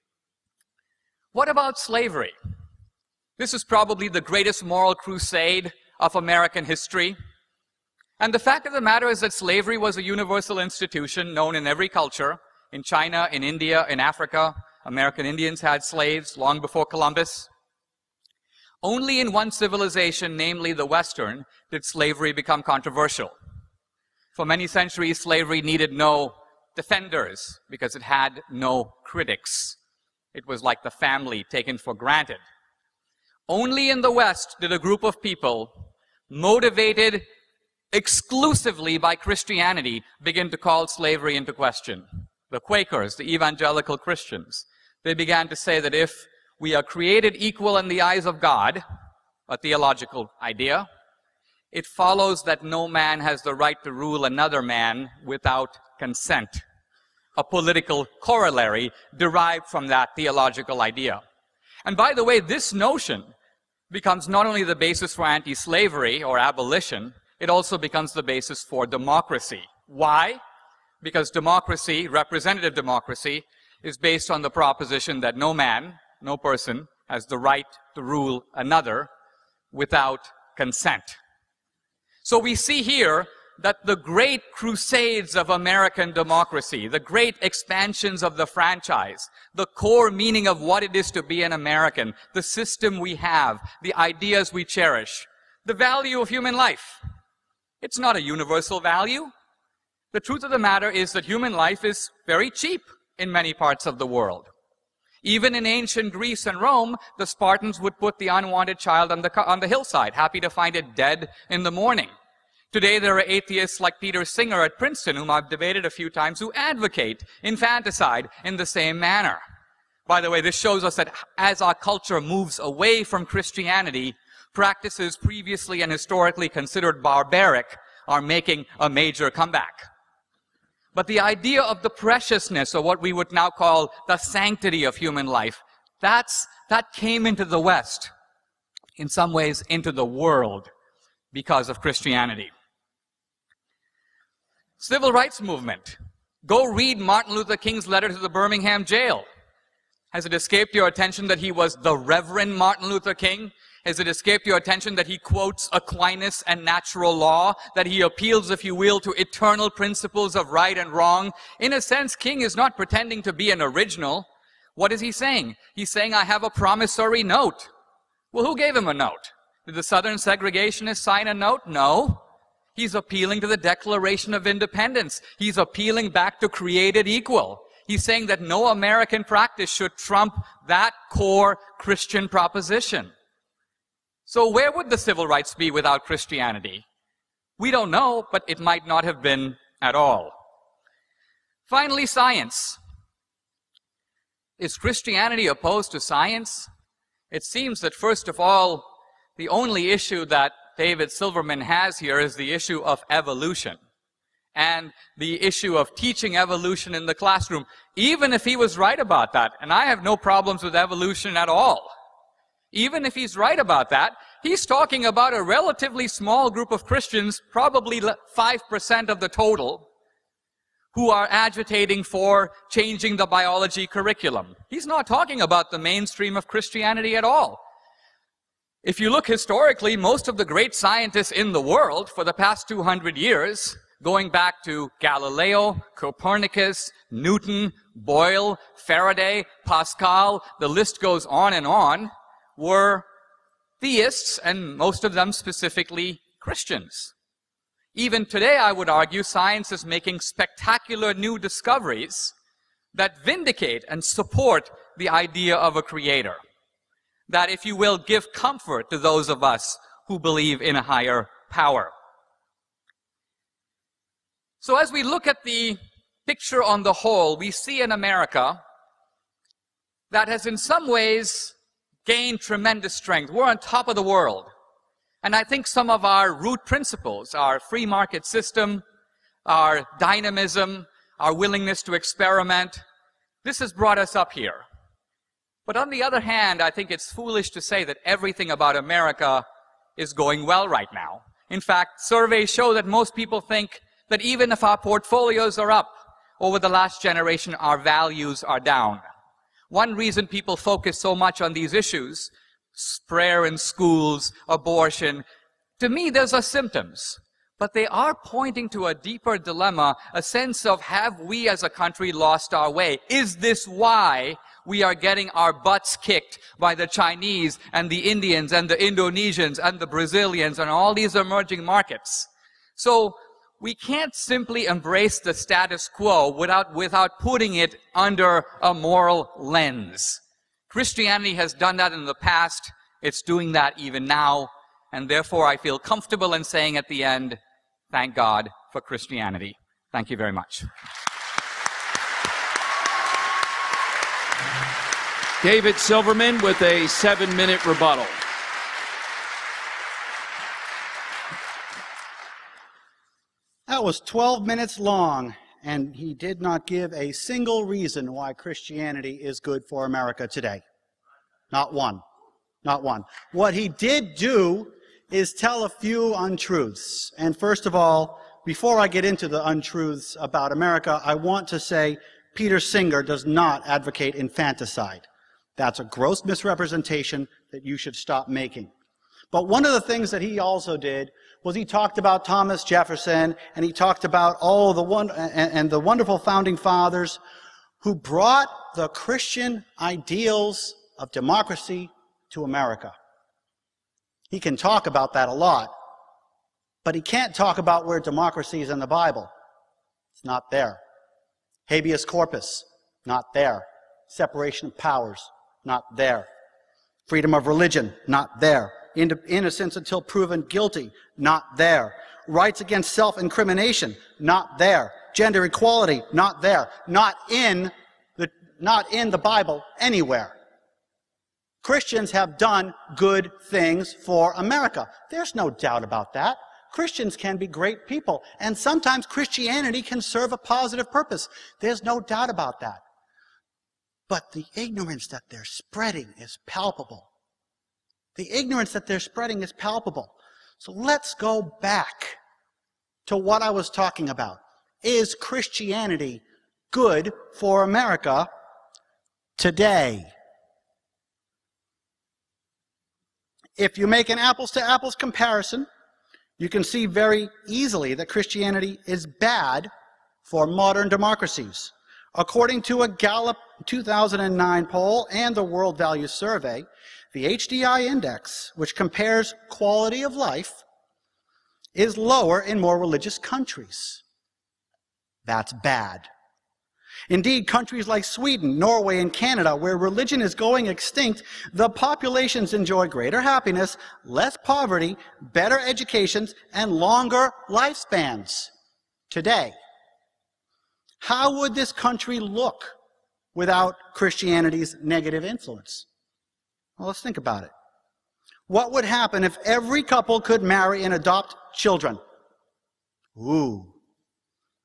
What about slavery? This is probably the greatest moral crusade of American history. And the fact of the matter is that slavery was a universal institution known in every culture. In China, in India, in Africa, American Indians had slaves long before Columbus. Only in one civilization, namely the Western, did slavery become controversial. For many centuries, slavery needed no defenders because it had no critics. It was like the family taken for granted. Only in the West did a group of people, motivated exclusively by Christianity, begin to call slavery into question. The Quakers, the evangelical Christians, they began to say that if we are created equal in the eyes of God, a theological idea, it follows that no man has the right to rule another man without consent. A political corollary derived from that theological idea. And by the way, this notion becomes not only the basis for anti-slavery or abolition, it also becomes the basis for democracy. Why? Because democracy, representative democracy, is based on the proposition that no man, no person, has the right to rule another without consent. So we see here that the great crusades of American democracy, the great expansions of the franchise, the core meaning of what it is to be an American, the system we have, the ideas we cherish, the value of human life. It's not a universal value. The truth of the matter is that human life is very cheap in many parts of the world. Even in ancient Greece and Rome, the Spartans would put the unwanted child on the, on the hillside, happy to find it dead in the morning. Today, there are atheists like Peter Singer at Princeton, whom I've debated a few times, who advocate infanticide in the same manner. By the way, this shows us that as our culture moves away from Christianity, practices previously and historically considered barbaric are making a major comeback. But the idea of the preciousness, or what we would now call the sanctity of human life, that's, that came into the West, in some ways into the world, because of Christianity. Civil rights movement. Go read Martin Luther King's letter to the Birmingham jail. Has it escaped your attention that he was the Reverend Martin Luther King? Has it escaped your attention that he quotes Aquinas and natural law, that he appeals, if you will, to eternal principles of right and wrong? In a sense, King is not pretending to be an original. What is he saying? He's saying, I have a promissory note. Well, who gave him a note? Did the Southern segregationists sign a note? No. He's appealing to the Declaration of Independence. He's appealing back to created equal. He's saying that no American practice should trump that core Christian proposition. So where would the civil rights be without Christianity? We don't know, but it might not have been at all. Finally, science. Is Christianity opposed to science? It seems that, first of all, the only issue that David Silverman has here is the issue of evolution and the issue of teaching evolution in the classroom, even if he was right about that. And I have no problems with evolution at all. Even if he's right about that, he's talking about a relatively small group of Christians, probably five percent of the total, who are agitating for changing the biology curriculum. He's not talking about the mainstream of Christianity at all. If you look historically, most of the great scientists in the world for the past two hundred years, going back to Galileo, Copernicus, Newton, Boyle, Faraday, Pascal, the list goes on and on, were theists, and most of them specifically Christians. Even today, I would argue, science is making spectacular new discoveries that vindicate and support the idea of a creator. That, if you will, give comfort to those of us who believe in a higher power. So as we look at the picture on the whole, we see an America that has in some ways gained tremendous strength. We're on top of the world. And I think some of our root principles, our free market system, our dynamism, our willingness to experiment, this has brought us up here. But on the other hand, I think it's foolish to say that everything about America is going well right now. In fact, surveys show that most people think that even if our portfolios are up over the last generation, our values are down. One reason people focus so much on these issues, prayer in schools, abortion, to me, those are symptoms. But they are pointing to a deeper dilemma, a sense of, have we as a country lost our way? Is this why we are getting our butts kicked by the Chinese and the Indians and the Indonesians and the Brazilians and all these emerging markets? So we can't simply embrace the status quo without, without putting it under a moral lens. Christianity has done that in the past. It's doing that even now. And therefore, I feel comfortable in saying at the end, thank God for Christianity. Thank you very much. David Silverman with a seven-minute rebuttal. That was twelve minutes long, and he did not give a single reason why Christianity is good for America today. Not one. Not one. What he did do is tell a few untruths. And first of all, before I get into the untruths about America, I want to say Peter Singer does not advocate infanticide. That's a gross misrepresentation that you should stop making. But one of the things that he also did was he talked about Thomas Jefferson, and he talked about all the one and, and the wonderful founding fathers who brought the Christian ideals of democracy to America. He can talk about that a lot, but he can't talk about where democracy is in the Bible. It's not there. Habeas corpus, not there. Separation of powers, not there. Freedom of religion, not there. Innocence until proven guilty, not there. Rights against self-incrimination, not there. Gender equality, not there. Not in the, not in the Bible anywhere. Christians have done good things for America. There's no doubt about that. Christians can be great people, and sometimes Christianity can serve a positive purpose. There's no doubt about that. But the ignorance that they're spreading is palpable. The ignorance that they're spreading is palpable. So let's go back to what I was talking about. Is Christianity good for America today? If you make an apples-to-apples comparison, you can see very easily that Christianity is bad for modern democracies. According to a Gallup two thousand nine poll and the World Values Survey, the H D I index, which compares quality of life, is lower in more religious countries. That's bad. Indeed, countries like Sweden, Norway, and Canada, where religion is going extinct, the populations enjoy greater happiness, less poverty, better educations, and longer lifespans today. How would this country look without Christianity's negative influence? Well, let's think about it. What would happen if every couple could marry and adopt children? Ooh.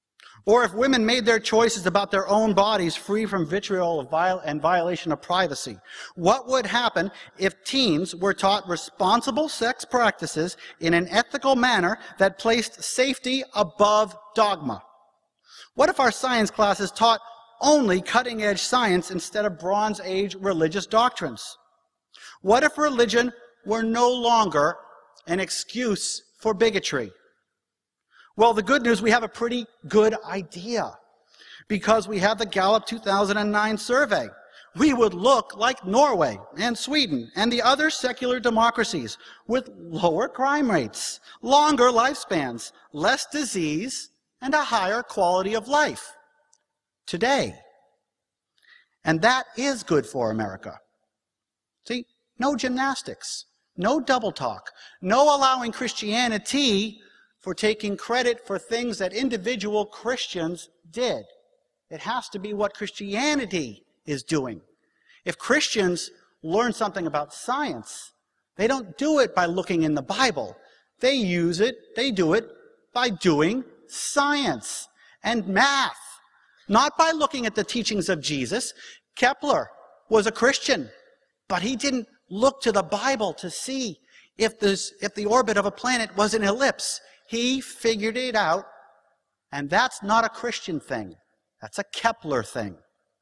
Or if women made their choices about their own bodies free from vitriol of viol- and violation of privacy? What would happen if teens were taught responsible sex practices in an ethical manner that placed safety above dogma? What if our science classes taught only cutting-edge science instead of Bronze Age religious doctrines? What if religion were no longer an excuse for bigotry? Well, the good news, we have a pretty good idea, because we have the Gallup two thousand nine survey. We would look like Norway and Sweden and the other secular democracies with lower crime rates, longer lifespans, less disease, and a higher quality of life today. And that is good for America. See, no gymnastics, no double talk, no allowing Christianity for taking credit for things that individual Christians did. It has to be what Christianity is doing. If Christians learn something about science, they don't do it by looking in the Bible. They use it, they do it by doing science and math, not by looking at the teachings of Jesus. Kepler was a Christian, but he didn't look to the Bible to see if, this, if the orbit of a planet was an ellipse. He figured it out, and that's not a Christian thing. That's a Kepler thing.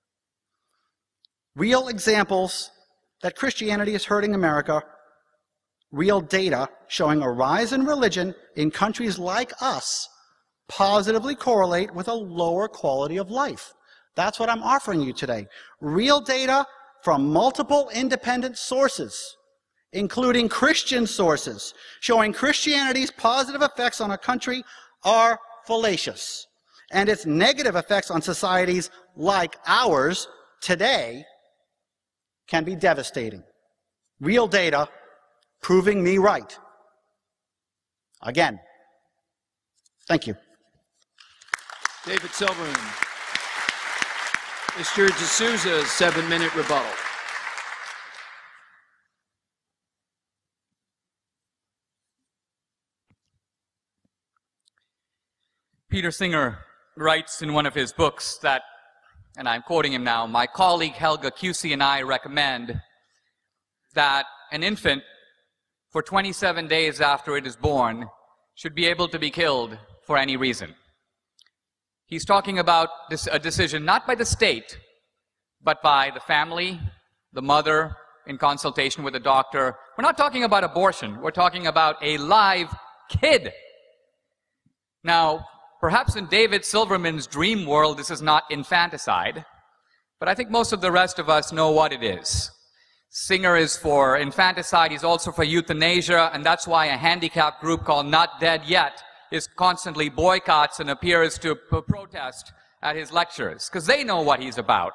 Real examples that Christianity is hurting America, real data showing a rise in religion in countries like us positively correlate with a lower quality of life. That's what I'm offering you today. Real data from multiple independent sources, including Christian sources, showing Christianity's positive effects on a country are fallacious, and its negative effects on societies like ours today can be devastating. Real data proving me right. Again, thank you. David Silverman. Mister D'Souza's seven-minute rebuttal. Peter Singer writes in one of his books that, and I'm quoting him now, my colleague Helga Cusey and I recommend that an infant, for twenty-seven days after it is born, should be able to be killed for any reason. He's talking about this, a decision not by the state, but by the family, the mother, in consultation with the doctor. We're not talking about abortion. We're talking about a live kid. Now, perhaps in David Silverman's dream world, this is not infanticide, but I think most of the rest of us know what it is. Singer is for infanticide. He's also for euthanasia, and that's why a handicapped group called Not Dead Yet is constantly boycotts and appears to p- protest at his lectures, because they know what he's about.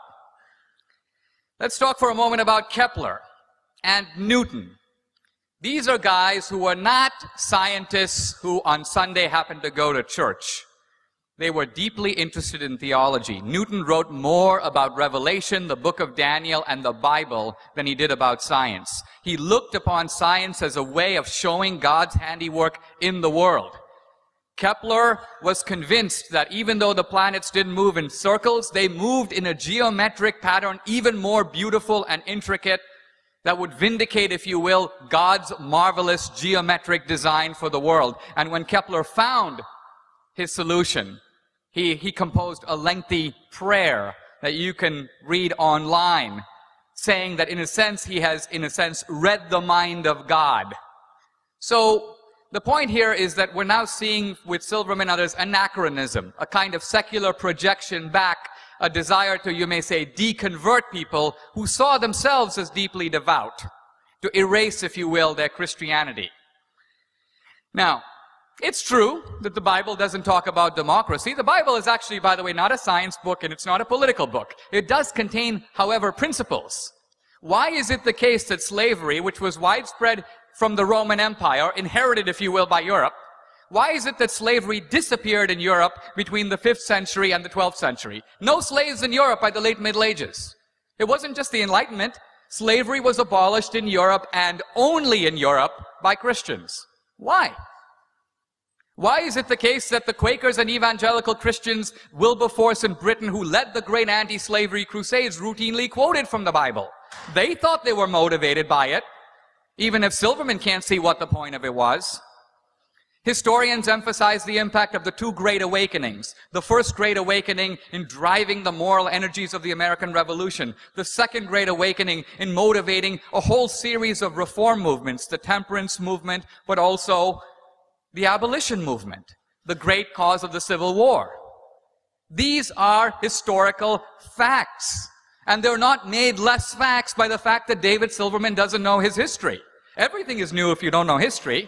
Let's talk for a moment about Kepler and Newton. These are guys who are not scientists who on Sunday happen to go to church. They were deeply interested in theology. Newton wrote more about Revelation, the book of Daniel, and the Bible than he did about science. He looked upon science as a way of showing God's handiwork in the world. Kepler was convinced that even though the planets didn't move in circles, they moved in a geometric pattern even more beautiful and intricate that would vindicate, if you will, God's marvelous geometric design for the world. And when Kepler found his solution, he, he composed a lengthy prayer that you can read online, saying that in a sense, he has, in a sense, read the mind of God. So the point here is that we're now seeing with Silverman and others anachronism, a kind of secular projection back, a desire to, you may say, deconvert people who saw themselves as deeply devout, to erase, if you will, their Christianity. Now, it's true that the Bible doesn't talk about democracy. The Bible is actually, by the way, not a science book and it's not a political book. It does contain, however, principles. Why is it the case that slavery, which was widespread from the Roman Empire, inherited, if you will, by Europe, why is it that slavery disappeared in Europe between the fifth century and the twelfth century? No slaves in Europe by the late Middle Ages. It wasn't just the Enlightenment. Slavery was abolished in Europe and only in Europe by Christians. Why? Why is it the case that the Quakers and evangelical Christians, Wilberforce in Britain, who led the great anti-slavery crusades, routinely quoted from the Bible? They thought they were motivated by it, even if Silverman can't see what the point of it was. Historians emphasize the impact of the two great awakenings. The first great awakening in driving the moral energies of the American Revolution. The second great awakening in motivating a whole series of reform movements, the temperance movement, but also the abolition movement, the great cause of the Civil War. These are historical facts, and they're not made less facts by the fact that David Silverman doesn't know his history. Everything is new if you don't know history.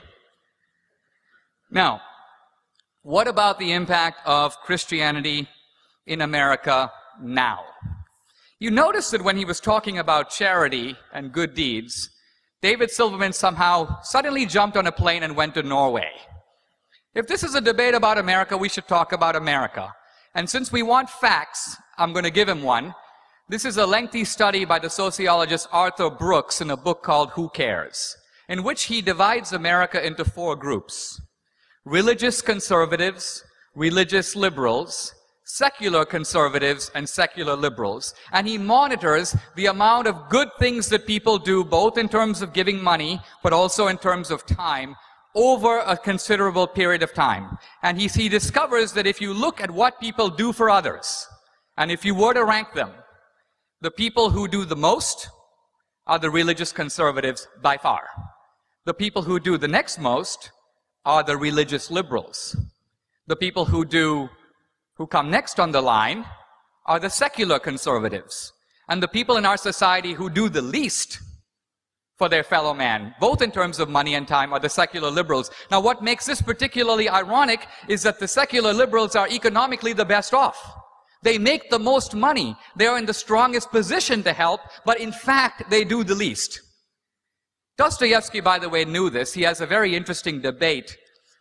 Now, what about the impact of Christianity in America now? You notice that when he was talking about charity and good deeds, David Silverman somehow suddenly jumped on a plane and went to Norway. If this is a debate about America, we should talk about America. And since we want facts, I'm going to give him one. This is a lengthy study by the sociologist Arthur Brooks in a book called Who Cares?, in which he divides America into four groups: religious conservatives, religious liberals, secular conservatives, and secular liberals. And he monitors the amount of good things that people do, both in terms of giving money, but also in terms of time, over a considerable period of time. And he, he discovers that if you look at what people do for others, and if you were to rank them, the people who do the most are the religious conservatives by far. The people who do the next most are the religious liberals. The people who do, who come next on the line are the secular conservatives. And the people in our society who do the least for their fellow man, both in terms of money and time, are the secular liberals. Now, what makes this particularly ironic is that the secular liberals are economically the best off. They make the most money. They are in the strongest position to help, but in fact, they do the least. Dostoevsky, by the way, knew this. He has a very interesting debate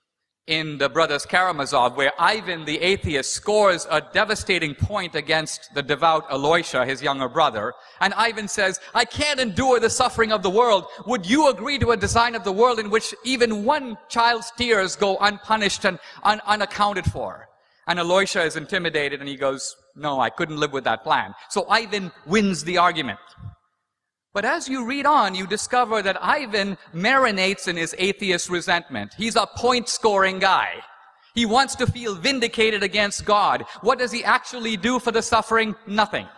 in the Brothers Karamazov, where Ivan the atheist scores a devastating point against the devout Aloysia, his younger brother. And Ivan says, "I can't endure the suffering of the world. Would you agree to a design of the world in which even one child's tears go unpunished and un unaccounted for?" And Aloysia is intimidated, and he goes, "No, I couldn't live with that plan." So Ivan wins the argument. But as you read on, you discover that Ivan marinates in his atheist resentment. He's a point-scoring guy. He wants to feel vindicated against God. What does he actually do for the suffering? Nothing.